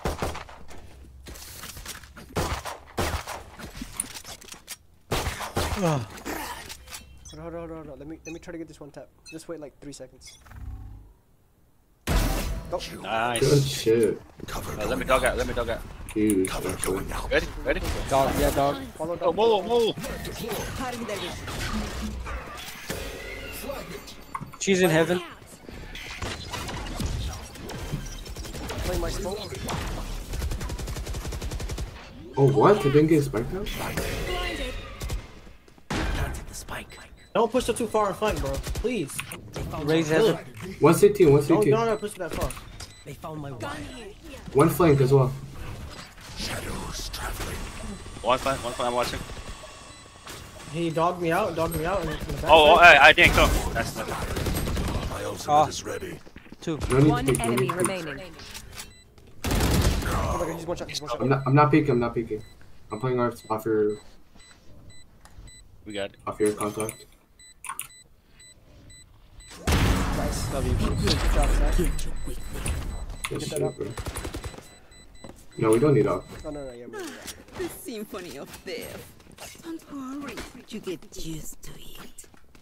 Oh. Hold on, hold on, hold on. Let me let me try to get this one tap. Just wait like three seconds. Go. Good Nice. shit. Uh, let me dog out. Let me dog out. Huge. Cover actually. going out. Ready? Ready? Dog, yeah, dog. Follow Oh, down. whoa, whoa. She's in heaven. Play my smoke. Oh, what? It didn't get spiked out? Planted the spike. Don't push it too far in flank, bro. Please. They found Raise my heaven. wire. One C T, one C Don't T. don't ever push it that far. They found my wire. One flank as well. Shadows traveling. One flank. One flank. I'm watching. He dogged me out. Dogged me out in, in the back. Oh, oh side. I, I didn't come. That's not. My ultimate Ah. is ready. Two. No need One to peek. No enemy need to peek. remaining. Oh my god, he's one shot. He's one shot. I'm not. I'm not peeking. I'm not peeking. I'm playing off, off your We got it. off your contact. Nice. W. Good job, Zach. Good Get that shit, up. bro. No, we don't need up. Oh no no yeah. we- yeah. The symphony of death. Don't worry, you get used to it.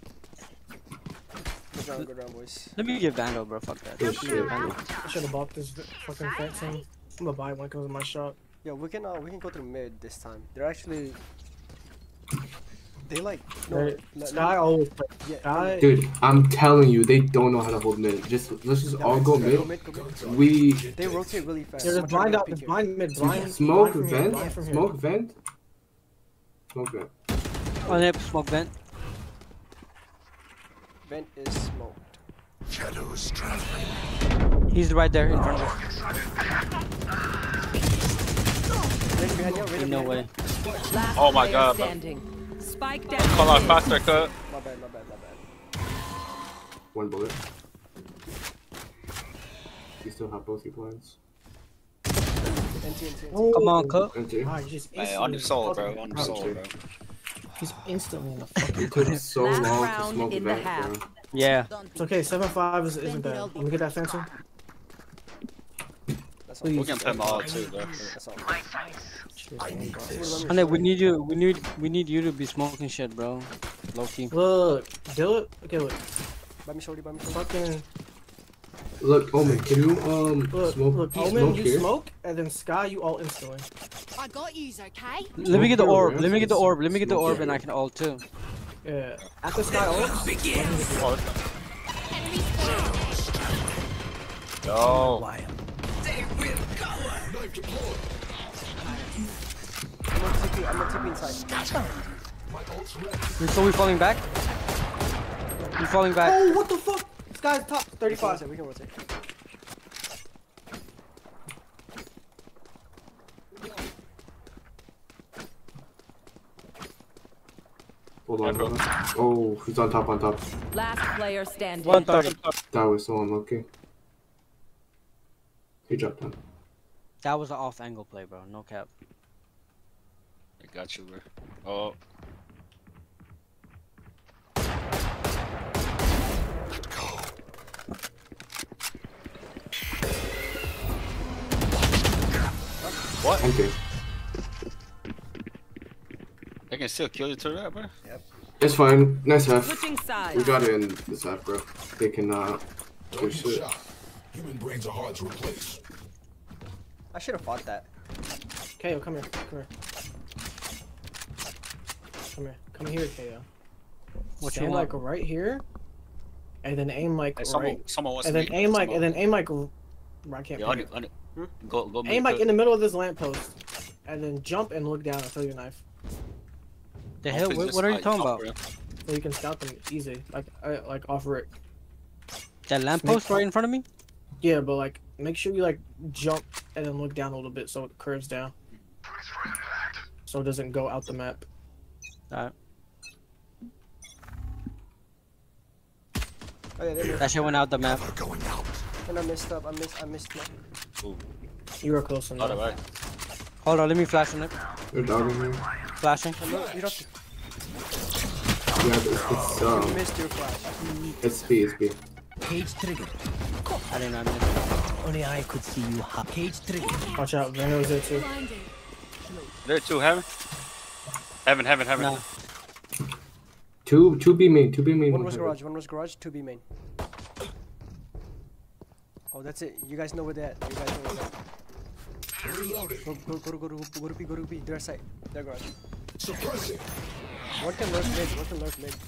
Good round, good round, boys. Let me get Vandal, bro. Fuck that. Good shit. Vandal. I should have bought this fucking Phantom. I'm gonna buy one because of my shot. Yeah, we can uh, we can go through mid this time. They're actually They like no. Right. let- Sky let- always play. Yeah, Sky. Dude, I'm telling you, they don't know how to hold mid. Just let's just all go Go mid. mid, go mid. We They rotate really fast. Yeah, I'm there's trying blind to out. peek There's you. blind mid. Blind. smoke blind from here, vent, blind from here. smoke vent, smoke vent. On hip, smoke vent. Vent is smoked. Shadows traveling. He's right there in front of us. Right behind you, right No behind way. you. Last Oh my player God, bro. standing. Spike down. Call out mid. faster, cut. My bad, my bad, my bad. One bullet. You still have both your plans. N T, N T, N T. Oh, Come on, Cook. Enter. God, he's just Man, on instantly your soul, bro. fucking- On your soul, bro. He's instantly in the fucking. It took so Last long to round smoke in the vent, half. bro. Yeah. It's okay. Seven five is, isn't bad. Let me get that fencer. That's all. We Please. can play them all too, bro. That's all. I need this. Honey, we need you. We need. We need you to be smoking shit, bro. Low key. Look, do it. Okay, look. Buy me shorty, buy me shorty. Fucking Look, Omen, can you um look. smoke? Look, smoke Omen, you here? smoke, and then Sky, you all instantly. I got yous, okay? Let me get the Smoke orb. here, Let me get the Ramses. orb. Let me get the Smoke orb, here. and I can ult too. Yeah. After Sky ult, Yo. Wild. I'm gonna T P, I'm gonna T P inside. So we falling back? We falling back. oh, what the fuck? Sky's top We can thirty-five. rotate, we can rotate. Hold on, hold on. Oh, he's on top, on top. Last player standing. one thirty. That was so unlucky. He dropped down. That was an off angle play, bro. No cap. I got you, bro. Oh. Let go. What? Okay. They can still kill you to that, bro? It's fine. Nice half. Switching sides. We got it in this half, bro. They can uh Don't do get shit. shot. Human brains are hard to replace. I should have fought that. K O, come here. Come here. Come here. Come here, K O. What you Stand want? like right here, and then aim like Hey, someone, right, someone wants and to then meet aim me. like, and Someone- then aim like. r- I can't. Yeah, ping on it. it, on it. Go, go, Aim like in the middle of this lamppost, and then jump and look down and throw your knife. The hell? What, what are you talking about? So you can scout them easy, like uh, like offer it. That lamppost right in front of me? Yeah, but like make sure you like jump and then look down a little bit so it curves down, so it doesn't go out the map. Alright. Oh yeah, there we go. That shit went out the map. Going out. And I messed up, I missed, I missed my... You were close enough. All right. Hold on, let me flash on it. They're dogging me. Flashing. Oh, no, you don't... Yeah, it's, it's You um, missed your flash. it's B, it's B. Cage triggered. I did not miss. Only I could see you. Ha- Cage triggered. Watch out, Venom is there too. There too, heaven. Heaven, heaven, heaven. Nah. Two, two B main, two B main. One one was heaven. garage, one was garage, two B main. Oh, that's it. You guys know where they're at. You guys know where they're at. Reloading. Go, go, go, go, go, go, go to B, go to B. Their side. Their garage. Suppressing. One can lurk mid, one can lurk mid.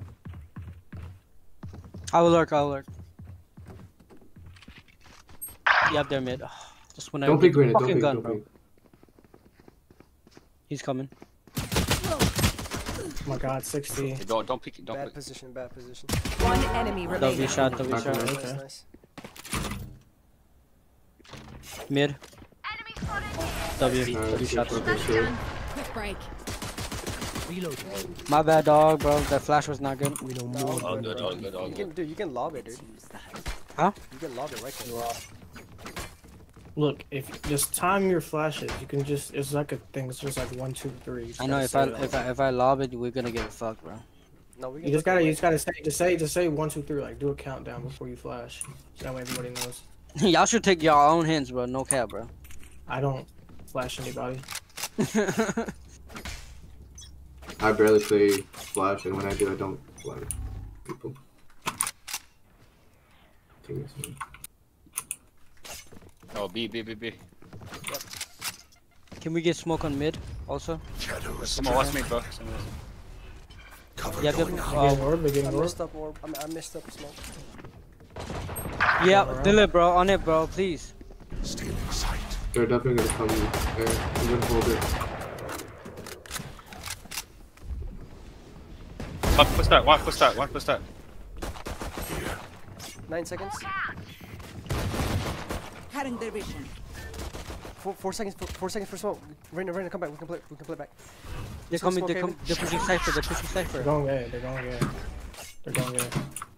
I will lurk, I will lurk. Yep, they're mid. Just when I Don't get pick the grenade, don't fucking pick, gun, don't bro. pick. He's coming. Oh my God, sixty. Hey, don't, don't pick it, don't Bad pick it. position, bad position. One enemy W remaining. shot, W Okay. shot. Nice, Okay. nice. Mid. W. Uh, W shit, shot. shit, shit. Quick break. Reload. My bad, dog, bro. That flash was not good. We know No, more. All good, all good, all You can, good. dude, you can lob it, dude. Huh? You can lob it right there. Look, if just time your flashes, you can just it's like a thing. It's just like one, two, three. You just I know gotta if say I it. if I if I lob it, we're gonna get fucked, bro. No, we can You just look gotta away. you just gotta say just say just say one, two, three. Like do a countdown before you flash. So that way everybody knows. Y'all should take y'all own hands, bro. No cap, bro. I don't flash anybody. I barely play Flash, and when I do, I don't flash people. Take this one. Oh, B, B, B, B. Can we get smoke on mid also? Shadows. Someone wants me, bro. Someone wants me. Cover Yeah, going good. out. Getting Uh, orb, they're I getting orb. messed up orb. I, mean, I messed up smoke. yeah, do it, bro. On it, bro. Please. Stealing sight. They're definitely gonna come there. I'm gonna hold it. One push that, one push that, one push that. Nine seconds. Cutting their vision. Four, four seconds. Four, four seconds for smoke. Rainer, Rainer, come back. We can play. We can play back. They're So coming. smoke They're haven. coming. They're pushing Cypher. They're pushing They're Cypher. going A. They're going A. They're going A.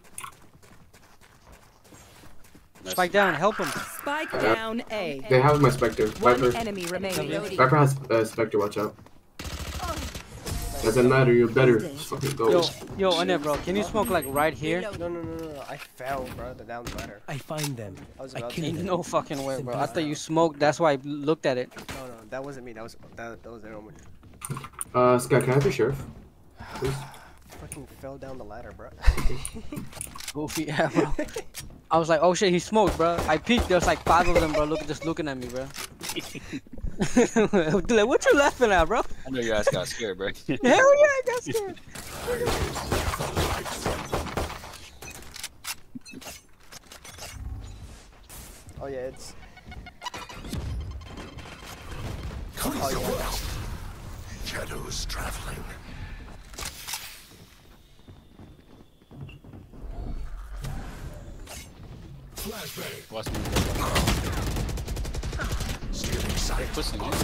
Nice. Spike down. Help him. Spike down A. They have my Spectre. One Viper. enemy remaining. Viper has uh, Spectre, watch out. Doesn't matter, you're better. Just fucking go. Yo, yo, on it, bro. Can you smoke like right here? No, no, no, no, no. I fell, bro. The down the ladder. I find them. I was I about kill to. them. No fucking way, bro. I thought you smoked. That's why I looked at it. No, no, that wasn't me. That was that. That was their own. Uh, Scott, can I have your sheriff? Please. Fucking fell down the ladder, bro. Goofy, yeah, bro. I was like, oh shit, he smoked, bro. I peeked. There's like five of them, bro. Look, just looking at me, bro. Like, what you laughing at, bro? I know your ass got scared, bro. Hell yeah, I got scared. Oh yeah, it's. Clear the world. Shadows traveling. Flashbang. Watch me. Stealing sight. Pushing you.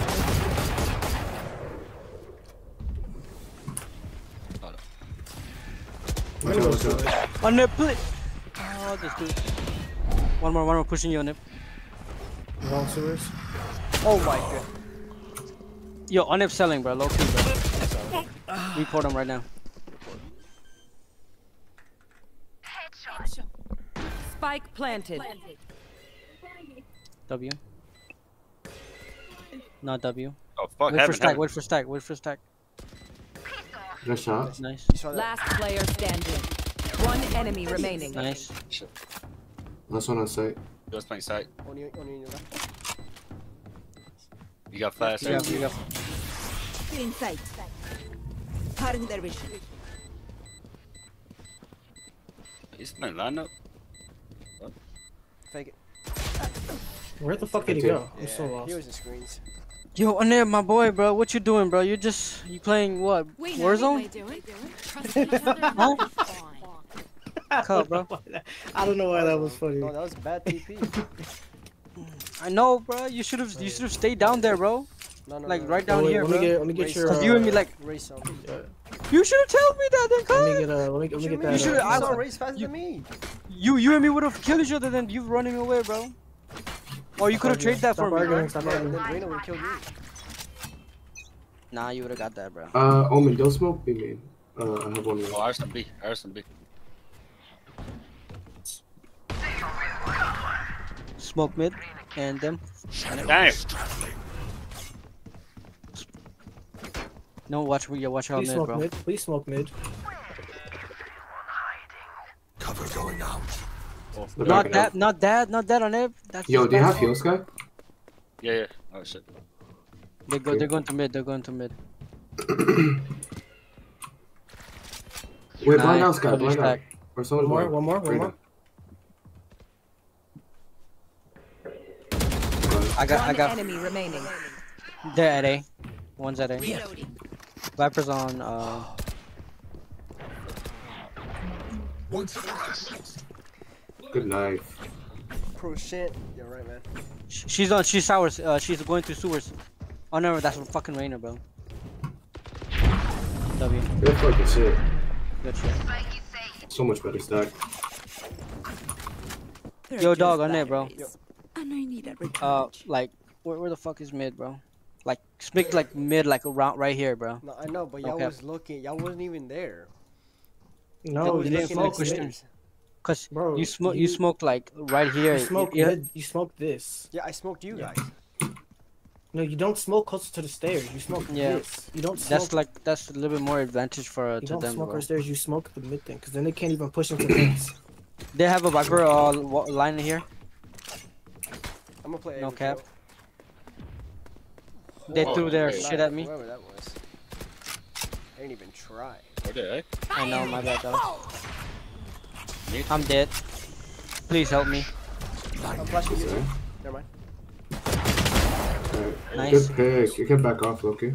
Hold up. Watch out, watch out. On it, please. Oh, this dude. One more, one more pushing you on it. Wrong sewers. Oh my god. Yo, on it selling, bro. Low key, bro. Report him right now. Spike planted. W. Not W. Oh fuck, Wait for heaven, stack, heaven. wait for stack, wait for stack. Nice shot. Nice. You saw that? Last player standing. One enemy remaining. Nice. Last one on site. He was playing sight. Only, only in your left. You got flash, You got, right? you got. Stealing sight. Cutting their vision. He's playing lineup. Fake it. Where the fuck did he go? I'm so Yeah, lost. he was in screens. Yo, on there, my boy, bro. What you doing, bro? You just you playing what? Warzone? Huh? Cut, bro. I don't know why that was funny. No, that was bad T P. I know, bro. You should have you should have stayed down there, bro. No, no, Like no, right no. down Wait, here, let me bro. get, let me get Race your. Cause you and me uh, like Race on. you should have told me that then, Let cut. me get uh, let me, let me get that. You should've- uh, I saw was- Race faster you- than me. You you and me would have killed each other than you running away, bro. Or you could have traded that Stop for me. arguing, stop Yeah, arguing. then Reyna would kill you. Nah, you would have got that, bro. Uh, Omen, don't smoke B main. Uh, I have one Oh, left. Arson B, Arson B. Smoke mid and them. Damn. No, watch yeah, watch out Please mid, smoke bro. mid. Please smoke mid. Cover going out. They're Not backing that, up. not that, not that on it. That's Yo, just do you bad. have heal, Sky? Yeah, yeah. Oh shit. They go, they're going to mid. They're going to mid. Wait, blind Nice. out, Sky, Double blind out. stack. Or someone One more, blind. one more, one Reyna. more. I got, I One got. enemy remaining. They're at A. One's at A. Viper's on. Uh, Good knife. Pro shit. You're right, man. sh- she's on. She's sours. Uh, she's going through sewers. Oh no, that's fucking Reyna, bro. W. Good fucking shit. Good shit. So much better stack. Yo, dog, on there, bro. And I need a Uh, recharge. like, where, where the fuck is mid, bro? Like, speak like mid, like around right here, bro. No, I know, but y'all Okay. was looking. Y'all wasn't even there. Y'all No, was you didn't looking at smoke mid. stairs. Cause Bro, you smoke, you, you- smoke like right here. You smoke yeah. mid. You smoke this. Yeah, I smoked you Yeah. guys. No, you don't smoke closer to the stairs. You smoke Yeah. this. You don't smoke. That's like that's a little bit more advantage for uh, you to don't them, smoke bro. our stairs. You smoke the mid thing, because then they can't even push into mids. They have a Viper uh, wa- line here. I'm gonna play. No every cap. kill. They Oh, threw their wait. shit at me. Whoever that was. I didn't even try. Where there, right? I know, my bad, dog. I'm dead. Please help me. I'm flashing you. Never mind. Alright, Nice. good pick. You can back off, Loki.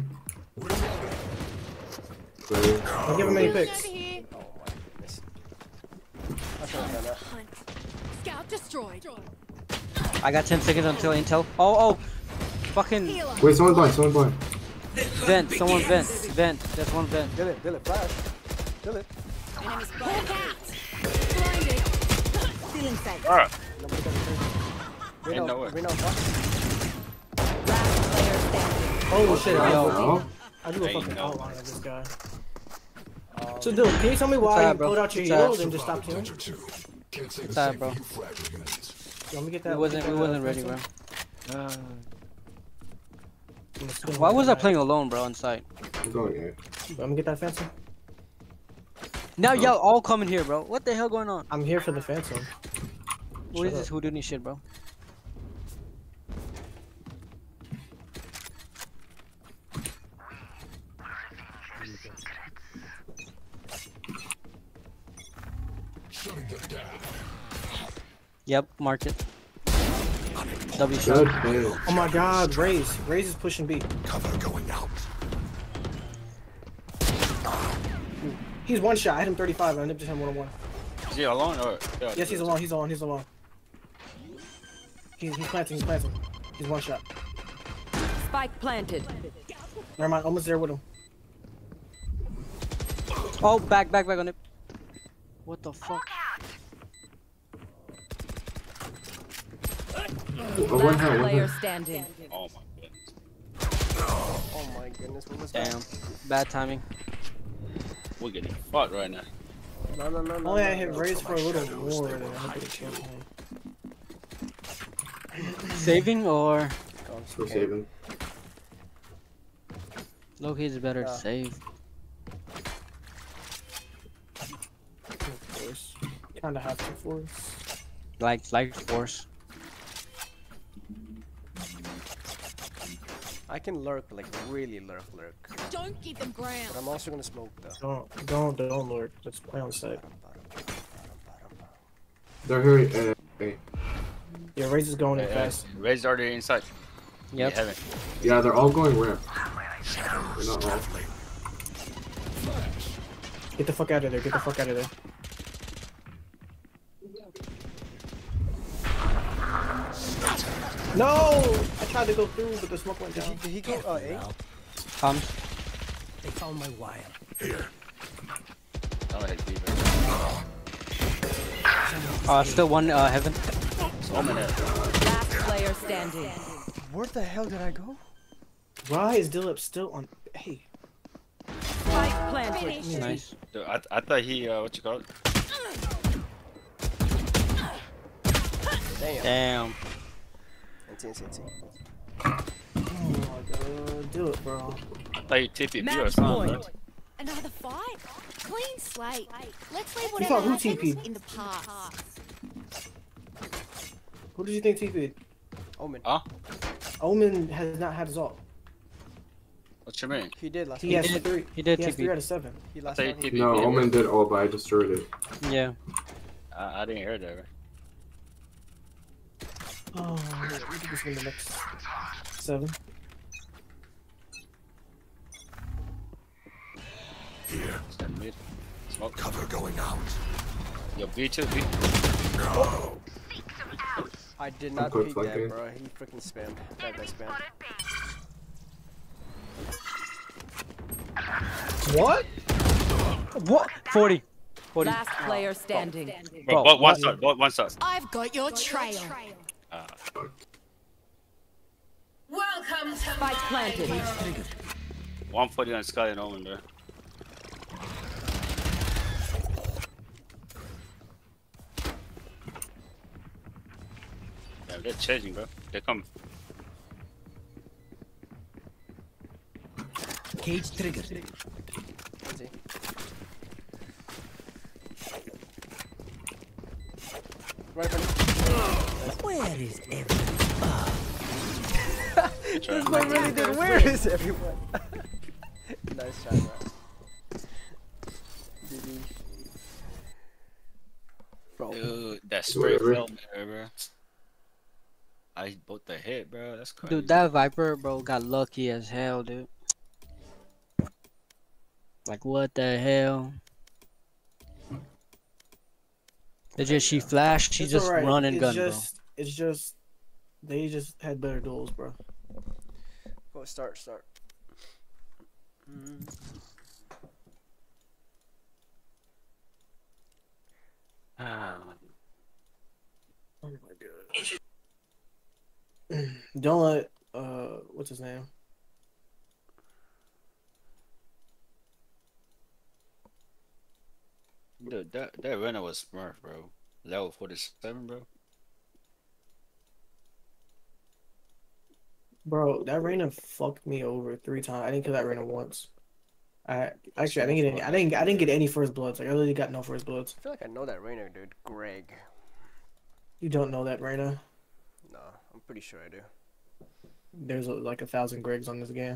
Play. Don't give him any picks. Oh my goodness. I should have done that. Scout destroyed. I got ten seconds until intel. Oh, oh. Fucking Wait, someone's blind, someone's blind. vent. Someone vent. Vent. There's one vent. Kill it, kill it, flash. Kill it. Enemies blinded. Stealing sight. Alright. Nobody got the Ain't no way. Reno, flash. Last player standing. Oh shit, I, No. I do a Ain't fucking no outline of this guy. Um, So Dylan, can you tell me why What's you up, bro? pulled out your What's up? heels and just stopped healing? What's up, bro? Let me get that. We wasn't. We that wasn't ready, pencil. bro. Uh, I'm just gonna Why hold was that I back. playing alone, bro, on site? I'm going here. Let me get that phantom. Now y'all all coming here, bro. What the hell going on? I'm here for the phantom. What is Shut this Houdini shit, bro? Yep, mark it. W shot. Good pick. Oh my god, Raze. Raze is pushing B. Cover going out. He's one shot. I hit him thirty-five. I nipped him one on one. is he alone or? Yeah, Yes, he's alone. He's alone. He's alone. He's, he's planting. He's planting. He's one shot. Spike planted. Never mind. Almost there with him. Oh, back, back, back on it. What the fuck? Oh, one Last hit, one player hit. standing. Oh my goodness. oh my goodness, what was that? Damn. Bad timing. We're getting fucked right now. No, no, no, no. Only no, I hit no. Raze for a little more than I hit champion. Saving or Still saving. Loki's better Yeah. to save. Of course. Kinda have to force. Like, like force. I can lurk, like really lurk, lurk. Don't give them ground. But I'm also gonna smoke though. Don't, don't, don't lurk. Let's play on site. They're here. Uh, hey. Yeah, Raze is going in Yeah, fast. Ray's already inside. Yep. You haven't. Yeah, they're all going ramp. They're not all. Get the fuck out of there. Get the fuck out of there. No! I tried to go through, but the smoke went Did he, down. did he go uh, A? Comes. They found my wire. Here. Oh, heck, deep. Uh, still one, uh, heaven. Omen there. Last player standing. Where the hell did I go? Why is Dillip still on? Hey. Spike planted. Nice. Dude, I, I thought he, uh, what you call it? Damn. Damn. N T, N T, N T. Oh my god. Do it, bro. I thought he T P P or Match something. point. Bro. Another fight? Clean slate. Let's leave You whatever thought who happens T P'd? in the past. Who did you think T P'd? Omen. Huh? Omen has not had his ult. What you mean? He did last He time. has did- three. he did He has T P. three out of seven. He I last thought he time. T P. No, Omen did all, but I destroyed it. Yeah. I, I didn't hear that. Right? Oh, we can just win the next seven. Here. Stand mid. Smoke. Cover going out. Yo, B two, B. No. I did not quick peek that, flanking. bro. He freaking spammed. That guy spammed. What? What? forty. forty. Last player standing. Bro, Bro, one, one what? shot, one, one shot. I've got your trail. Uh, Welcome to Spike planted. one forty on Sky and Omen, bro. Yeah, they're changing, bro. They're coming. Cage triggered. N T. Right, buddy. Where is everyone? This one really did. Where is everyone? Nice shot, bro. bro. Dude, that spray Whatever. film there, bro. I both the hit, bro. That's crazy. Dude, that Viper, bro, got lucky as hell, dude. Like, what the hell? It's just she flashed, she It's just alright. run and it's gun, just, It's just, they just had better duels, bro. Go start, start. Mm. Ah. Oh my god. Don't let, uh, what's his name? Dude, that that Reyna was smart, bro. Level forty-seven, bro. Bro, that Reyna fucked me over three times. I didn't kill that Reyna once. I actually I didn't get any. I didn't. I didn't get any first bloods. Like I literally got no first bloods. I feel like I know that Reyna, dude. Greg. You don't know that Reyna? No, I'm pretty sure I do. There's uh, like a thousand Gregs on this game.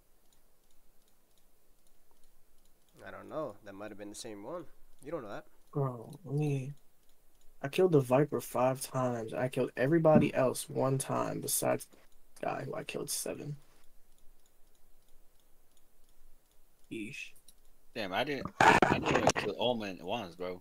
I don't know. That might have been the same one. You don't know that. Bro, let me. I killed the Viper five times. I killed everybody else one time besides the guy who I killed seven. Yeesh. Damn, I didn't. I didn't even kill Omen once, bro.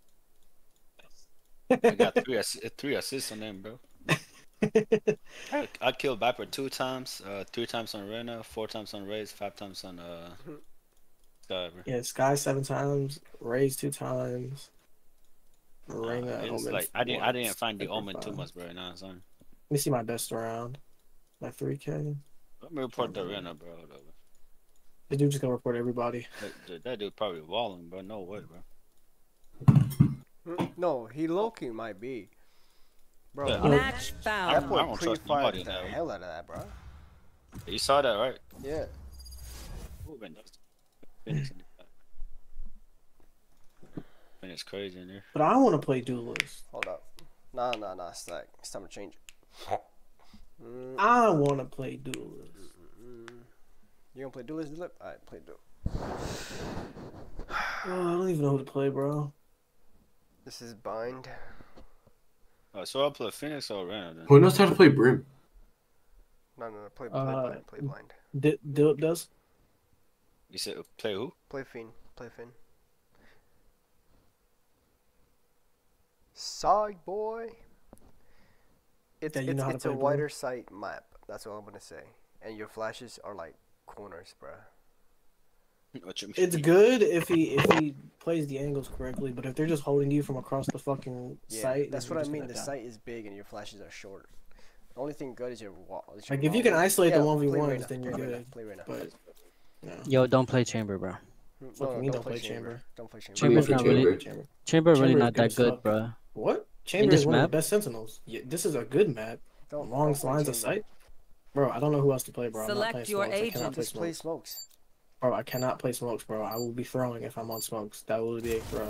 I got three ass three assists on them, bro. I, I killed Viper two times, uh, three times on Reyna, four times on Raze, five times on uh. Sky, bro. Yeah, Sky seven times, Raze two times. Reyna, Uh, it's Omen like I didn't. I once, didn't find the Viper Omen too five. much, bro. You know what I'm saying? Let me see my best round. My three K. Let me report the Reyna, bro. Though. The dude just gonna report everybody. That, that, that dude probably walling, bro. No way, bro. Mm, No, he low-key might be. Bro, Yeah. I- Match that found. I boy don't trust pre-fired nobody the now. hell out of that, bro. You saw that, right? Yeah. Who been done? Phoenix in the back. Phoenix crazy in there. But I want to play duelist. Hold up. Nah, nah, nah. It's like it's time to change it. Mm, I want to play duelist. mm, you gonna play duelist, Dilip? Alright, play duel. Oh, I don't even know who to play, bro. This is bind. Oh, so I'll play Phoenix or Reyna then. Who knows how to play Brim? No, no, no. Play, play Uh, blind. Play blind. D- Dilip does. You said play who? Play Fiend. Play Finn. Side boy. It's Yeah, you it's, know how to it's a play Brim. wider site map. That's what I'm gonna say. And your flashes are like corners, bruh. What you mean? It's good if he if he plays the angles correctly, but if they're just holding you from across the fucking Yeah, site, that's then what I you're mean. just The gonna die. site is big and your flashes are short. The only thing good is your wall. Is your Like if you wall. can isolate the Yeah, one v play ones, Reyna, then you're play Reyna, good. Play Reyna. But no. Yo, don't play Chamber, bro. Mm, Fuck no, me, don't, don't play play chamber. Chamber. Don't play chamber. Chamber's play not Chamber. really. Chamber. Chamber really Chamber is not good that as good, fuck. bro. What? Chamber this is one of map? the best sentinels. Yeah, this is a good map. Don't, Long don't play lines of chamber. sight. Bro, I don't know who else to play, bro. I'm not Select playing your smokes. I agent. cannot play Just play smokes. smokes. Bro, I cannot play smokes, bro. I will be throwing if I'm on smokes. That will be a throw.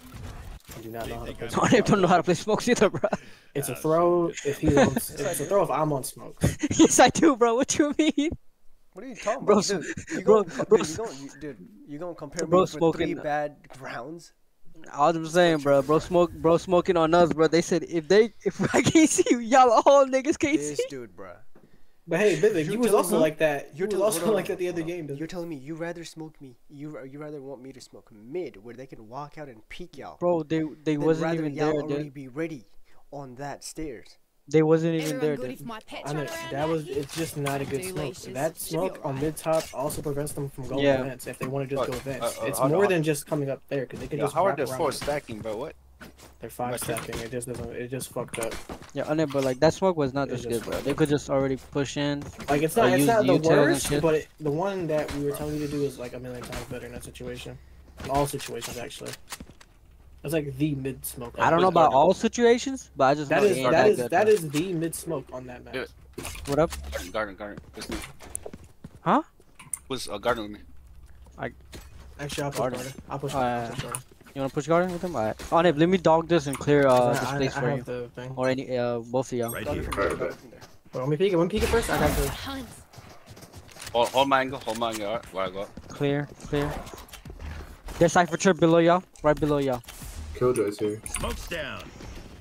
I do not know how to play I smokes. don't know how to play smokes either, bro. It's a throw if he's on. It's a throw if I'm on smokes. Yes, I do, bro. What you mean? What are you talking Bro, about, dude? You bro, gonna, bro, dude, you gonna, you, dude, you gonna compare bro me with three smoking- bad rounds? I was just saying, bro. Bro, smoke, bro, smoking on us, bro. They said if they, if I can't see you, y'all all niggas can't This see. dude, bruh. But hey, Bivik, You're you was telling also me- like that. You you're was telling- also hold on, like hold that the on, other hold on. game. Bivik. You're telling me you rather smoke me, you you rather want me to smoke mid, where they can walk out and peek y'all. Bro, they they Then wasn't rather even y'all there, already dude. be ready on that stairs. They wasn't even Everyone there, good dude. if my pets I know run around that like was. you? It's just not a good smoke. Delicious. That Should be smoke on alright. mid top also prevents them from going Yeah. events if they want to just What? go events. Uh, uh, it's hold more on. than just coming up there because they can Yo, just how are wrap the around four it. stacking, bro? What? They're five But- stacking. It just doesn't. It just fucked up. Yeah, I know, but like that smoke was not It just just good, bro. They could just already push in. Like it's Or not. It's use not the U-turns and worst, shit. but it, the one that we were telling you to do is like a million times better in that situation. In all situations, actually. It's like the mid smoke. I don't know about all situations, but I just That know is it ain't that is good, that bro. is the mid smoke on that map. Yeah. What up? Garden, garden. Who's me? Huh? Who's uh, garden with me? Actually, I'll push Garden. Garden. I'll push Oh, Garden. yeah. I'll push Garden. You wanna push garden with them? Alright. Oh, Nib, let me dog this and clear uh I- this I- place I for have you. the thing. Or any uh both of y'all. Right Garden here. from there, Alright, garden bet. from there. Wait, let me peek it. Let me peek it first. I got the. Hunt. Hold, hold my angle. Hold my angle. Alright, where I go. Clear, clear. There's Cypher trip below y'all, right below y'all. Killjoy's here. Smoke's down.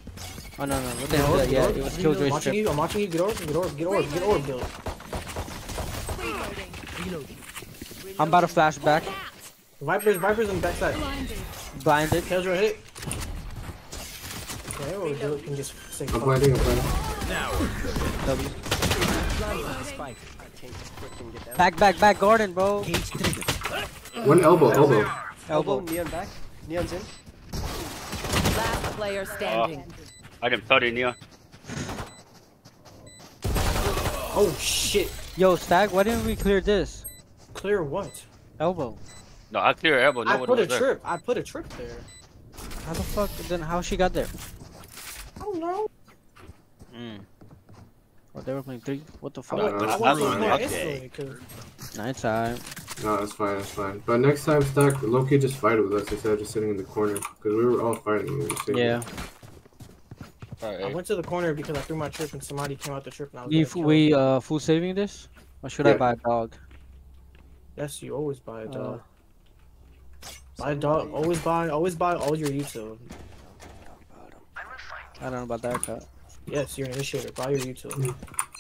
Oh no no, what the hell? Yeah, it was Killjoy's I'm watching trip. you. I'm watching you. Get orb. Get orb. Get orb. Get orb. Get orb. I'm about to flash back. Vipers. Vipers on the backside. Blinded. Killjoy hit. Okay, or do it can just say. I'm blinding, I'm blinding. W. Spike. I can't freaking get that. Back back back Gordon, bro. One elbow, elbow. Elbow. Neon back. Neon's in. Last player standing. I can thirty Neon. Oh shit. Yo, Stag, why didn't we clear this? Clear what? Elbow. No, I clear elbow. I Nobody put a was there. trip. I put a trip there. How the fuck? Then how she got there? I don't know. Mm. Oh, they were playing three. What the fuck? I I went- want to I went play up instantly because Night time. No, that's fine, that's fine. But next time, Stack, Loki just fight with us instead of just sitting in the corner. Because we were all fighting. We were sitting Yeah. there. I went to the corner because I threw my trip and somebody came out the trip and I was We gonna kill we him. uh full saving this, or should I Yeah. buy a dog? Yes, you always buy a Uh, dog. buy a dog. Always buy. Always buy all your util. I don't know about that cut. Yes, you're an initiator. Buy your util.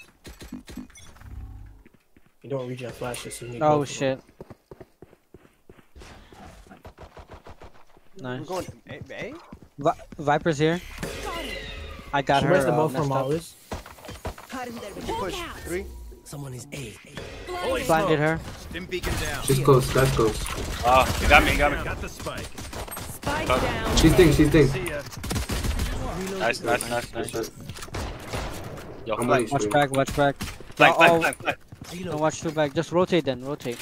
You don't regen flashes, so you need Oh both of them. shit. We're Nice. going A. A? Vi Viper's here. I got She her. missed them Uh, both from messed up. Molly's. Did you push? Three? Someone is A. Blinded her. Stim beacon down. She's close, that's close. Oh, you got me, you got me. Got the spike. Spike Oh. down. She's ding, she's ding. See ya. Nice, nice, nice, nice. Yo, I'm flag, like, Watch back. Watch back. flag, Oh, flag, oh, flag, flag. no, watch two back. Just rotate then. Rotate.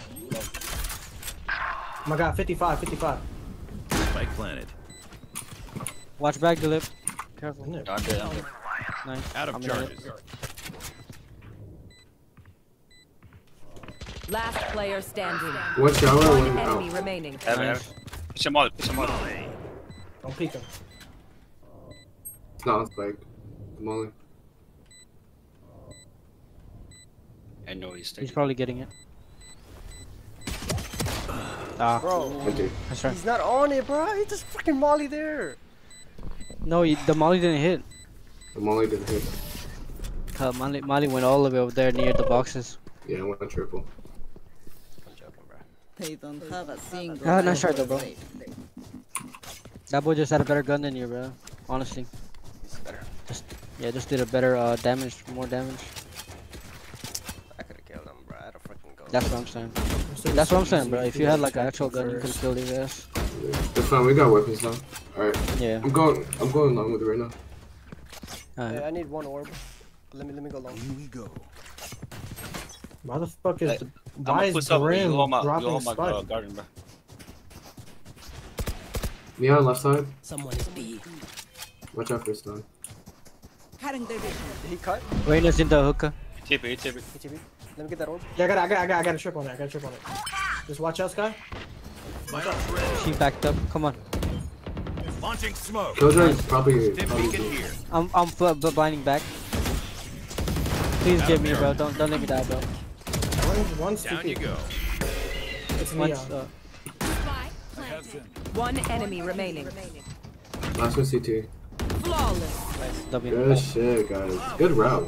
Oh my god, fifty-five, fifty-five. Spike planted. Watch back, Dilip. Careful. Isn't it? I'm dead, I'm dead. Nice. Out of I'm in charges. it. Last player standing. One shower, One one enemy out. remaining. Heaven, heaven. Push him out, push him out. Don't peek him. It's not on spike. Molly. I know he's He's taking. probably getting it. Ah, Bro, Okay. that's right. he's not on it, bro. He's just freaking Molly there. No, he, the Molly didn't hit. The Molly didn't hit. Uh, Molly, Molly went all the way over there near the boxes. Yeah, I went triple. I'm joking, bro. They don't have a single. Ah, nice try though, bro. Wait. That boy just had a better gun than you, bro. Honestly. He's better. Just yeah, just did a better uh damage, more damage. I could've killed him, bro. I had a freaking gun. That's what I'm saying. That's what I'm saying, bro. If you had like an actual gun, you could have killed his ass. It's fine, we got weapons now. Alright. Yeah. I'm going I'm going along with it right now. Hey, Alright. I need one orb. Let me let me go long. Here we go. Why the fuck is Hey, the I'm why gonna is push up. You Grim hold my, you dropping hold my spike? uh, garden, bro. Neon left side. Someone is B. Watch out for stun. Cutting their vision. He cut. Reyna's in the hookah. T P, T P. H T B. Let me get that orb. Yeah, I got, I got, I got, I got a trip on it. I got a trip on it. Just watch out, Sky. My ult's ready. She backed up. Come on. Launching smoke. Killjoy is probably Stim probably beacon B. here. I'm I'm fl bl blinding back. Please get me, bro. Don't don't let me die, bro. One, one's Down you T P. go. It's Once, Neon. uh, One enemy remaining. Last one C T. Flawless. W. Good shit, guys. Good route.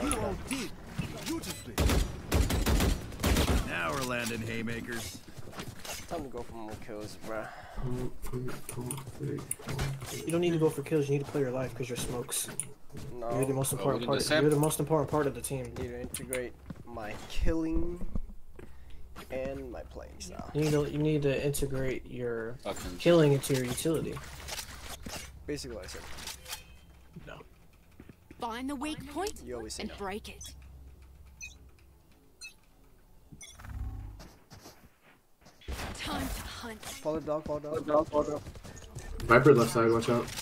Now we're landing haymakers. Time to go for more kills, bro. You don't need to go for kills. You need to play your life because you're smokes. No. You're the most Oh, we important did part. the Of, same? you're the most important part of the team. Need to integrate my killing and my playing style. You need to you need to integrate your Fucking killing into your utility. Basically what I said. No. Find the weak point You always say and no. break it. Time to hunt. Follow the dog, follow the dog. Follow the dog. Viper left side, watch out.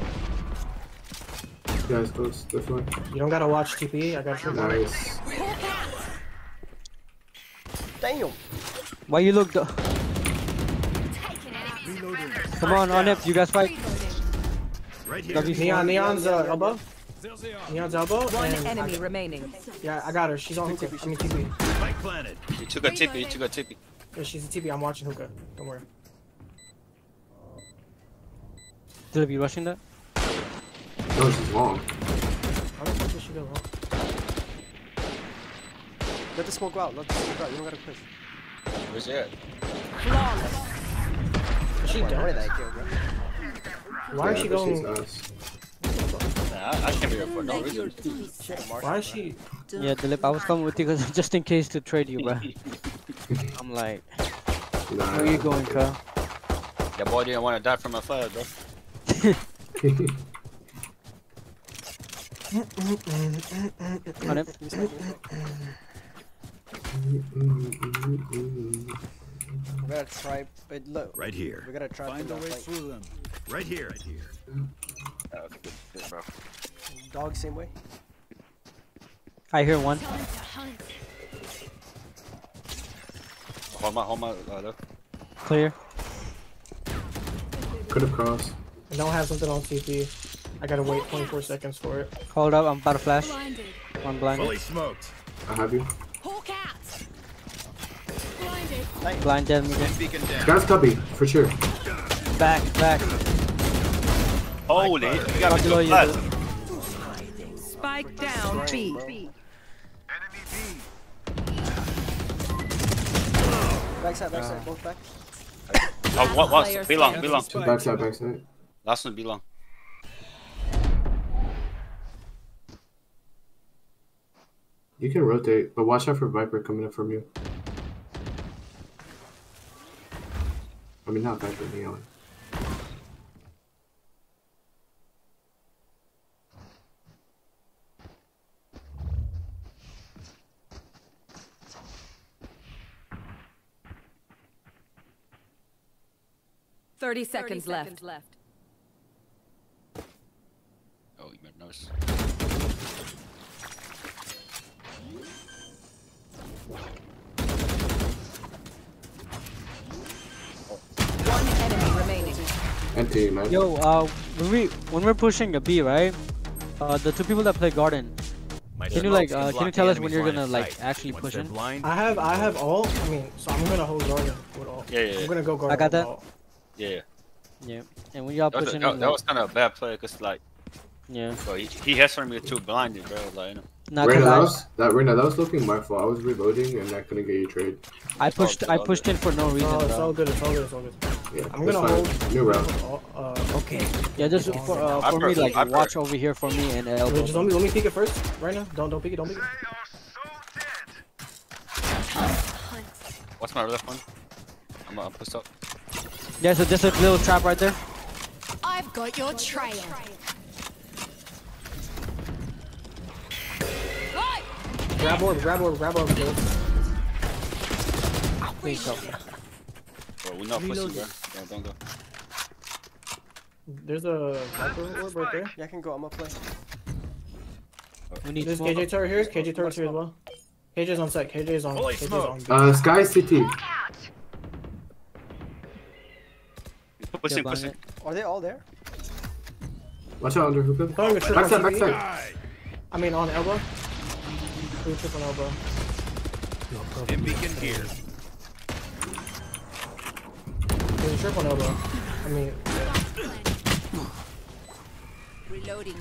Guys, close. This one. You don't gotta watch T P. I got a trip on it. Nice. Damn! Why you look? The Come on, on it. You guys fight. Right here. W. Neon, Neon's uh, elbow. Neon's elbow. One and enemy I, remaining. yeah, I got her. She's on hookah. I mean T P. Spike planted. You took a T P, you took a T P. Yeah, she's a T P. I'm watching hookah. Don't worry. Did you rushing that? No, this is long. How the fuck did she go long? Let the smoke go out. Let the smoke go out. You don't gotta push. Where's it? She Why dead. did that kill, bro? Why Yeah, is she but she's going? us. Nah, I, I came here for no reason. Why is she? Yeah, Dilip, I was coming with you because just in case to trade you, bro. I'm like, Nah, where you going, Kyle? That boy didn't want to die from a fire, bro. On him. We gotta try, but look. Right here. We gotta try Find to a way fight. through them. Right here. Right here. Oh, okay, good, good, bro. Dog same way. I hear one. Hold my, hold my, uh, left. Clear. Could have crossed. I don't have something on T P. I gotta wait twenty-four seconds for it. Hold up, I'm about to flash. One blinded. Fully smoked. I have you. Hawk out. Blinded. Blind dead medium. Beacon down. Sky's copy, for sure. Back, back. Holy, you got me Below so you, fast. Spike down B. Backside, backside, both back. Oh, what, what? Be long, be long. Backside, backside. Last one, be long. You can rotate, but watch out for Viper coming up from you. I mean, not Viper, Neon. Thirty seconds left. Oh, you made noise. One enemy remaining. Empty, man. Yo, uh, when we when we're pushing a B, right? Uh, the two people that play Garden. My Can you like, smokes uh, block can you the tell us enemy's when you're line gonna of like sight. actually Once push they're in? blind, I have I have ult. I mean, so I'm gonna hold Garden with ult. Yeah, yeah, yeah. I'm gonna go Garden. I got with that. ult. Yeah. Yeah. And when y'all That was, pushing that, in, that like, was kind of a bad play, cause like, yeah. bro, he, he has for me too blinded, bro. Like, you know. Not Reyna, cause that I, was, that, Reyna, that was looking my fault. I was reloading and I couldn't get you trade. I pushed I pushed in for no reason, No, it's bro. all good. It's all good. It's all good. Yeah, I'm that's gonna fine. hold. New round. Uh, Okay. Yeah, just for uh, for me, like I watch over here for me and wait, elbow. just let me let me peek it first. Right now. Don't don't peek it. Don't peek it. What's my left one? I'm, I'm pushed up. Yeah, so just a little trap right there. I've got your trail. Right. Grab orb. Grab orb. Grab orb. Bro. Please help me. Bro, we not pushing, bro. Yeah, don't go. There's a Viper orb right there. Yeah, I can go. I'm gonna play. We need There's smoke. K J turret here. K J turret here as well. K J's on set. K J's on. Holy K J's smoke. on. B. Uh, Sky C T. Push Yeah, him, push him. blinded. Are they all there? Watch out under hookah. Throwing a trip on Backside, T V. backside. I mean on elbow. Three trip on elbow. Dim beacon here. There's a trip on elbow. I mean, yeah. Reloading.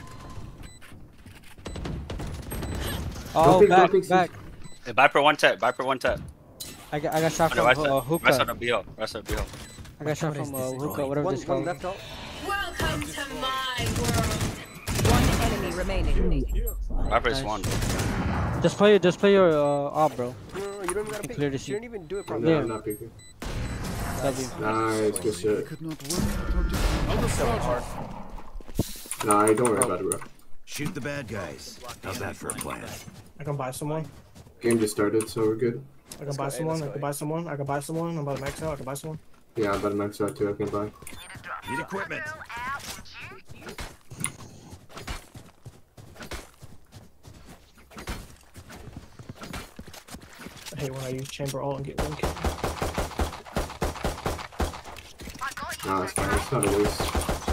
Oh, peek, don't back, peek, back. Hey, Viper one tap, Viper one tap. I got I got shot On the from right uh, side, right hookah. side of B L, right side of B L. I got shot from uh, hookah, whatever One, this one called. left out. Welcome to my world. One enemy remaining. Viper is Nice. one, bro. Just play, just play your uh, op, bro. No, no, no, you don't even gotta Can pick. clear the You sheet. didn't even do it No, properly. Yeah. I'm not peeking. W. Nice, good shit. Could not work. So hard. Nah, don't worry about it, bro. Shoot the bad guys. How's that for a plan? I can buy someone. Game just started, so we're good. I can Let's buy go A, someone. let's I go can A. buy someone. I can buy someone. I'm about to max out. I can buy someone. Yeah, I'm about to max out too. I can buy. Need equipment. I hate when I use chamber all and get one kill. Nah, it's fine. It's not a waste.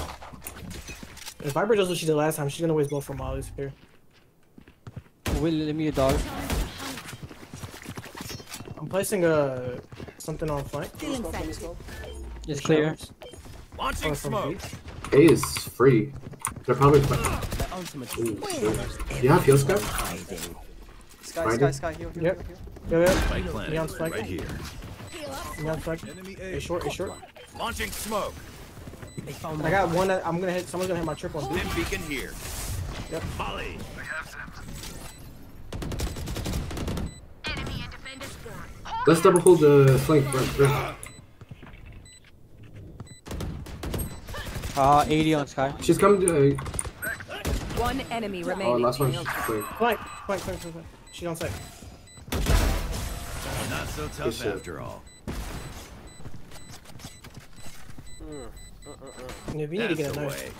If Viper does what she did last time, she's gonna waste both for mollies here. Will let me a dog. I'm placing a something on flank. Feeling safe. It's clear. Showers. Launching Coming from smoke. B. A is free. They're probably. ultimate. Ooh, Where shit. is You have heal, Sky? everyone hiding? Sky, Find sky, it. sky, heal, heal, Yep. heal, heal. Yo, yo. Spike Neon planted. spike. Right here. Neon spike. A short, a short. Launching smoke. They found I my got one that I'm gonna hit. Someone's gonna hit my trip on B. Stim beacon here. Yep. Molly. Let's double hold the flank. Right, right. Uh, eighty on Sky. She's coming to. Uh, One enemy oh, remaining. last one. She's flank. Flank, flank, flank, flank, flank. She's on site. Not so Good tough shit. after all. And if you need to get That's a the knife, way.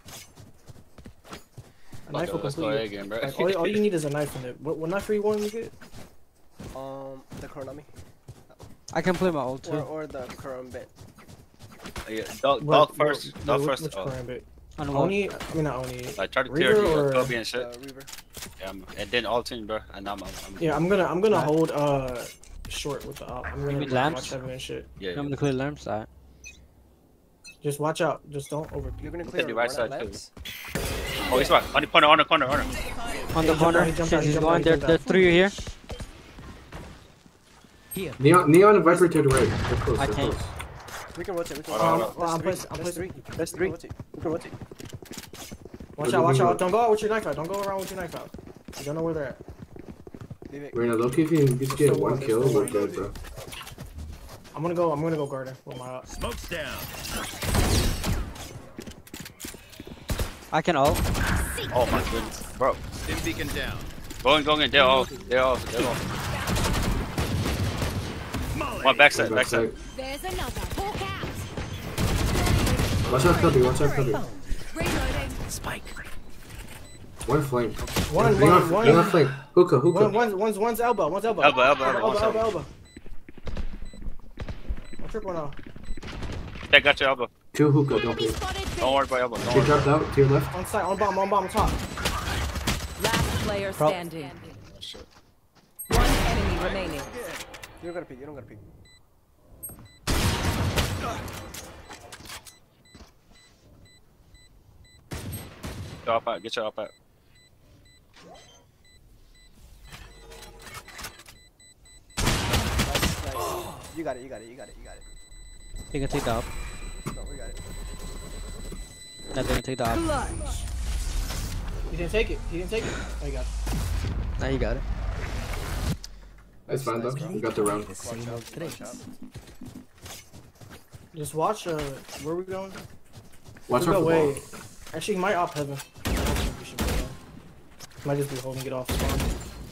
a knife will Let's go complete again, it. bro. Like, all, all you need is a knife in it. What, what knife are you wanting to get? Um, the Kuronami. I can play my ult Or, too. or the Kurambit. Yeah, dog, What- dog first. what- Dog which- first. Which oh. karambit? On what? Oni, I mean not Oni. Like try to Reaver clear or- the Kobe and shit. Uh, Reaver. Yeah, I'm- and then ulting, bro. And I'm, I'm, I'm Yeah, I'm gonna I'm gonna Right. hold uh short with the op. I'm gonna mean watch lamps? heaven and shit. yeah. I'm gonna clear lamp side. Just watch out. Just don't over. You're gonna Look clear at the right right side, too. lamps? Oh, he's right. On the corner, on the corner, on the On the He jumped corner. out, he jumped Since out, he he's jumped going, out, he there, jumped there's out. three here. here. Neon, Neon and Viper to the right. They're close. I They're can't. close. We can rotate, we can Hold on, rotate. hold on. There's I'm three, placed- I'm there's placed- three. There's three. We can rotate. Watch out, watch out. Don't go out with your knife out. Don't go around with your knife out. You don't know where they're at. Vivek. We're in a low key. If you can just get still one one, kill, there's we're still good, bro. I'm gonna go. I'm gonna go garden with my op. Smoke's down. I can ult. Oh my goodness, bro. Stim beacon down. Going, going in. They're all, they're all, they're all. Molly. One backside, One backside. There's another. Hawk out. Watch out, Cubby. Watch out, Cubby. Reloading. Spike. One flank. One, Neon, one, one. Neon flank. Hookah, One, hookah. one's, one's, one's elbow. One's elbow. Elbow, elbow, elbow, elbow, one elbow, side. elbow. One triple now. They got your elbow. Two hookah. Don't Enemy be. spotted. Don't worry about elbow. Don't She worry. dropped out to your left. On side, on bomb, on bomb, top. Last player Pro- standing. One enemy remaining. You don't gotta peek, you don't gotta peek. Get your up out. Get your up out. Nice, nice. You got it, you got it, you got it, you got it. You can take the up. No, we got it. Not gonna take the up. He didn't take it. He didn't take it. Oh, you got it. Now you got it. That's fine though. We got the round. The same old tricks. Just watch. Uh, where we going? Watch We out go for way. ball. Actually, he might op heaven. I don't think we should go there. Might just be holding it off spawn.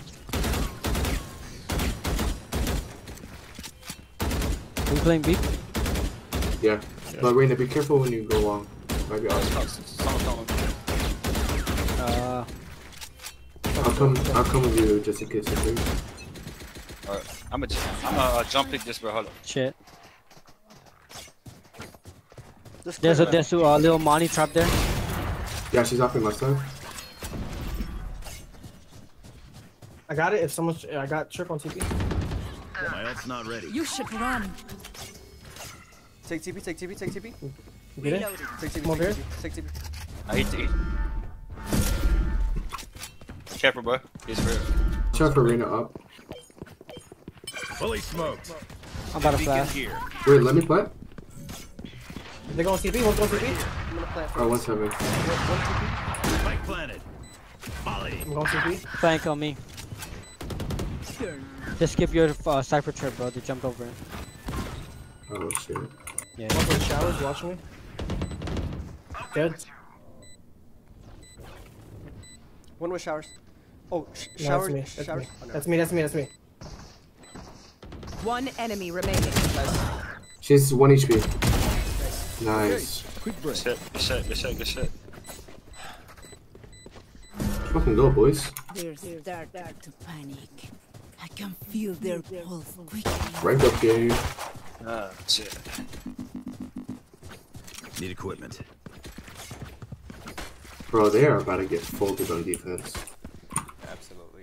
Are we playing B? Yeah. But Reina, be careful when you go long. Might be awesome. Someone, someone. Uh, I'll come. I'll come with you just in case. Okay? Alright. I'm a, I'm a uh, jump pick this, bro. Hold on. shit. Just There's a clear there's a uh, little money trap there. Yeah, she's off in my side. I got it. If someone's, I got trip on T P. My ult's not ready. You should run. Take T P, take T P, take T P. Get it? Take T P, Come over take here. T P, take T P. I hate to eat. Careful, bro. He's real. Watch out for Reina up. Fully smoked. I'm about to Beacon flash. here. Wait, let me plant. They going C P. One's going C P. I'm gonna plant Oh, one seven. Spike planted. Molly. I'm going C P. Flank on me. Just skip your uh, cypher trip, bro. They jumped over it. Oh shit. Yeah. One's in the showers watching me. Dead. One with showers. Oh, sh No, showers. that's me. That's showers. me. Oh, no. That's me. That's me. That's me. One enemy remaining. She's one H P. Nice. Quick Good shit, good shit, good shit, good shit. Fucking go, boys. They're starting to panic. I can feel their pulse quickly. Rank up game. Ah, shit. Need equipment. Bro, they are about to get folded on defense. Absolutely.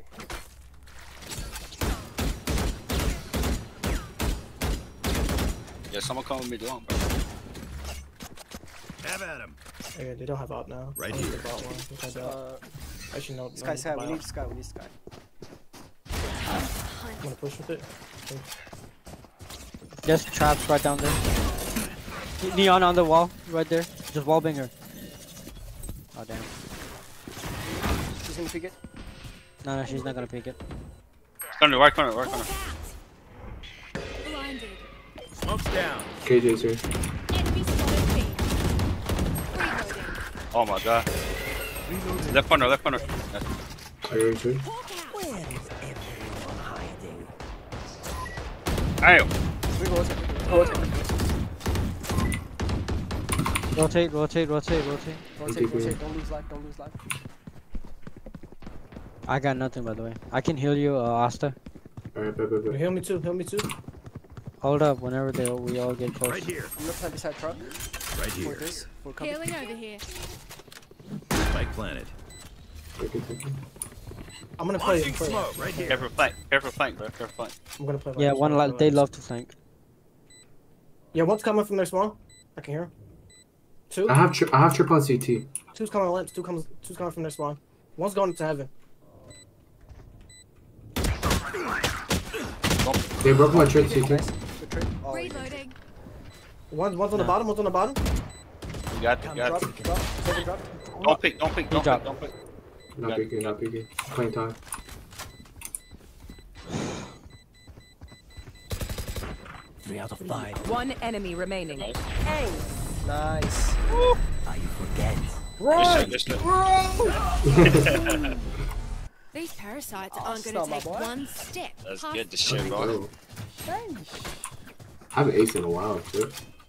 Yeah, someone come with me long, bro. Have at him. Yeah, they don't have out now. Right I think here. they bought one, which I doubt. Uh, Actually, no. Sky, no, Sky, we buy need out. Sky, we need Sky. I'm gonna push with it. There's traps right down there. Neon on the wall, right there. Just wall banger. Oh damn. She's gonna pick it. No, no, she's not gonna pick it. Corner, right corner, right corner. Blinded. Smoke's down. K J's here. Enemy spotted B. Reloading. Oh my god. Left corner, left corner. That's- Are you too? Where is everyone hiding? Ayo. We go, go, go. Rotate, rotate, rotate, rotate. Rotate, rotate, don't lose life, don't lose life. I got nothing by the way. I can heal you, uh, Asta. Alright, bet, bet, bet. Heal me too. Heal me too. Hold up, whenever they we all get close. Right here. I'm gonna plant beside truck. Right For here. this, for cover. Healing over here. Spike planted. Take it, take it. I'm gonna play. Launching play. smoke. Right here. Careful flank, careful flank, bro. Careful flank. I'm gonna play. Yeah, like one this, like play they like love this. to flank. Yeah, one's coming from their spawn. I can hear him. Two. I have tri I have trip on C T. Two's coming on lamps. Two comes. Two's coming from their spawn. One's going to heaven. They broke my trip C T. Good trade. Oh, Reloading. One's one's on the No. bottom. One's on the bottom. You got it, you got drop, it. drop, seven drop. Don't pick, don't pick, don't dropped. pick, don't pick. Not Got it. peeking, not peeking. Playing time. Three out of five. One enemy remaining. Hey. Nice. How you forget? Right. Just, just, These parasites Oh, aren't stop, gonna my take boy. one step. Let's past get this shit going. I haven't aced in a while, too.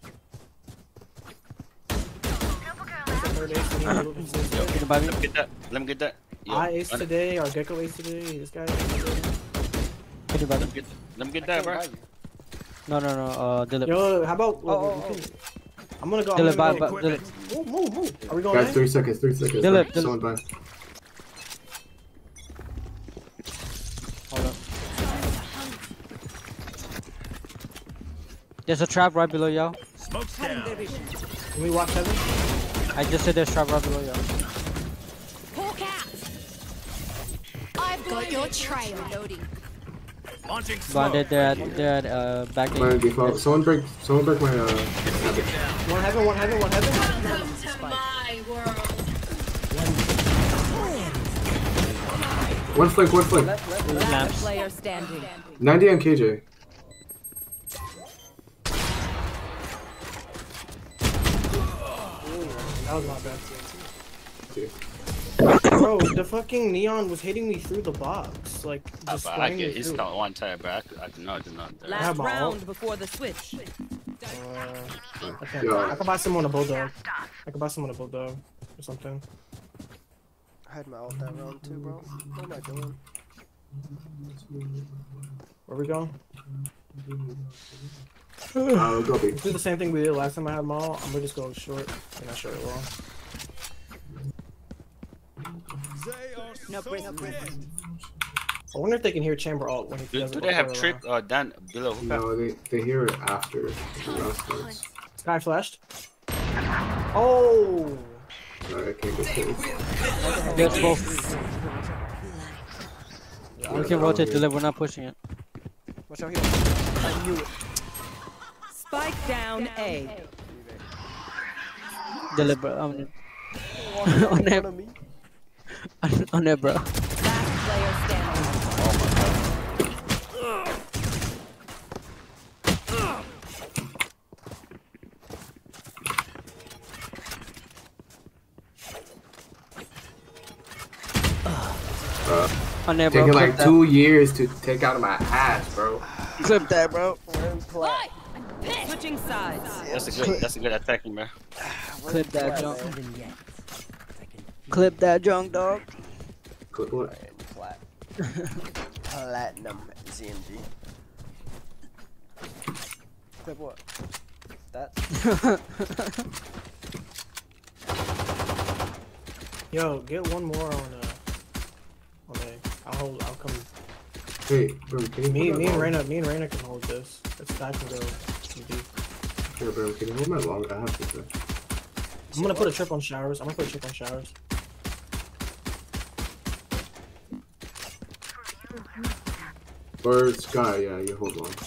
Third ace today, Yo, Get it by me. let me get that. Let me get that. Yo, I ace let, today. Our Gecko ace today. This guy. Get it by me. let me get, let me get I that, can't bro. buy you. No, no, no. Uh, Dilip. Yo, how about? Oh, oh, we can- I'm gonna go. I'm Dilip, gonna bye, go. bye, Dilip. Move, move, move. Are we going? Guys, in? three seconds, three seconds. Dilip, Right, Dilip. Someone buy. Hold up. There's a trap right below y'all. Smoke's down. Can we watch heaven? I just said there's trap right below y'all. Hawk out. I've got your trail. Loading. Launching But smoke. they're, they're at, they're at uh, back My end. default. Someone break, someone break my, uh, habit. One heaven. One heaven. One heaven. Welcome to my world. One flank, one flank. Left, left, There's left. lamps. Player standing. ninety on K J. That was not bad. Okay. Bro, the fucking neon was hitting me through the box, like Ah, just but I spraying get, me he's through. got one time, bro. I could, I could not, I did not. Uh, Last have my round ult. before the switch. Uh, I can Yo. I can buy someone a bulldog. I can buy someone a bulldog or something. I had my ult that round too, bro. What am I doing? Where we going? Uh, go B. Let's do the same thing we did last time I had them all. I'm gonna just go short. And not short at all. No bring up risk. I wonder if they can hear chamber alt when he do, does do it they have before, trip uh, down below? Who got- No, they, they hear it after. the last starts. uh, Sky flashed. Oh! Sorry, I can't get killed. Let's both. We can rotate Dilip. We're not pushing it. Watch out here. I knew it. Spike down A. Dilip, bro. On Walking in On front him. of me. it. On it, bro. Last player standing. Uh, On it, bro. taking Clip like that. two years to take out of my ass, bro. Clip that, bro. We're in plat. Switching sides. That's a good, that's a good attacking, bro. We're Clip in that plat, junk. man. Even yet. Clip that junk, dog. Clip what? We're in plat. Platinum Z M G. Clip what? That? Yo, get one more on uh on A. I'll hold I'll come Hey, bro, can you me hold me my and long? Reyna me and Reyna can hold this. It's I can go to B. Here, bro, can you hold my long? I have to say. I'm gonna put a trip on showers. I'm gonna put a trip on showers. Or Sky, yeah, you hold on.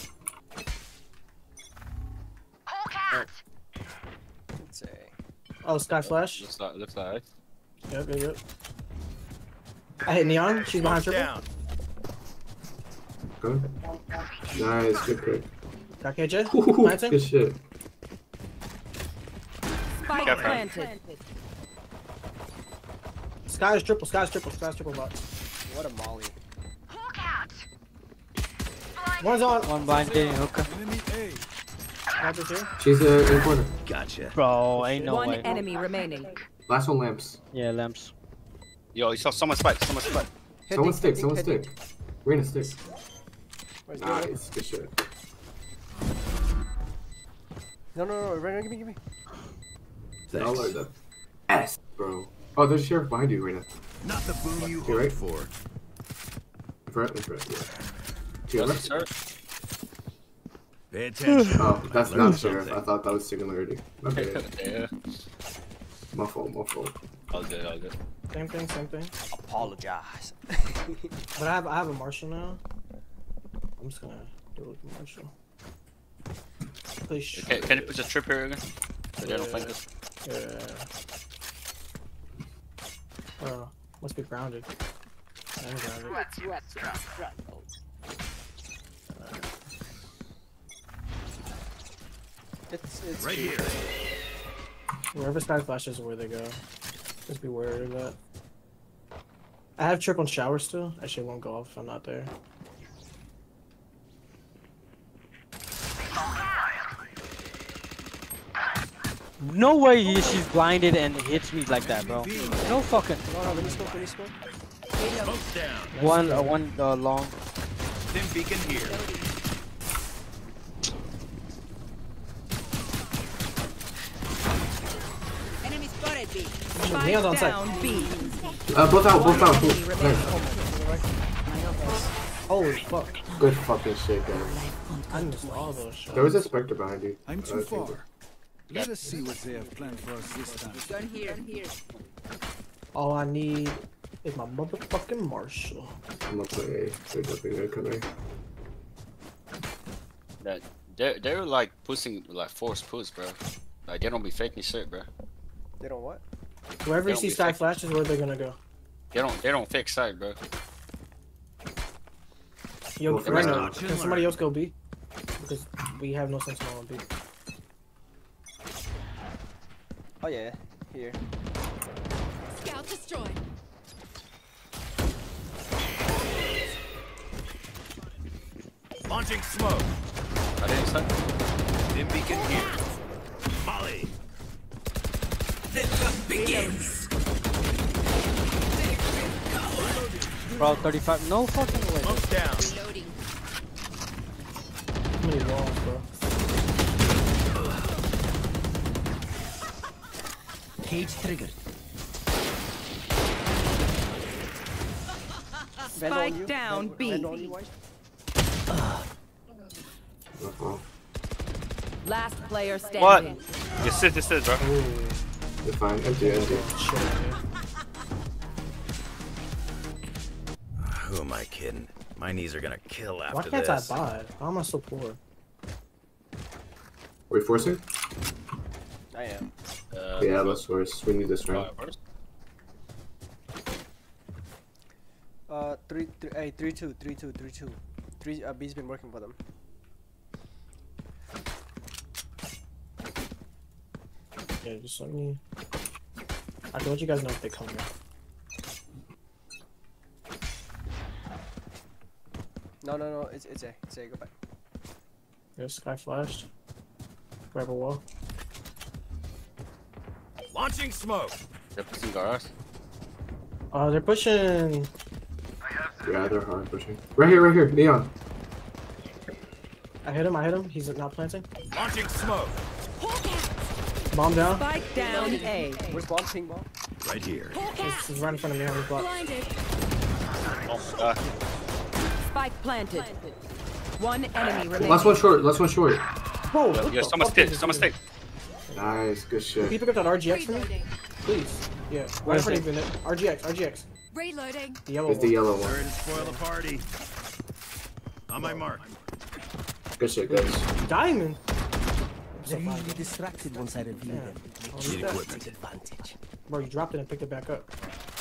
Let's say. Oh, Sky Flash. Looks like, looks like. Yep, yep, yep. I hit Neon. She's behind triple. Down. Good. Nice, good pick. Got K J. Ooh, Planting. good shit. Spike Careful. planted. Sky's triple. Sky's triple. Sky's triple bot. What a molly. One's on. One blind getting hookah. Sniper's here. She's uh, in the corner. Gotcha. Bro, ain't no One way. enemy remaining. Last one, lamps. Yeah, lamps. Yo, you saw someone spike. Someone spike. Someone stick, hitting, someone hitting. stick. We're in a stick. Where's the other? Nice, good shit. No, no, no, Reyna, give me, give me. Y'all are the best, bro. Oh, there's a sheriff behind you, Reyna. Not the boom you Okay, right? hoped for. In front, in front, yeah. To your Yes, left? sir. Pay attention. Oh, that's I not learned sheriff. something. I thought that was Singularity. Okay, Yeah. my fault, my fault. All good, all good. Same thing. Same thing. Apologize. But I have I have a Marshall now. I'm just gonna do it with Marshall. Play sh Can, can you put your trip here again? So they don't find us. Yeah. Oh, must be grounded. I'm grounded. It's, it's Right cheap. here. Wherever Sky flashes is where they go. Just be wary of that. I have trip on shower still. Actually, it won't go off if I'm not there. No way he, she's blinded and hits me like that, bro. No fucking. No, no, let me smoke, let me smoke. Smoke's down. One, uh, one uh, long. Dim beacon here. Enemy spotted B. Spike Neon's on site. down B. Uh, both out, both out. Enemy Both. remaining. Nice. Holy fuck. Good fucking shit, guys. I missed all those shots. There was a Spectre behind you. I'm Uh, too chamber. far. Let us see what they have planned for us this time. Gun here. Gun here. All I need is my motherfucking Marshall. I'm gonna play A. They're definitely gonna come in. That they're they're like pushing like forced push, bro. Like they don't be faking shit, bro. They don't what? Wherever They you don't see be Sky fake. Flash is where they're gonna go. They don't they don't fake side, bro. Yo, Well, right now, watch and can somebody learn. else go B? Because we have no sentinel on B. Oh yeah, here. Scout destroyed. Launching smoke. Are they inside? Dim beacon here. Molly. Bro, thirty-five. No fucking way. Smoke's down. Reloading. How many walls, bro? Cage triggered. Vent on you. Spike down Vent- B. vent on you, White. Uh-huh. Last player What? standing. Yes, it, this is, bro. You're fine. Empty, empty. Who am I kidding? My knees are gonna kill after Why can't this. I buy? How am I so poor? Are we forcing? I am. Uh, Yeah, let's force. We need this round. Uh, three, three, hey, three, two, three, two, three, two. Three, uh, B's been working for them. Yeah, just let me. I can let you guys know if they come here. No, no, no, it's, it's A, it's A, go back. Yeah, Sky flashed. Grab a wall. Launching smoke. They're pushing garage. Oh, they're pushing. Yeah, they're hard pushing. Right here, right here. Neon. I hit him, I hit him. He's not planting. Launching smoke. Bomb down. Spike down A. Where's bomb? Ping bomb? Right here. He's, he's right in front of me on the block. Blinded. Oh, uh, Spike planted. One enemy remaining. Last one short. Last one short. Bro, yo, what yo, the someone fuck stick, is someone this? stick. Nice, good shit. Can you pick up that R G X for me? Please. Yeah. Where Right is in front it? of you, Vinette. R G X, R G X. Reloading. The yellow It's one. the yellow one. Sorry to spoil the party. On my mark. Good shit, guys. Diamond. They're usually distracted once I reveal Yeah. them. I'll Need that. equipment. Advantage. Bro, you dropped it and picked it back up.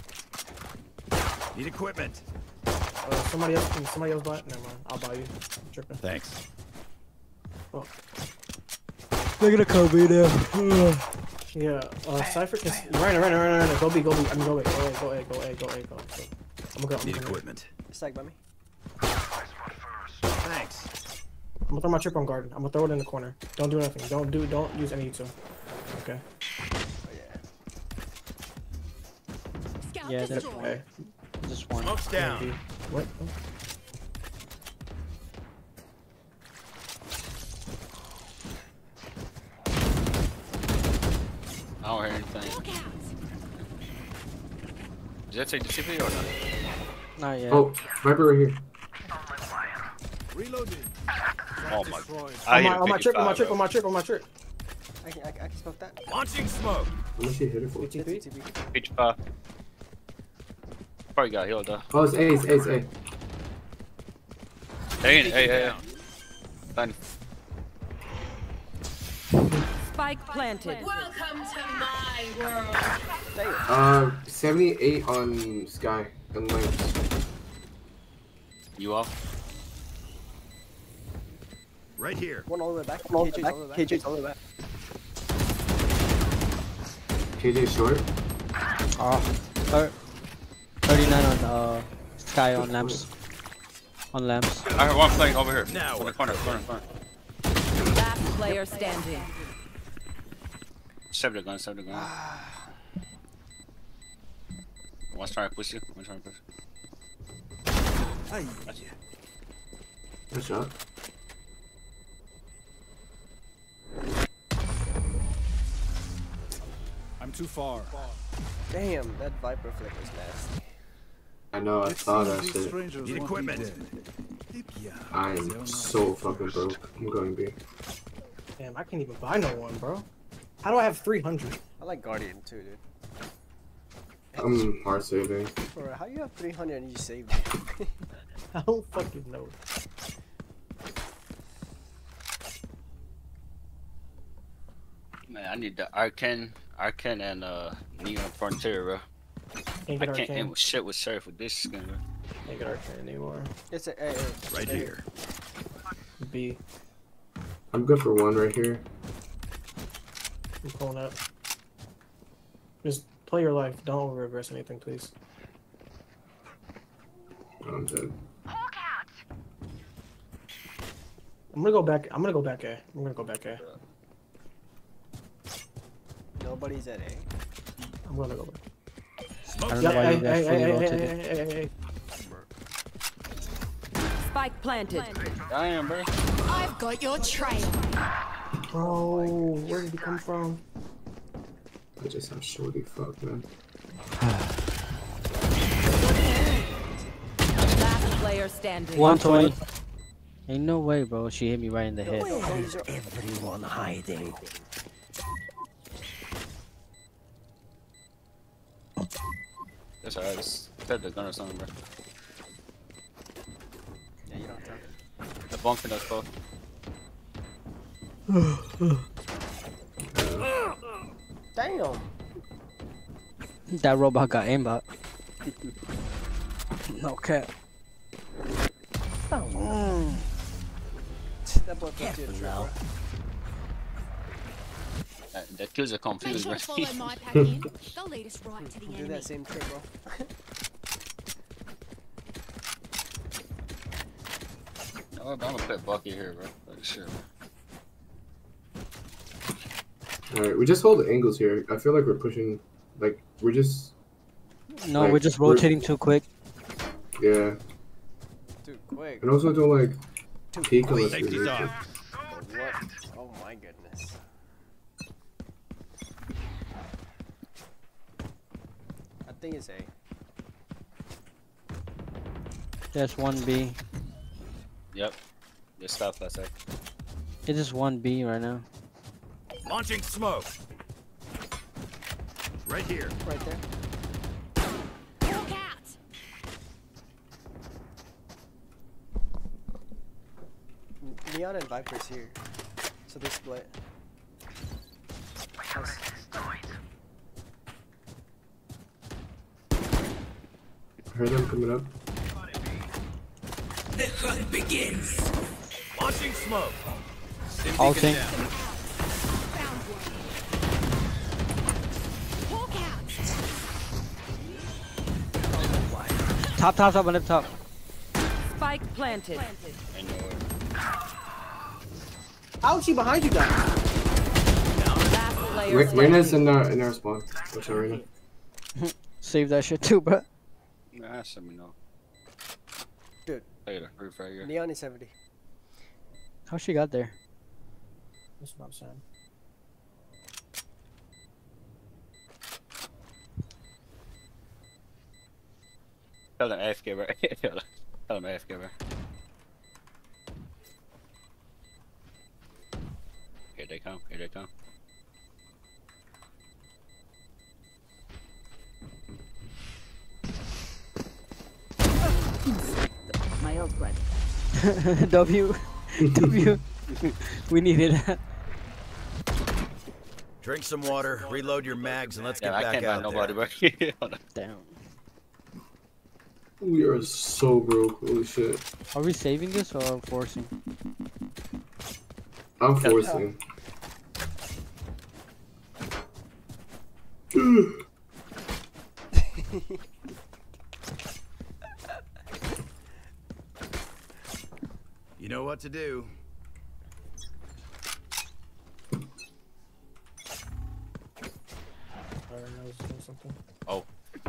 Need equipment. Uh, somebody else can somebody else buy it? Never mind. I'll buy you. I'm tripping. Thanks. Oh. They're gonna come in there. Yeah, uh, Cypher can. Right, right, right, right, right. Go B, go B. I mean, go A, go A, go A, go A, go A, go A. I'm gonna go. I'm Need gonna go. equipment. Stack by me. Thanks. I'm gonna throw my trip on garden. I'm gonna throw it in the corner. Don't do nothing. Don't do. Don't use any util. Okay. Oh yeah. Scout Yeah, that's destroyed. Okay. Just one. Smoke's down. What? I don't hear anything. Look out. Did that take the C P or not? Not yet. Oh, Viper right here. Reloading. Oh my. Destroyed. I On hit my, a on my trip, on my fifty-five, trip, bro. on my trip, on my trip. I can, I can, I can smoke that. Launching smoke. How much you hit it for? fifteen feet. T P. fifty-five. Probably got healed though. Oh, it's A, it's A, it's A. Hey, hey, hey. Done. Spike planted. Welcome to my world. Uh, seventy-eight on Sky and Lamps. You off? Right here. One all the way back. One all the K J's back. all the way back. K J's all the way back. K J short. Ah, thir- thirty-nine on uh Sky on lamps. On lamps. I heard one playing over here. Now in the we're corner, corner, corner. Last player standing. Save the gun, save the gun. One's trying to push you, one's trying to push you. Gotcha. Good shot. I'm too far. Damn, that Viper flick was nasty. I know, I It saw seems that these shit. strangers Need want me equipment. dead. Yeah, I they're am not so safe fucking first. broke. I'm going B. Damn, I can't even buy no one, bro. How do I have three hundred? I like Guardian too, dude. I'm hard saving. Bro, how you have three hundred and you saved it? I don't fucking know. Man, I need the Arcane, Arcane and uh Neon Frontier, bro. Can't I get can't aim Arcane. with shit with Sheriff with this skin, bro. Can't get Arcane anymore. It's a, a, a Right here. B. I'm good for one right here. I'm pulling up. Just play your life. Don't over regress anything, please. I'm dead. I'm gonna go back. I'm gonna go back A. I'm gonna go back A. Nobody's at A. I'm gonna go back. I don't Yep, know why hey, you got hey, fully hey, hey, rotated. hey, hey, hey, hey. Spike planted. Damn, bro. I've got your trail. Bro, where did he come from? I just have shorty fuck, man. Last player standing. one twenty. Ain't no way, bro. She hit me right in the head. Where is everyone hiding? That's alright, just set the gun or something, bro. Yeah, you don't have The bunk in us both. Damn. That robot got aimbot. No cap. Mm. That boy put you in trouble. That, that kills are confused, Please bro. follow my pack in. They'll lead us right to the Do enemy. that same trick, bro. No, I'm gonna put Bucky here, bro. Like shit, bro. Alright, we just hold the angles here. I feel like we're pushing, like, we're just... No, like, we're just rotating too quick. Yeah. Too quick. And also don't, like, Too peek quick. unless we Safety's need to. off. What? Oh my goodness. I think it's A. There's one B. Yep. Just stop that sec. It is one B right now. Launching smoke. Right here. Right there. Look out! Neon and Viper's here. So they split. Nice. I heard them coming up. The hunt begins. Launching smoke. Ulting. Top, top, top, one up top. Spike planted. I know it. How's she behind you guys? Last player Re- Reina's in our in our spawn. Watch out, Reina. Save that shit too, bro. Nah, let me know. Dude. Later, refrag here. Neon is seventy. How she got there? That's what I'm saying. Tell them A F K, bro. Tell them A F K, bro. Here they come, here they come. My old brother. W. W. We needed that. Drink some water, reload your mags, and let's Yeah, get I back can't out buy there. nobody, bro. Damn. We are so broke. Holy shit. Are we saving this or forcing? I'm forcing. You know what to do. Oh.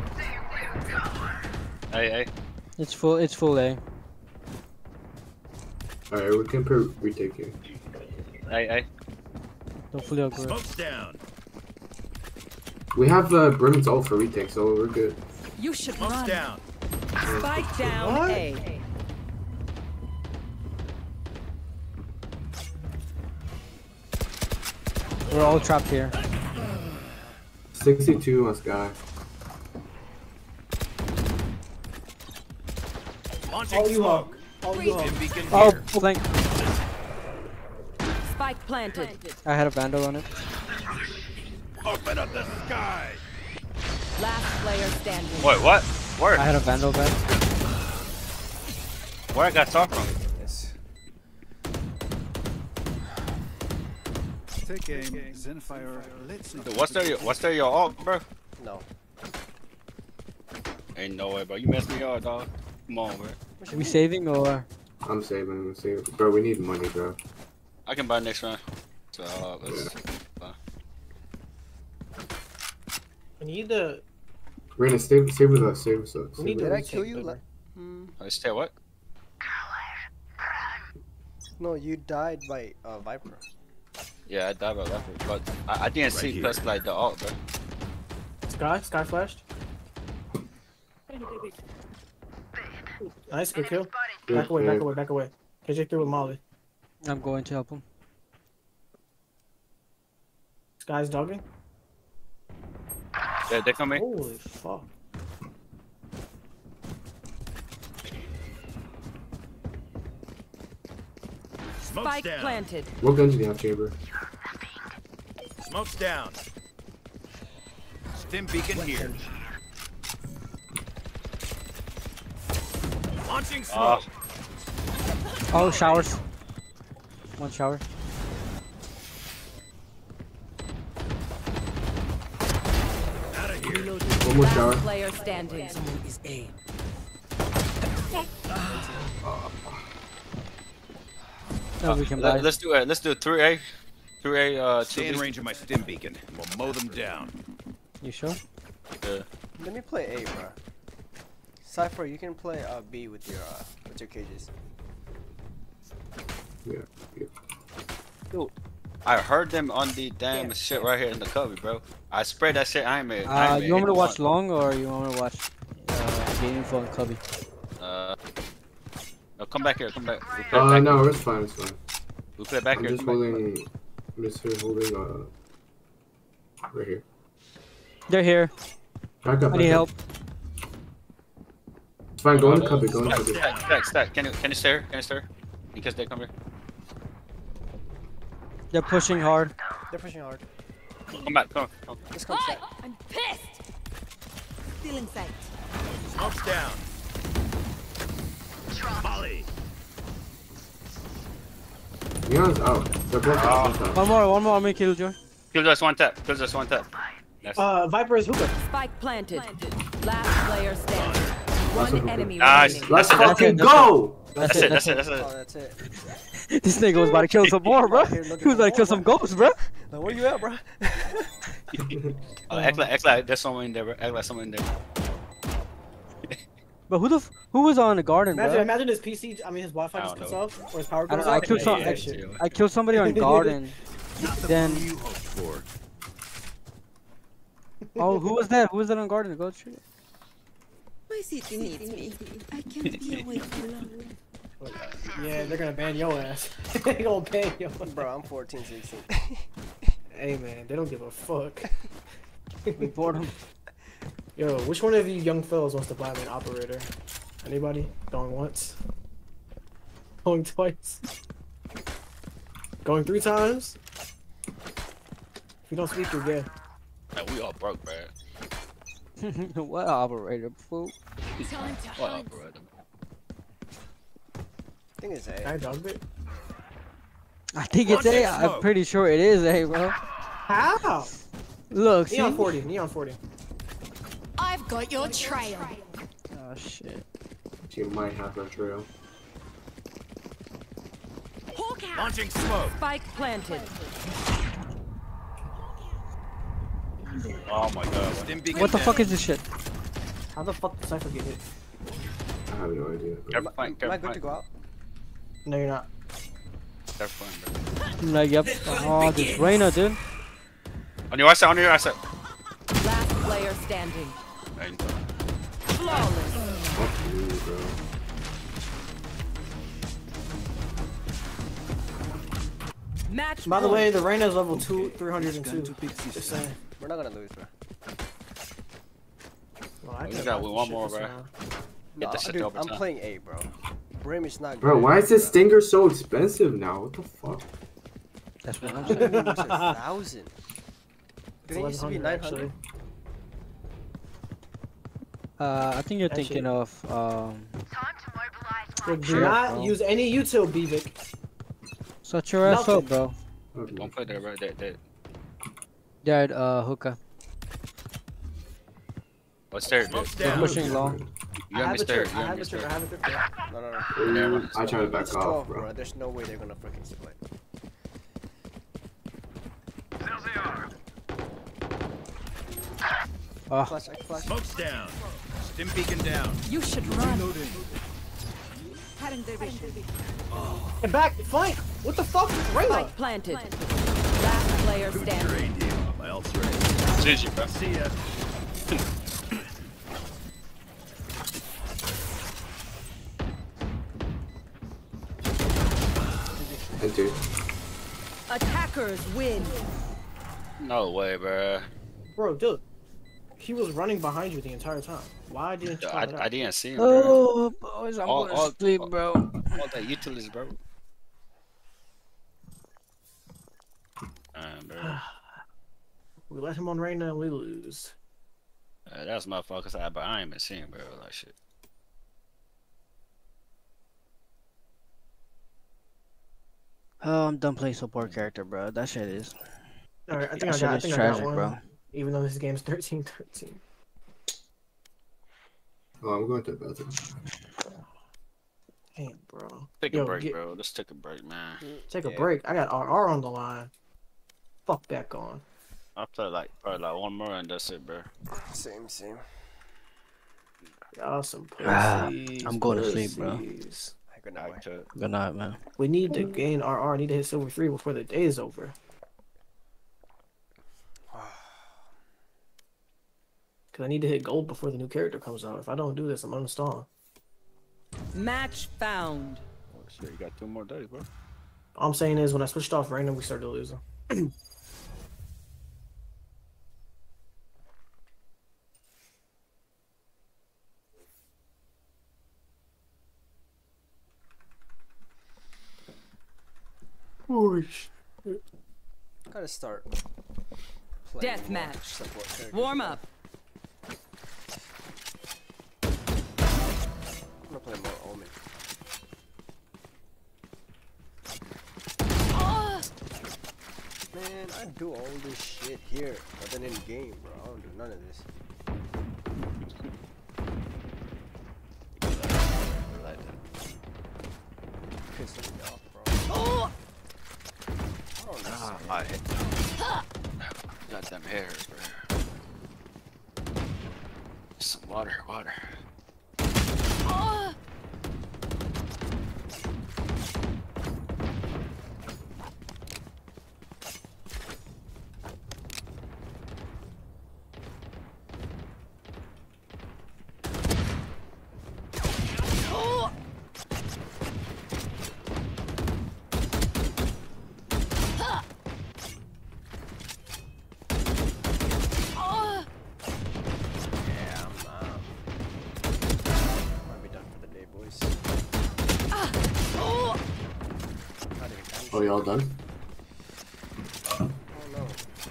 Hey, hey. It's full. It's full A. Alright, we can put retake here. Hey, hey. Hopefully I'll go. Smoke's down. We have uh, Brim's ult for retake, so we're good. You should Smoke's run. down. Spike down What? A. We're all trapped here. sixty-two on Sky. Launching Oh, you up. smoke. Oh, you up. Stim beacon Oh, here. flank. Spike planted. I had a vandal on it. Open up the sky. Last player standing. Wait, what? Where? I had a vandal back. Where I got talk from? Yes. Take aim, Zenfire. Let's Dude, what's there? What's there your alt, bro? No. Ain't no way, bro. You messed me up, dog. Come on, bro. Are we saving or? I'm saving, I'm saving. Bro, we need money, bro. I can buy next round. So uh, let's. Uh, We need to. Reina, stay, stay with us, stay with us. We need Stay to with Did I us. kill you? Retake, Like, hmm. let's stay what? No, you died by uh, Viper. Yeah, I died by that, but I, I didn't see here. plus like the alt, bro. Sky, Sky flashed. Nice, good kill. Back away, back away, back away. K J through with Molly. I'm going to help him. Sky's dogging. Yeah, they come in. Holy fuck. Smoke's Spike down. planted. What guns do you have, Chamber? Smoke's down. Stim beacon here. Launching Uh, smoke. Oh, showers. One shower. Out of here. One more Last shower. player standing. Is A. No, we can let, buy. let's do it. Let's do three A. three A, uh, Stay in two B. range of my stim beacon. and We'll mow them down. You sure? Yeah. Let me play A, bro. Cypher, you can play uh, B with your uh, with your cages. Yeah. yeah. Dude, I heard them on the damn shit right here in the cubby, bro. I sprayed that shit. I ain't made. I Uh, ain't you want me made to watch one. long or you want me to watch uh, game info and Cubby? Uh, no, come back here. Come back. We play Uh, back no, here. it's fine, it's fine. We play back I'm here. just Come back. holding I'm just here holding uh right here. They're here. Back up. I need back up. help. It's fine. Go in the cubby. Go in the Stack, cubby. stack, stack, stack. Can you can you stare? Can you stare? In case they come here. They're pushing hard. They're pushing hard. Come back. Come. come. Let's come back. I'm pissed. Still in sight. Smoke's down. Molly. Neon's out. They're both out. Oh. One more, one more on me, Killjoy. Kill just one tap. Kill just one tap. That's Uh, Viper is hookah. Spike planted. Last player standing. That's One a- enemy Nice. remaining. Let's That's it, fucking that's it, go! That's it. That's it. That's it. Oh, that's it. This nigga was about to kill some more, bro. Here looking He was about to for kill more, some ghosts, bro. Now, where you at, bro? Uh, act like act like there's someone in there. Bro. Act like someone in there. But who the f who was on the garden, Imagine, bro? imagine his P C. I mean, his Wi-Fi I just don't cuts know. off, or his power I goes don't know, I off. killed and some- then that shit. I killed somebody on garden. Not the Then- fool you hoped for. Oh, who was that? Who was that on garden? Go shoot. My city needs me. I can't be away too long. Yeah, they're gonna ban your ass. They gonna ban your. Bro, I'm fourteen, sixteen. Hey man, they don't give a fuck. Report him. Yo, which one of you young fellas wants to buy me an operator? Anybody? Going once? Going twice? Going three times? If you don't speak, you're gay. Like, we all broke, bro. What operator, fool? What operator? I think it's A. I dog it. I think it's A. I'm pretty sure it is A, bro. How? Look, see? Neon forty, Neon forty. I've got your trail. Oh shit. She might have her trail. Hawk out. Launching smoke. Spike planted. Oh my god. Stim beacon What the down. fuck is this shit? How the fuck did Cypher get hit? I have no idea. bro. Careful, flank, Am I careful, good to flank. go out? No, you're not. Careful, flank, bro. I'm like, yep. Oh, this Reyna, dude. On your right side, on your right side. Last player standing. There you Flawless. Fuck you, bro. Match By the point. way, the Reyna's level two, three hundred two. Just saying. We're not gonna lose, bro. Well, I We can't got buy one shit more, this bro. round. Get Nah, this shit dude, over I'm time. playing A, bro. Brim is not Bro, good. why is this stinger so expensive now? What the fuck? That's what I'm It's saying. a thousand. It's Didn't it used to be nine eleven hundred hundred? Uh, I think you're That thinking shit. of um. actually. Do Sure, not bro. use any util, Bivik. Shut your ass up, Nothing. bro. Okay. Don't play there, bro. That, that. Dead, uh, hookah. What's there, dude? Smoke's They're down. pushing long. You I got have me a scared. trick. You I got have me a trick. I scared. have a trick. there. No, no, no. Ooh, Never mind. I try to back It's off, twelve, bro. bro. There's no way they're gonna freaking split. Oh, Flash, I can flash. Smoke's down. Stim beacon down. You should run. Cutting their vision. And back, flank. What the fuck, Reyna? Spike planted. Last player standing. Drained you. My ult's ready. G G, bro. See ya. And dude. Attackers win. No way, bro. Bro, dude. He was running behind you the entire time. Why didn't you I, call it I out? didn't see him, bro. oh boys, I'm All- going all- to sleep, bro. All that utilities, bro. Um, bro. We let him on Reyna and we lose. Uh, that's motherfuckers side, but I ain't been seeing, bro. Like shit. Oh, I'm done playing support character, bro. That shit is. Alright, I think That I shit got, I is think I got tragic, one. bro. Even though this game's thirteen thirteen. Oh, I'm going to the bathroom. Damn, bro. Take Yo, a break, get- bro. Let's take a break, man. Take a Yeah. break. I got R R on the line. Fuck that going. I'll play like probably like one more and that's it, bro. Same, same. Y'all some pussies. Ah, I'm going to sleep, bro. pussies. Good night. Like, uh, Good night, man. We need to gain R R. I need to hit silver three before the day is over. Cause I need to hit gold before the new character comes out. If I don't do this, I'm uninstalling. Match found. oh, shit, you got two more days, bro. All I'm saying is when I switched off Reyna, we started losing. Oh shit. Gotta start. playing Death more match. support characters. Warm up. I'm gonna play more Omen. Man, I do all this shit here, but then in game, bro, I don't do none of this. Pissing me off, bro. Oh! I don't Ah, understand. my head. Goddamn hairs, bro. Some water, water. Oh! Oh! Ha! Oh! Yeah, I'm, uh, might be done for the day, boys. Ah! Oh! Not even done. Oh, y'all done? Oh no.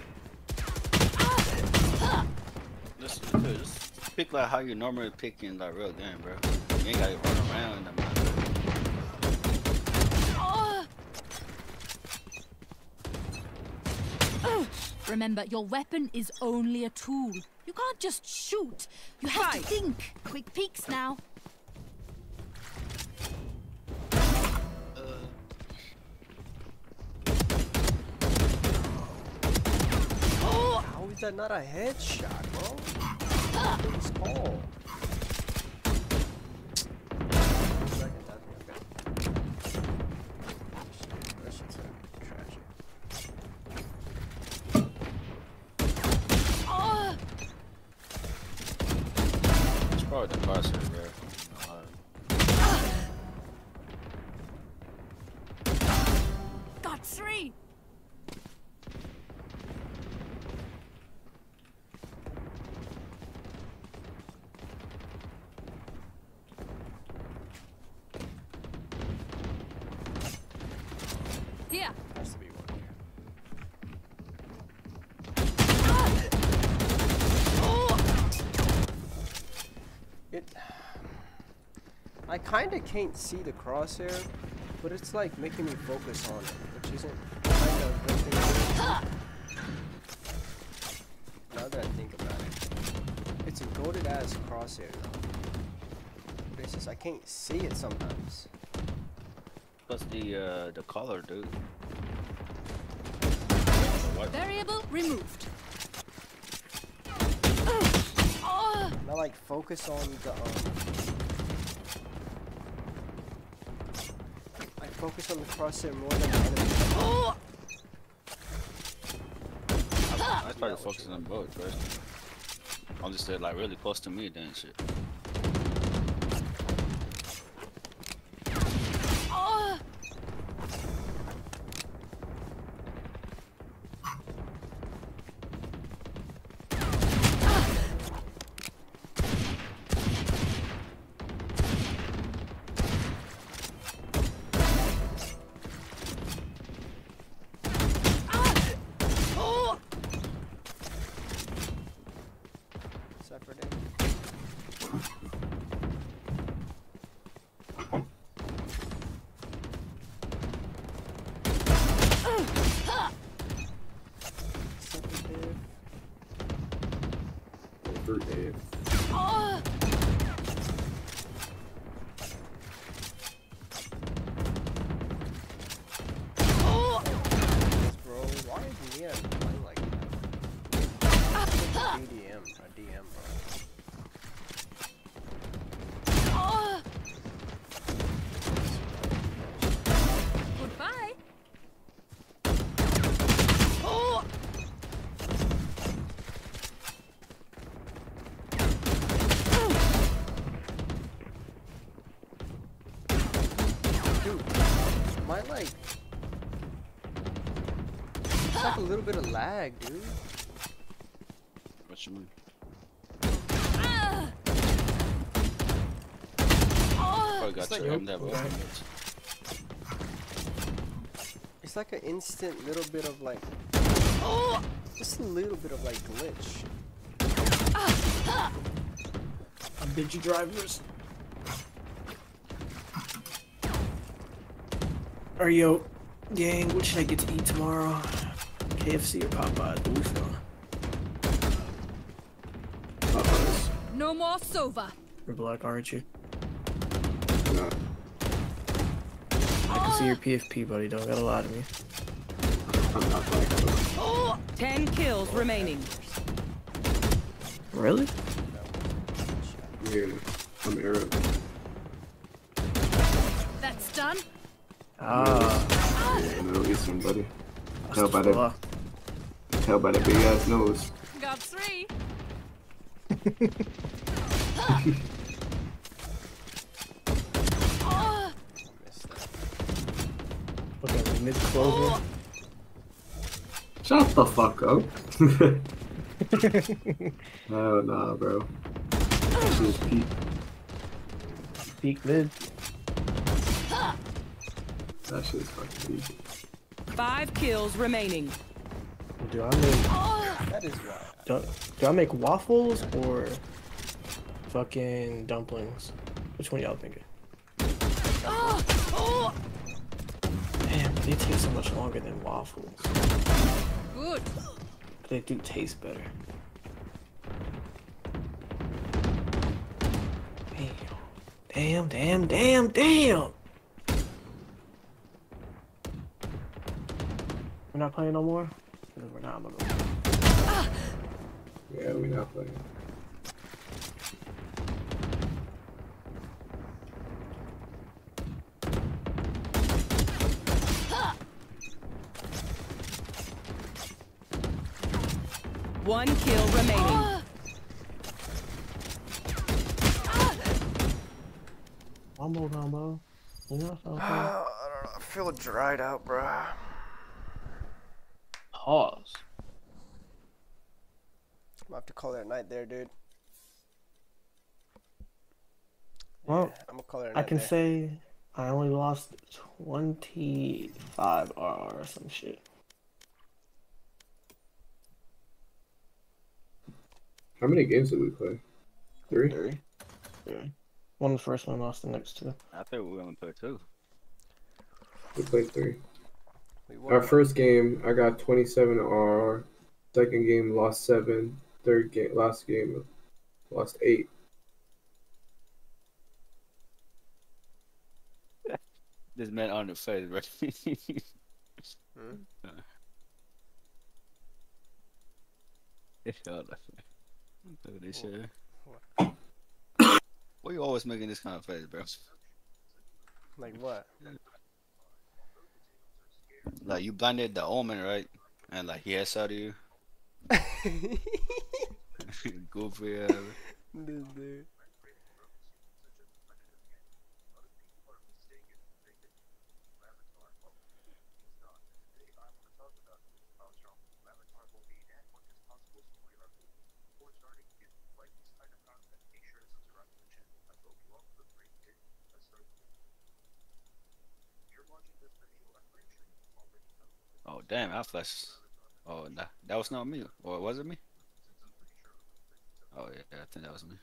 Just, just pick like how you normally pick in like real game, bro. You ain't gotta run around in the map. Oh! Remember, your weapon is only a tool. You can't just shoot. You have to think. Quick peeks now. Oh! How is that not a headshot, bro? It's called. Second, that's okay. That shit's uh, tragic. Oh! It's probably the crosshair, bro. Got three. Here. Has to be one here. It. I kind of can't see the crosshair, but it's like making me focus on it, which isn't kind of the thing. Now that I think about it, it's a goated ass crosshair though. But it's just I can't see it sometimes. Plus the uh the color, dude. What? Variable removed. Oh! Now like focus on the um. I focus on the crosshair more than the enemy. Oh! I started focusing on both first. I'll just say like really close to me then shit. Oh! Oh! Separate aim. Separate aim. Through Dave. Oh! Oh! Bro, why is Mia playing like that? D D M, a D M, bro. Oh! Goodbye. Oh! Dude, my like, it's like a little bit of lag, dude. What you mean? Oh, got like- your M that well. It's like an instant little bit of like, just a little bit of like glitch. I bid you drivers. Alright, yo, gang, what should I get to eat tomorrow? K F C or Popeyes? What we feeling? Popeyes. No more Sova. You're black, aren't you? No. I can see your P F P, buddy. Don't gotta lie to me. I'm not black. Ten kills remaining. Really? Yeah, I'm Arab. That's done. Ah. Yeah, Middle Eastern, buddy. That's Tell by the that. Tell by that big ass nose. Got three. Okay, mid closer. Shut the fuck up. Hell nah, bro. That shit is peak. Peak mid. That shit is fucking peak. Five kills remaining. Do I make That is wild. do, do I make waffles or fucking dumplings? Which one y'all thinking? Damn, they take so much longer than waffles. Good. But they do taste better. Damn, damn, damn, damn! We're not playing no more? Because we're not, I'm gonna go. Yeah, we not playing. One kill remaining. Combo, combo. You know, so I don't know. I feel dried out, bro. Pause. I'm gonna have to call it a night there, dude. Well, I'm gonna call it a I night can there. say I only lost twenty-five R R or some shit. How many games did we play? Three? Three. Three. One the first one, lost the next two. I think we only played two. We played three. We won. Our first game, I got twenty-seven R R. Second game, lost seven. Third game, last game, lost eight. This man on the face, right? Hmm? Look at this shit. Why you always making this kind of face, bro? Like what? Like you blinded the Omen, right? And like he has out of you. Goofy. Uh, This dude. oh damn, I flashed. Oh, nah, that was not me. Or was it me? Oh yeah, I think that was me.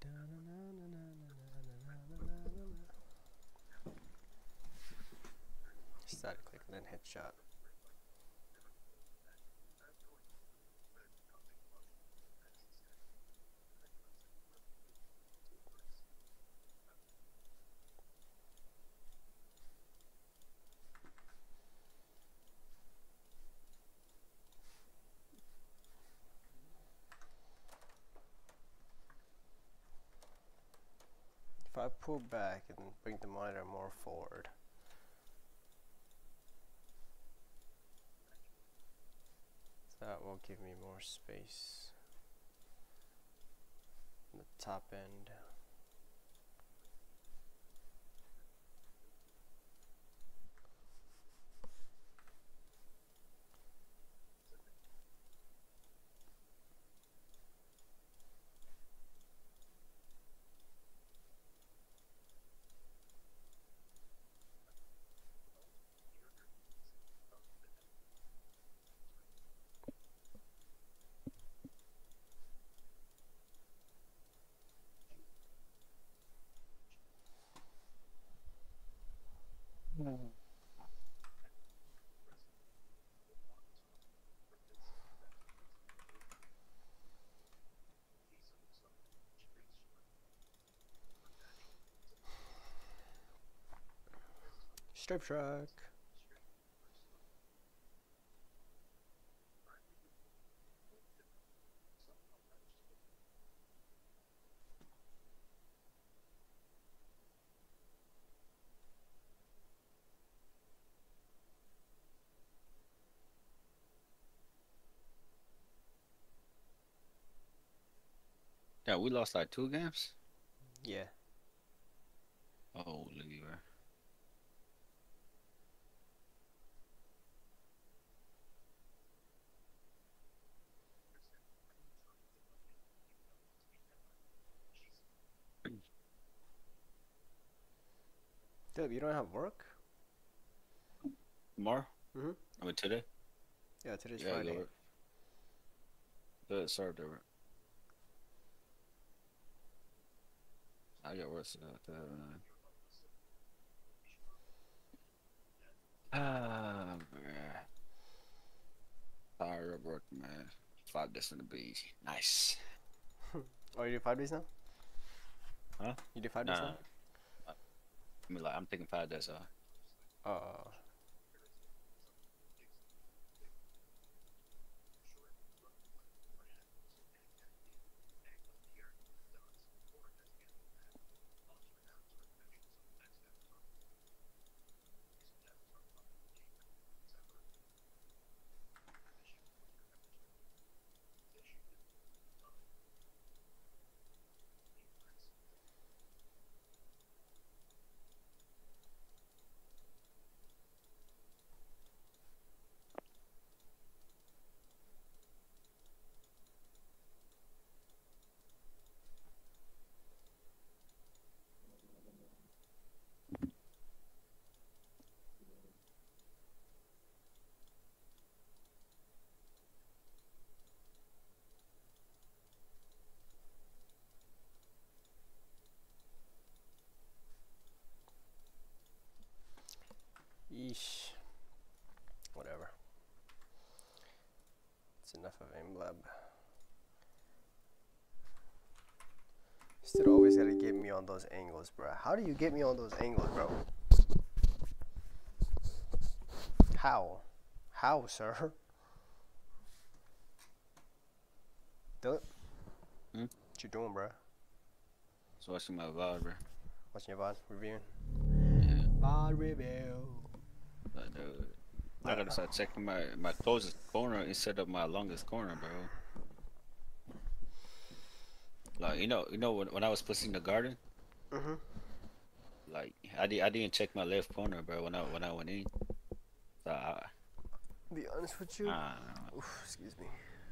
Static click and then headshot. If I pull back and bring the monitor more forward, that will give me more space on the top end. Strip truck. Yeah, we lost like two games. Yeah. Holy, bro. Dude, you don't have work? Tomorrow? Mm-hmm. I mean today? Yeah, today's Yeah, Friday. go work. Good, sorry, to work. I got work so uh, Ah, man. Tired of work, man. Five days on the beach. Nice. Oh, you do five days now? Huh? You do five nah, days now? I mean, like, I'm taking five days off. Uh. Yeesh. Whatever. It's enough of AimLab. Still always gotta get me on those angles, bro. How do you get me on those angles, bro? How? How, sir? Do it. Hmm? What you doing, bro? So watching my V O D, bro. Watching your V O D reviewing? Yeah. V O D review. But, dude, I gotta start checking my, my closest corner instead of my longest corner, bro. Like, you know, you know when, when I was pushing the garden, Mm-hmm. like I did I didn't check my left corner, bro. When I when I went in, so I, Be honest with you. I Oof, excuse me.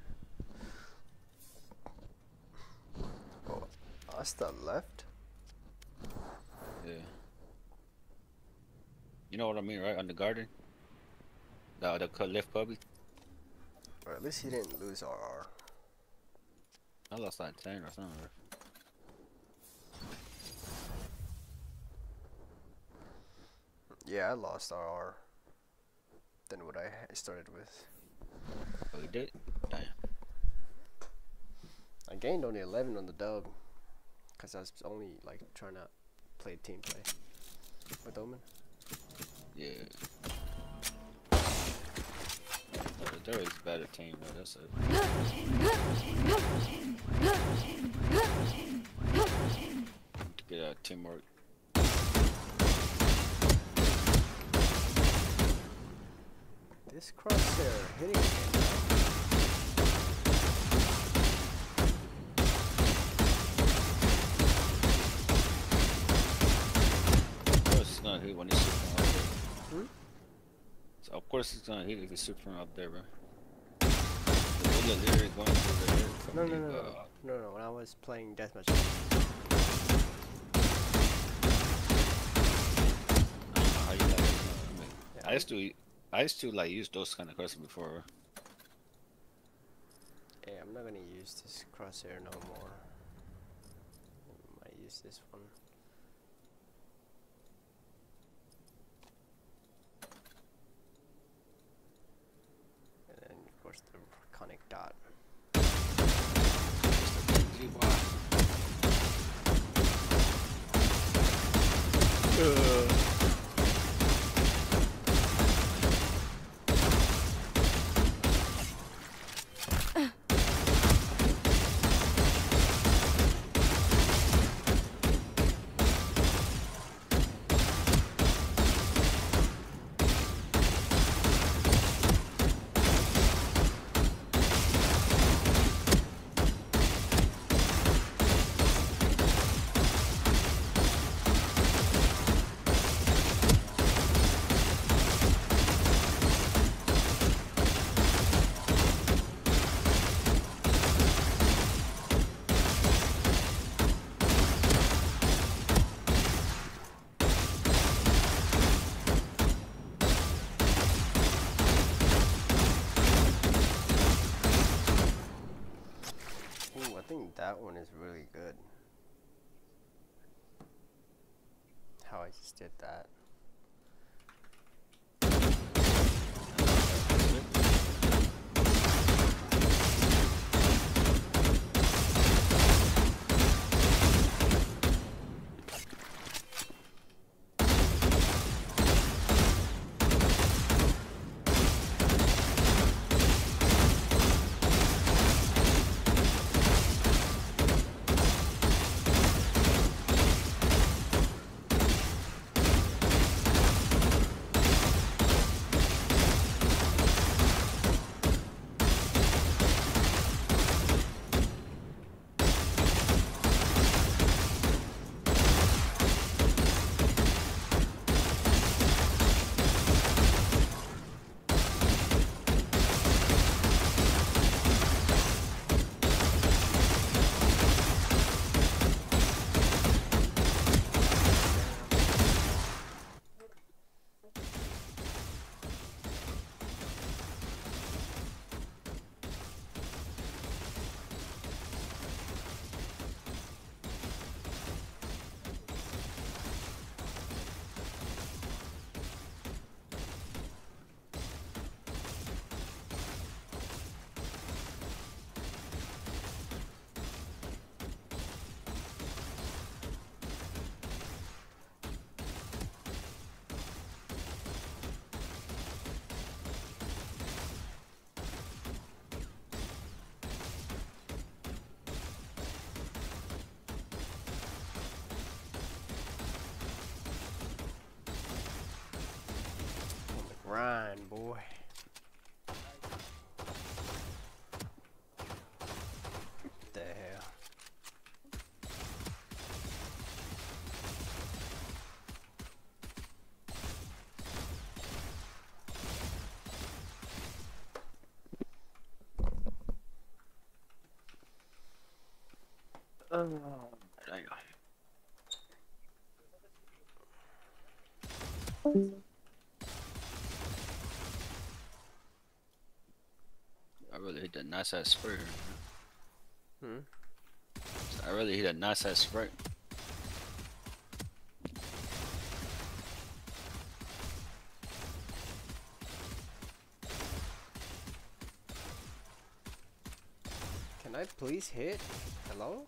Oh, Asta left. yeah. You know what I mean, right? On the garden, the the cut left cubby. Or at least he didn't lose R R. I lost like ten or something. Bro. Yeah, I lost R R than what I started with. Oh, you did? Damn. I gained only eleven on the dub because I was only like trying to play team play with Omen. Yeah. There is a better team, though. That's it. To get out teamwork. This crosshair hitting again. Of course it's gonna hit when he's super up there. Hmm? So of course it's gonna hit if he's super up there, bro. The bullet literally going through the head from No, no, the, no, no, uh, no, no. When I was playing deathmatch. I don't know how you like it. I mean, I used to, I used to like use those kind of crossers before. Yeah, I'm not gonna use this crosshair no more. I might use this one. And then of course the iconic dot. Uh. Ooh, I think that one is really good. How I just did that. Grind, boy. What the hell? Oh, there you go. I really hit that nice ass spray here. Hmm? I really hit a nice ass spray. Can I please hit? Hello?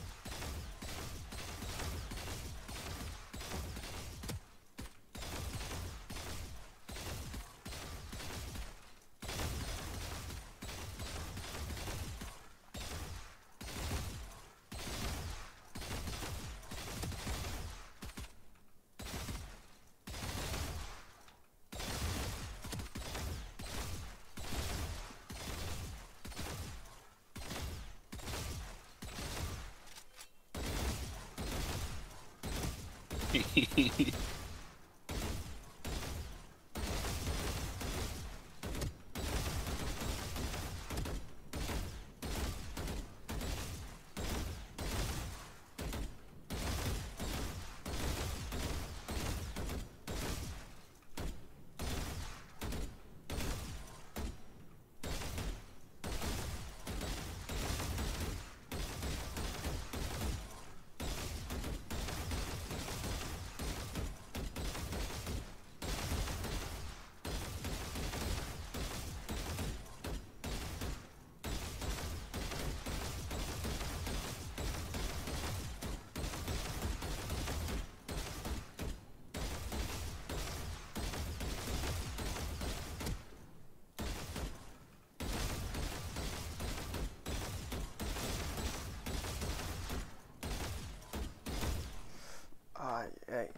Ah, hey.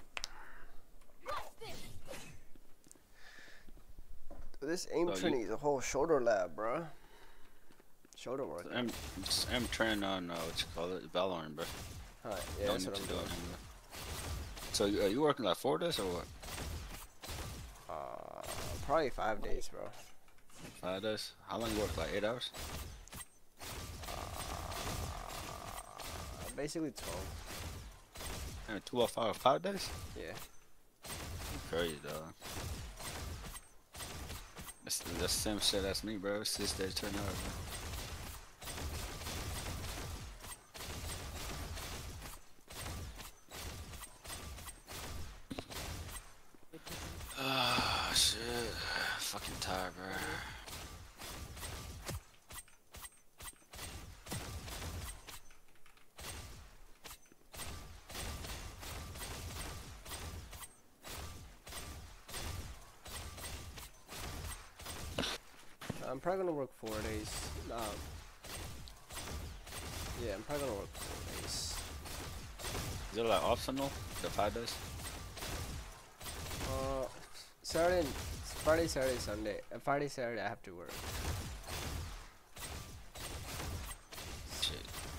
This aim So training you- is a whole shoulder lab, bruh. Shoulder work. I'm just, I'm training on uh, what you call it, Valorant, bro. Alright, yeah, Don't that's need what to I'm do doing. it anymore. So you- are you working like four days or what? Uh, probably five days, bro. Five days? How long you work? Like eight hours? Uh, basically twelve. And two or five, five days? Yeah. Crazy, dog. That's, that's the same shit as me, bro. Six days turn out, bro. Ah, shit. Fucking tired, bro. I'm probably gonna work four days. Um, yeah, I'm probably gonna work four days. Is it like optional? The five days? Uh, Saturday, Friday, Saturday, Sunday. Uh, Friday, Saturday, I have to work. Shit.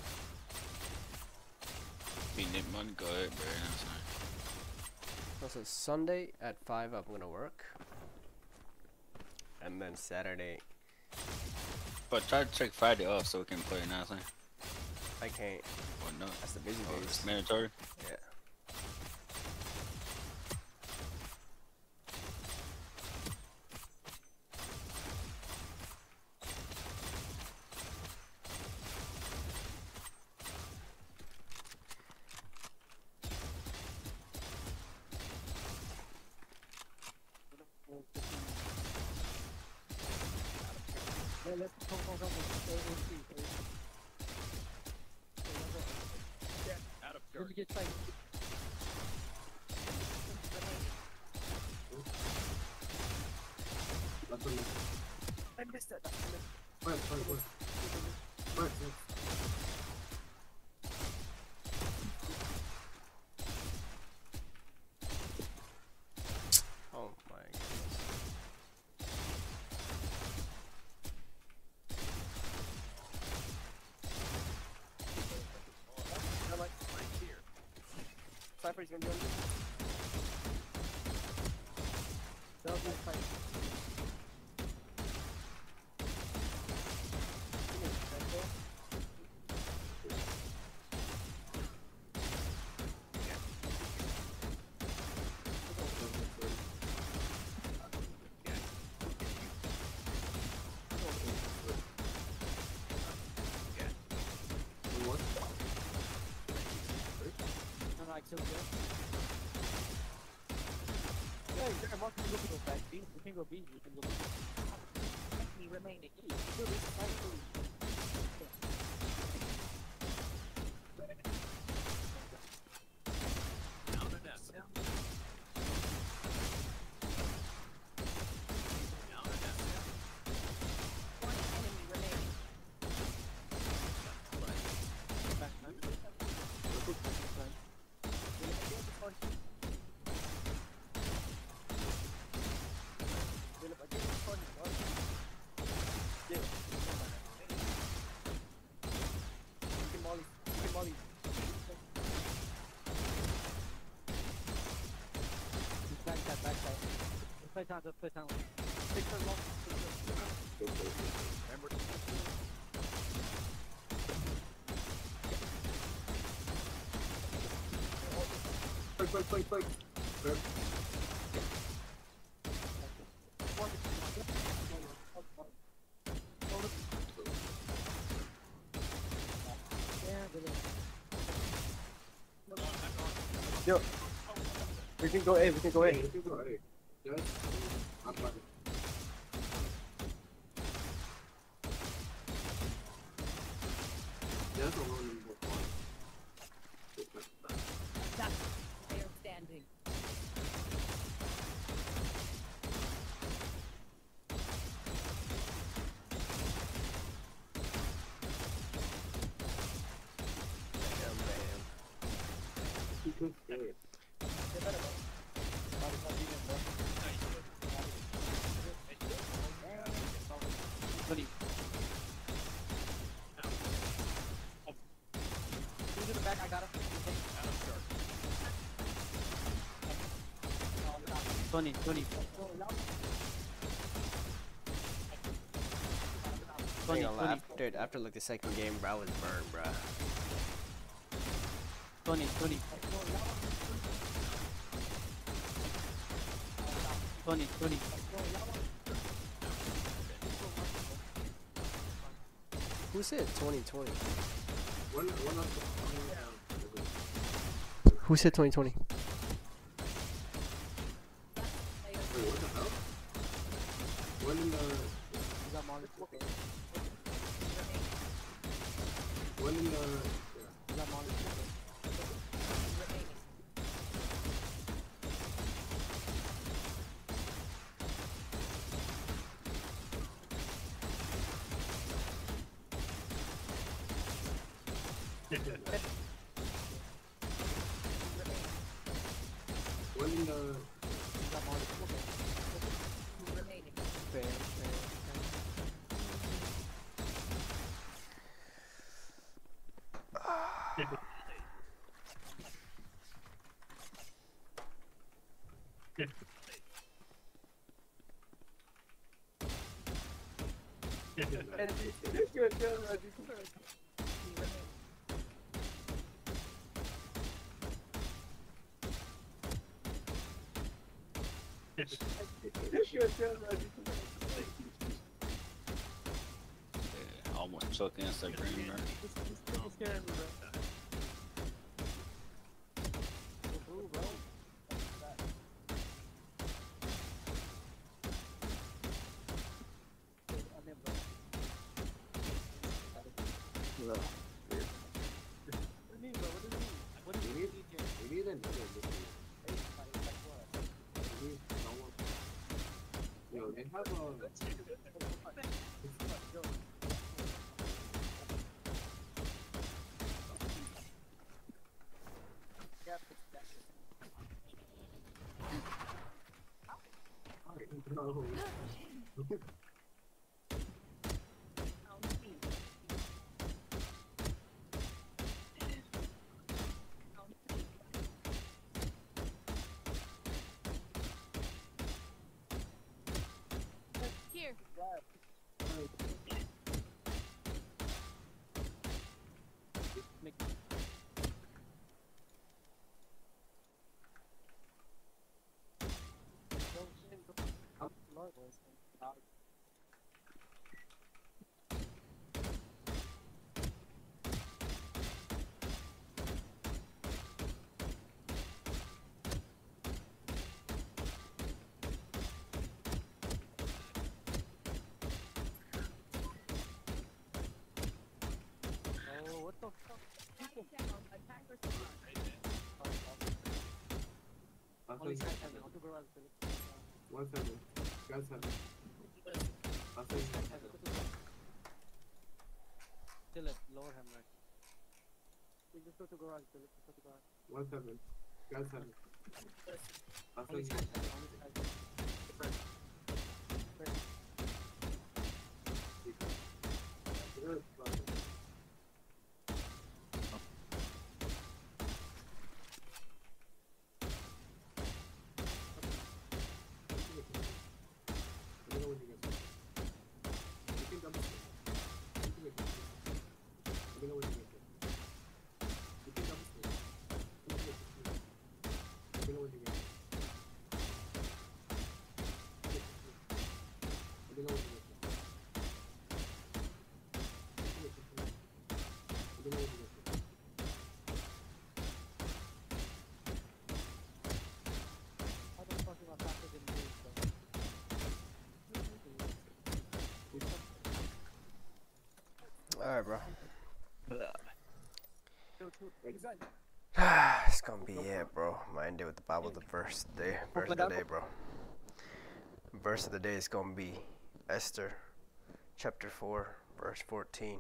If you need money, go ahead, bro. You know what I'm saying? Also, Sunday at five, I'm gonna work, and then Saturday, But try to take Friday off so we can play, you know what I'm saying? I can't. Or no? That's the busy Oh, days. it's mandatory? Yeah. I missed that. Fine, fine, fine. Fine, fine. Oh my goodness. I like right here. Cypher's gonna be on this. That'll be a fight. What? No, no, I killed you. Yeah, you're not going to go back B. You can go B. You can go B. Let me remain at E. You can go B. Play time, play time. Take her long. Remember. Quick, quick, quick, quick. Good. Yo, we can go A, we can go A. We can go A. Yes. I'm fine. That's a little more fun. That's fair standing. Twenty. Who's in the back? I got him. Twenty, twenty. Twenty, after, after like the second game, bro, I was burned, bro. Twenty, twenty. Twenty, twenty. Who said twenty twenty? One, one of Who said twenty twenty? Wait, what the hell? One in the... One in the... One in the... Fair, fair, Yeah, almost choked against that green, bro. Yo, they have a... No. Here. Oh, what the fuck? One seven. One seven. Guys seven. Last thing. Still at lower hammer. We just go to garage. Let's go to garage. One seven. Guys seven. Last Only thing. side, only side. First. First. Good. Alright, bro. It's gonna be it, bro. Might end it with the Bible, the verse day, verse of the day, bro. Verse of the day is gonna be Esther, chapter four, verse fourteen.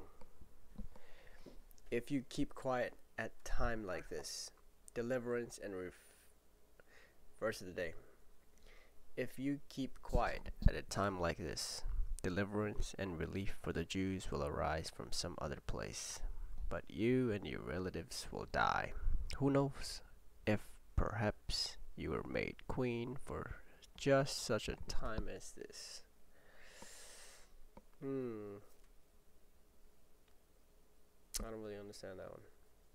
If you keep quiet at time like this, deliverance and ref verse of the day. If you keep quiet at a time like this, deliverance and relief for the Jews will arise from some other place, but you and your relatives will die. Who knows if perhaps you were made queen for just such a time as this. Hmm. I don't really understand that one.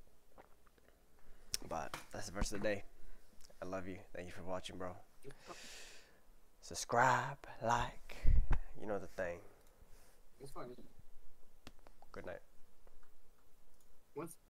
But that's the verse of the day. I love you. Thank you for watching, bro. Subscribe, like, you know the thing. It's fine. Good night. Once